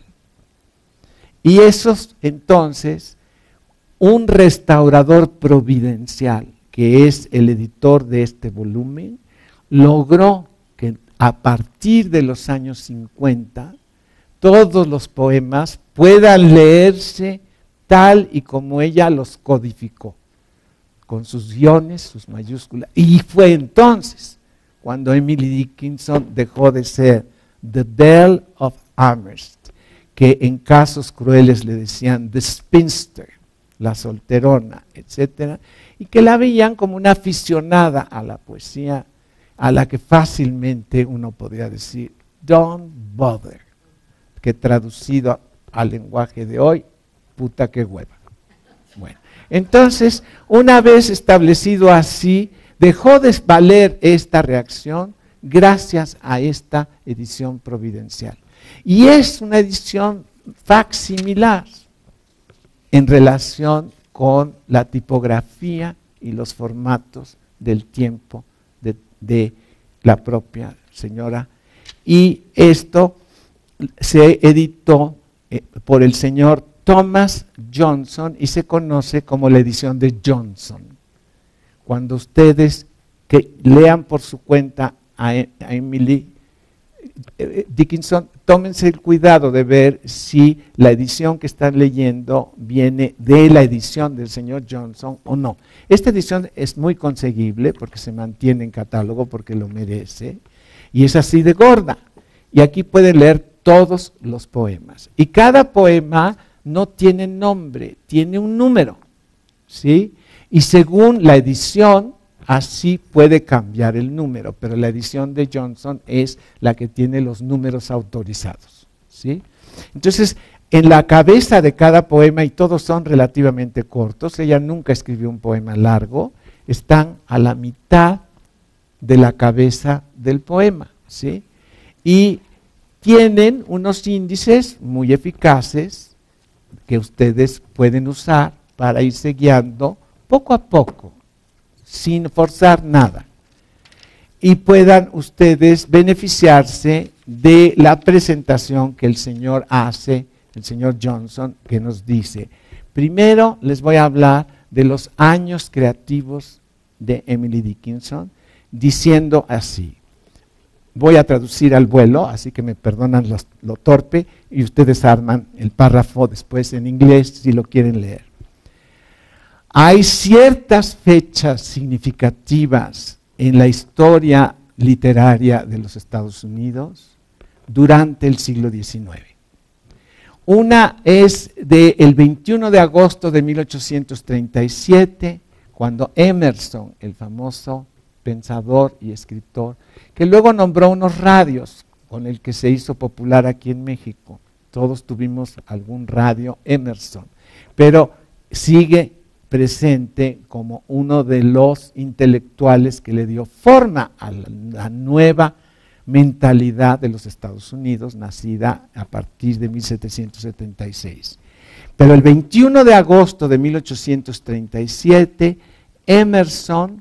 Y esos entonces, un restaurador providencial, que es el editor de este volumen, logró que a partir de los años 50, todos los poemas puedan leerse tal y como ella los codificó, con sus guiones, sus mayúsculas. Y fue entonces cuando Emily Dickinson dejó de ser The Belle of Amherst, que en casos crueles le decían The Spinster, la solterona, etc., y que la veían como una aficionada a la poesía, a la que fácilmente uno podría decir, don't bother, que traducido al lenguaje de hoy, puta que hueva. Bueno, entonces, una vez establecido así, dejó de valer esta reacción gracias a esta edición providencial. Y es una edición facsimilar en relación con la tipografía y los formatos del tiempo de la propia señora. Y esto se editó por el señor Thomas Johnson y se conoce como la edición de Johnson. Cuando ustedes que lean por su cuenta a Emily Dickinson, tómense el cuidado de ver si la edición que están leyendo viene de la edición del señor Johnson o no. Esta edición es muy conseguible porque se mantiene en catálogo, porque lo merece, y es así de gorda. Y aquí pueden leer todos los poemas. Y cada poema no tiene nombre, tiene un número, ¿sí? Y según la edición, así puede cambiar el número, pero la edición de Johnson es la que tiene los números autorizados, ¿sí? Entonces, en la cabeza de cada poema, y todos son relativamente cortos, ella nunca escribió un poema largo, están a la mitad de la cabeza del poema, ¿sí? Y tienen unos índices muy eficaces que ustedes pueden usar para irse guiando poco a poco, sin forzar nada, y puedan ustedes beneficiarse de la presentación que el señor hace, el señor Johnson, que nos dice, primero les voy a hablar de los años creativos de Emily Dickinson, diciendo así, voy a traducir al vuelo, así que me perdonan lo torpe, y ustedes arman el párrafo después en inglés si lo quieren leer. Hay ciertas fechas significativas en la historia literaria de los Estados Unidos durante el siglo XIX. Una es del 21 de agosto de 1837, cuando Emerson, el famoso pensador y escritor, que luego nombró unos radios con el que se hizo popular aquí en México. Todos tuvimos algún radio Emerson, pero sigue presente como uno de los intelectuales que le dio forma a la nueva mentalidad de los Estados Unidos, nacida a partir de 1776. Pero el 21 de agosto de 1837, Emerson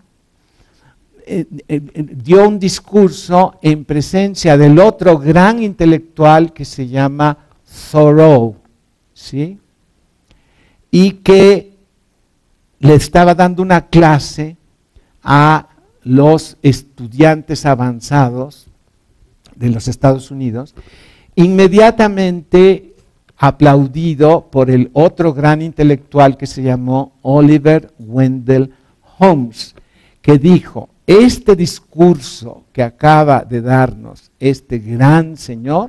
dio un discurso en presencia del otro gran intelectual que se llama Thoreau, ¿sí? Y que le estaba dando una clase a los estudiantes avanzados de los Estados Unidos, inmediatamente aplaudido por el otro gran intelectual que se llamó Oliver Wendell Holmes, que dijo, este discurso que acaba de darnos este gran señor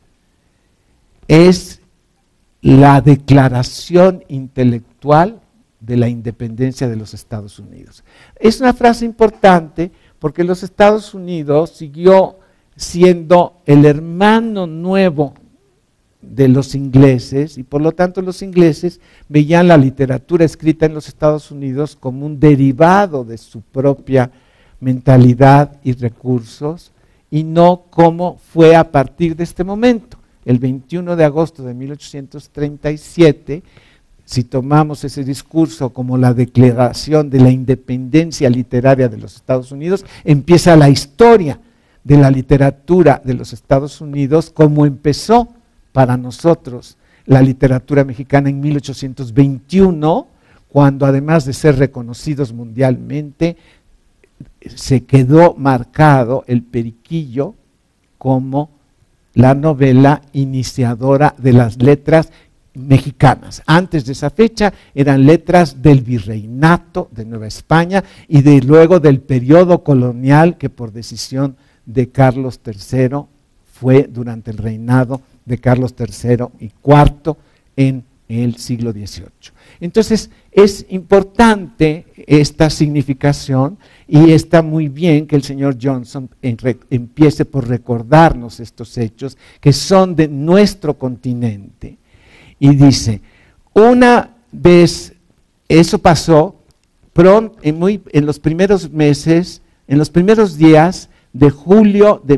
es la declaración intelectual de la independencia de los Estados Unidos. Es una frase importante porque los Estados Unidos siguió siendo el hermano nuevo de los ingleses, y por lo tanto los ingleses veían la literatura escrita en los Estados Unidos como un derivado de su propia mentalidad y recursos, y no como fue a partir de este momento. El 21 de agosto de 1837, si tomamos ese discurso como la declaración de la independencia literaria de los Estados Unidos, empieza la historia de la literatura de los Estados Unidos, como empezó para nosotros la literatura mexicana en 1821, cuando además de ser reconocidos mundialmente, se quedó marcado el Periquillo como la novela iniciadora de las letras mexicanas. Antes de esa fecha eran letras del virreinato de Nueva España y luego del periodo colonial que por decisión de Carlos III fue durante el reinado de Carlos III y IV en el siglo XVIII. Entonces es importante esta significación y está muy bien que el señor Johnson empiece por recordarnos estos hechos que son de nuestro continente. Y dice, una vez eso pasó, en los primeros meses, en los primeros días de julio de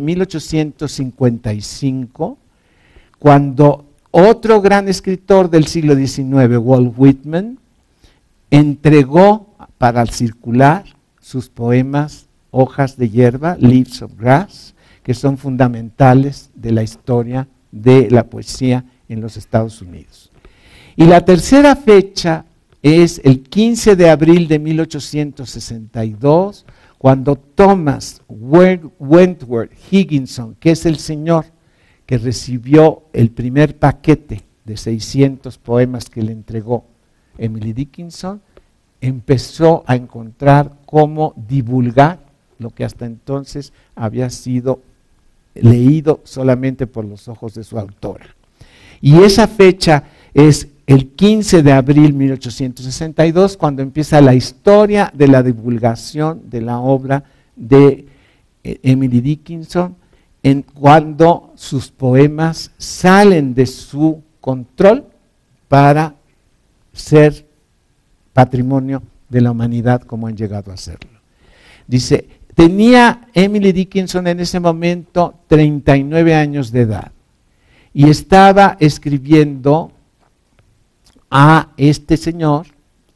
1855, cuando otro gran escritor del siglo XIX, Walt Whitman, entregó para circular sus poemas Hojas de hierba, Leaves of Grass, que son fundamentales de la historia de la poesía en los Estados Unidos. Y la tercera fecha es el 15 de abril de 1862, cuando Thomas Wentworth Higginson, que es el señor que recibió el primer paquete de 600 poemas que le entregó Emily Dickinson, empezó a encontrar cómo divulgar lo que hasta entonces había sido leído solamente por los ojos de su autora. Y esa fecha es el 15 de abril de 1862, cuando empieza la historia de la divulgación de la obra de Emily Dickinson, cuando sus poemas salen de su control para ser patrimonio de la humanidad como han llegado a serlo. Dice, tenía Emily Dickinson en ese momento 39 años de edad y estaba escribiendo a este señor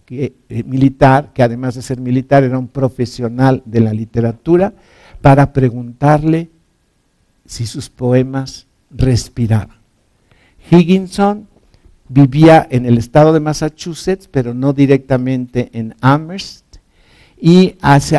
militar, que además de ser militar era un profesional de la literatura, para preguntarle si sus poemas respiraban. Higginson vivía en el estado de Massachusetts, pero no directamente en Amherst, y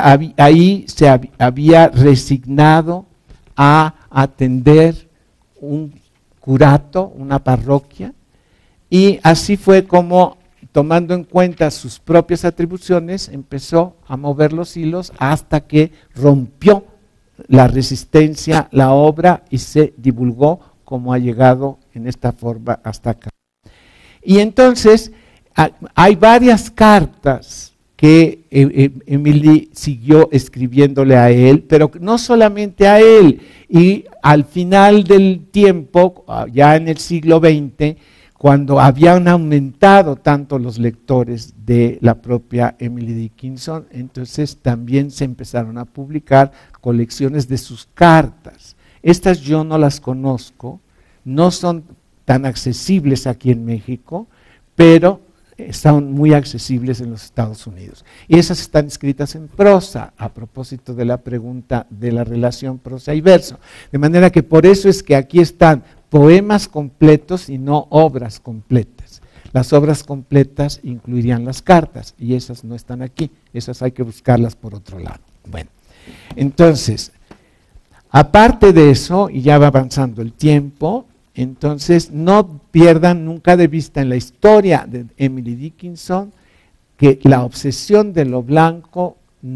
ahí se había resignado a atender un curato, una parroquia, y así fue como, tomando en cuenta sus propias atribuciones, empezó a mover los hilos hasta que rompió la resistencia, la obra, y se divulgó como ha llegado en esta forma hasta acá. Y entonces hay varias cartas que Emily siguió escribiéndole a él, pero no solamente a él, y al final del tiempo, ya en el siglo XX, cuando habían aumentado tanto los lectores de la propia Emily Dickinson, entonces también se empezaron a publicar colecciones de sus cartas. Estas yo no las conozco, no son tan accesibles aquí en México, pero son muy accesibles en los Estados Unidos. Y esas están escritas en prosa, a propósito de la pregunta de la relación prosa y verso. De manera que por eso es que aquí están poemas completos y no obras completas. Las obras completas incluirían las cartas y esas no están aquí, esas hay que buscarlas por otro lado. Bueno, entonces, aparte de eso, y ya va avanzando el tiempo, entonces no pierdan nunca de vista en la historia de Emily Dickinson que la obsesión de lo blanco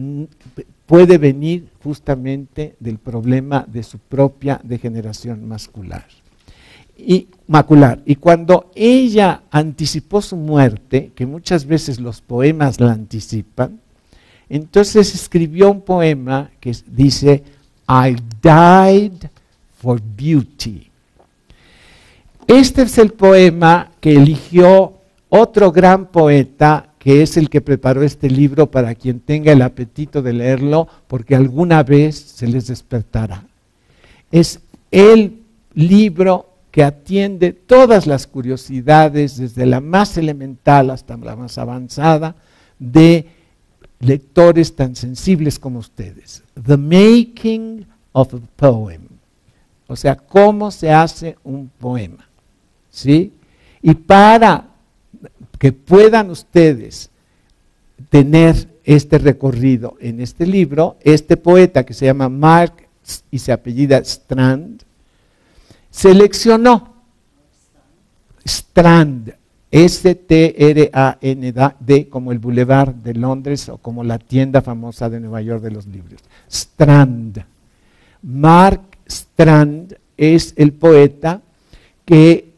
puede venir justamente del problema de su propia degeneración macular. Y cuando ella anticipó su muerte, que muchas veces los poemas la anticipan, entonces escribió un poema que dice, I died for Beauty. Este es el poema que eligió otro gran poeta, que es el que preparó este libro para quien tenga el apetito de leerlo, porque alguna vez se les despertará. Es el libro que atiende todas las curiosidades, desde la más elemental hasta la más avanzada, de lectores tan sensibles como ustedes. The Making of a Poem. O sea, cómo se hace un poema. ¿Sí? Y para que puedan ustedes tener este recorrido en este libro, este poeta que se llama Mark y se apellida Strand, seleccionó Strand, S-T-R-A-N-D, como el Boulevard de Londres o como la tienda famosa de Nueva York de los libros. Strand. Mark Strand es el poeta que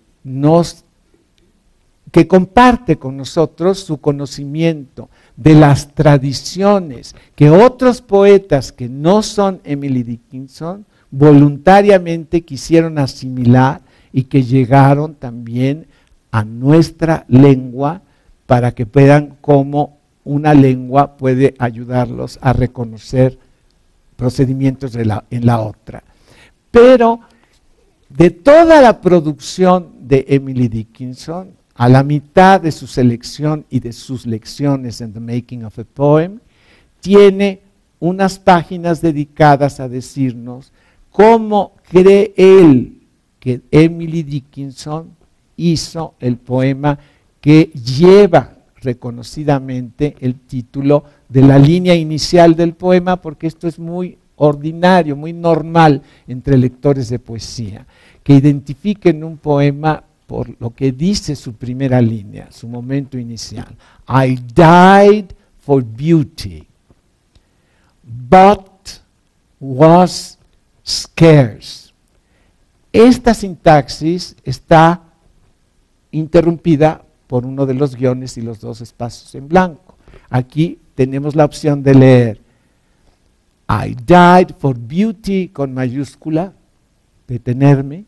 comparte con nosotros su conocimiento de las tradiciones que otros poetas que no son Emily Dickinson voluntariamente quisieron asimilar y que llegaron también a nuestra lengua para que vean cómo una lengua puede ayudarlos a reconocer procedimientos en la otra. Pero de toda la producción de Emily Dickinson, a la mitad de su selección y de sus lecciones en The Making of a Poem, tiene unas páginas dedicadas a decirnos cómo cree él que Emily Dickinson hizo el poema que lleva reconocidamente el título de la línea inicial del poema, porque esto es muy ordinario, muy normal entre lectores de poesía, que identifiquen un poema por lo que dice su primera línea, su momento inicial. I died for beauty, but was scarce. Esta sintaxis está interrumpida por uno de los guiones y los dos espacios en blanco. Aquí tenemos la opción de leer I died for beauty con mayúscula, detenerme,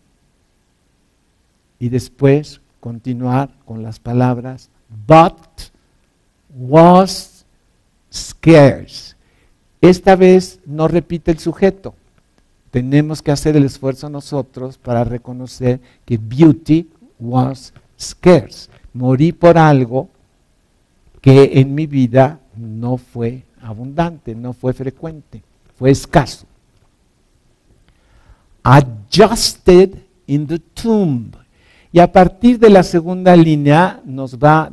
y después continuar con las palabras but was scarce. Esta vez no repite el sujeto. Tenemos que hacer el esfuerzo nosotros para reconocer que beauty was scarce. Morí por algo que en mi vida no fue abundante, no fue frecuente, fue escaso. Adjusted in the tomb. Y a partir de la segunda línea nos va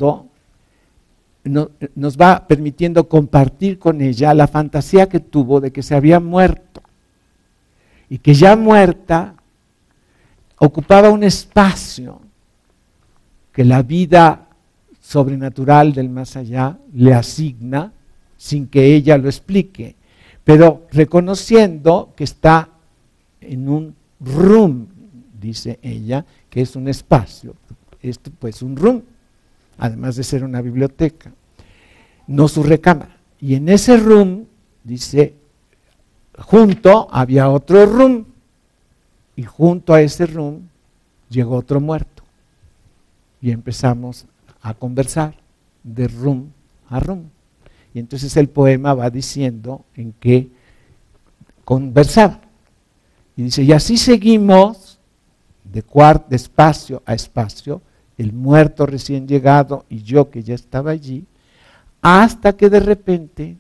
permitiendo compartir con ella la fantasía que tuvo de que se había muerto y que ya muerta ocupaba un espacio que la vida sobrenatural del más allá le asigna sin que ella lo explique, pero reconociendo que está en un room, dice ella, que es un espacio, esto pues un room, además de ser una biblioteca, no su recámara. Y en ese room, dice, junto había otro room, y junto a ese room llegó otro muerto. Y empezamos a conversar de room a room. Y entonces el poema va diciendo en qué conversaba. Y dice, y así seguimos de espacio a espacio, el muerto recién llegado y yo que ya estaba allí, hasta que de repente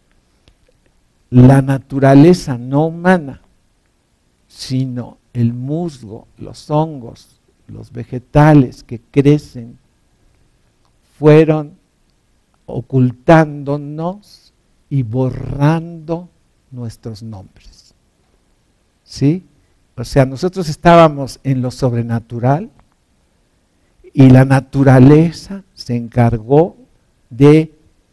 la naturaleza no humana, sino el musgo, los hongos, los vegetales que crecen, fueron ocultándonos y borrando nuestros nombres. ¿Sí? O sea, nosotros estábamos en lo sobrenatural y la naturaleza se encargó de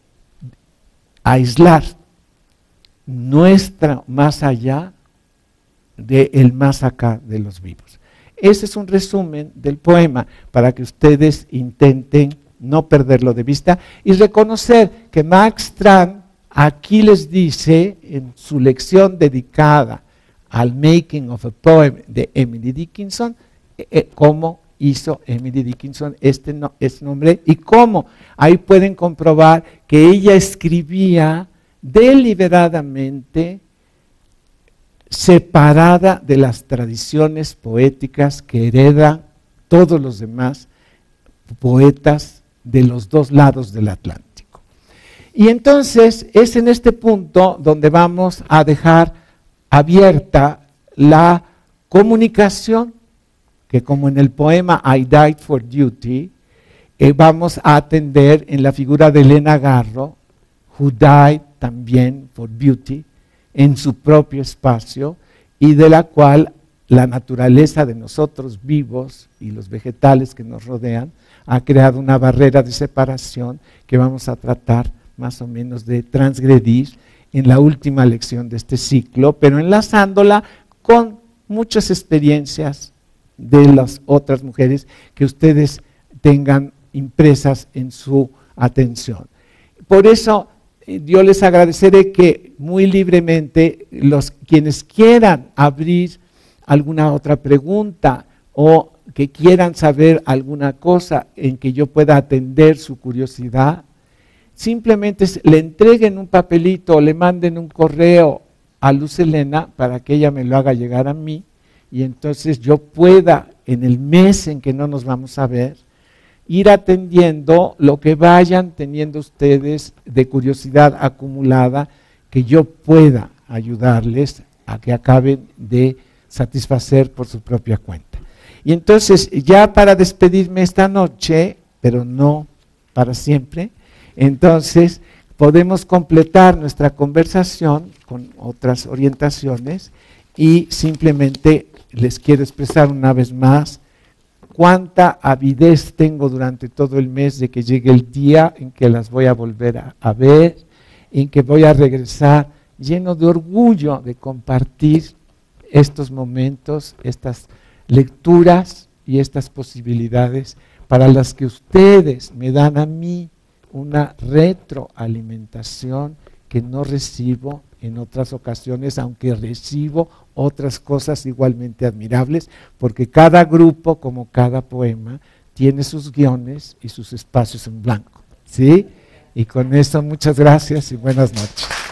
aislar nuestra más allá del más acá de los vivos. Ese es un resumen del poema para que ustedes intenten no perderlo de vista y reconocer que Mark Strand aquí les dice en su lección dedicada al Making of a Poem de Emily Dickinson, cómo hizo Emily Dickinson este nombre y cómo ahí pueden comprobar que ella escribía deliberadamente separada de las tradiciones poéticas que heredan todos los demás poetas de los dos lados del Atlántico. Y entonces es en este punto donde vamos a dejar abierta la comunicación, que como en el poema I Died for Duty, vamos a atender en la figura de Elena Garro, who died también for beauty, en su propio espacio, y de la cual la naturaleza de nosotros vivos y los vegetales que nos rodean ha creado una barrera de separación que vamos a tratar más o menos de transgredir en la última lección de este ciclo, pero enlazándola con muchas experiencias de las otras mujeres que ustedes tengan impresas en su atención. Por eso yo les agradeceré que muy libremente quienes quieran abrir alguna otra pregunta o que quieran saber alguna cosa en que yo pueda atender su curiosidad, simplemente le entreguen un papelito o le manden un correo a Luz Helena para que ella me lo haga llegar a mí y entonces yo pueda, en el mes en que no nos vamos a ver, ir atendiendo lo que vayan teniendo ustedes de curiosidad acumulada, que yo pueda ayudarles a que acaben de satisfacer por su propia cuenta. Y entonces, ya para despedirme esta noche, pero no para siempre, entonces podemos completar nuestra conversación con otras orientaciones y simplemente les quiero expresar una vez más cuánta avidez tengo durante todo el mes de que llegue el día en que las voy a volver a ver, en que voy a regresar lleno de orgullo de compartir estos momentos, estas lecturas y estas posibilidades para las que ustedes me dan a mí una retroalimentación que no recibo en otras ocasiones, aunque recibo otras cosas igualmente admirables, porque cada grupo, como cada poema, tiene sus guiones y sus espacios en blanco, ¿sí? Y con eso, muchas gracias y buenas noches.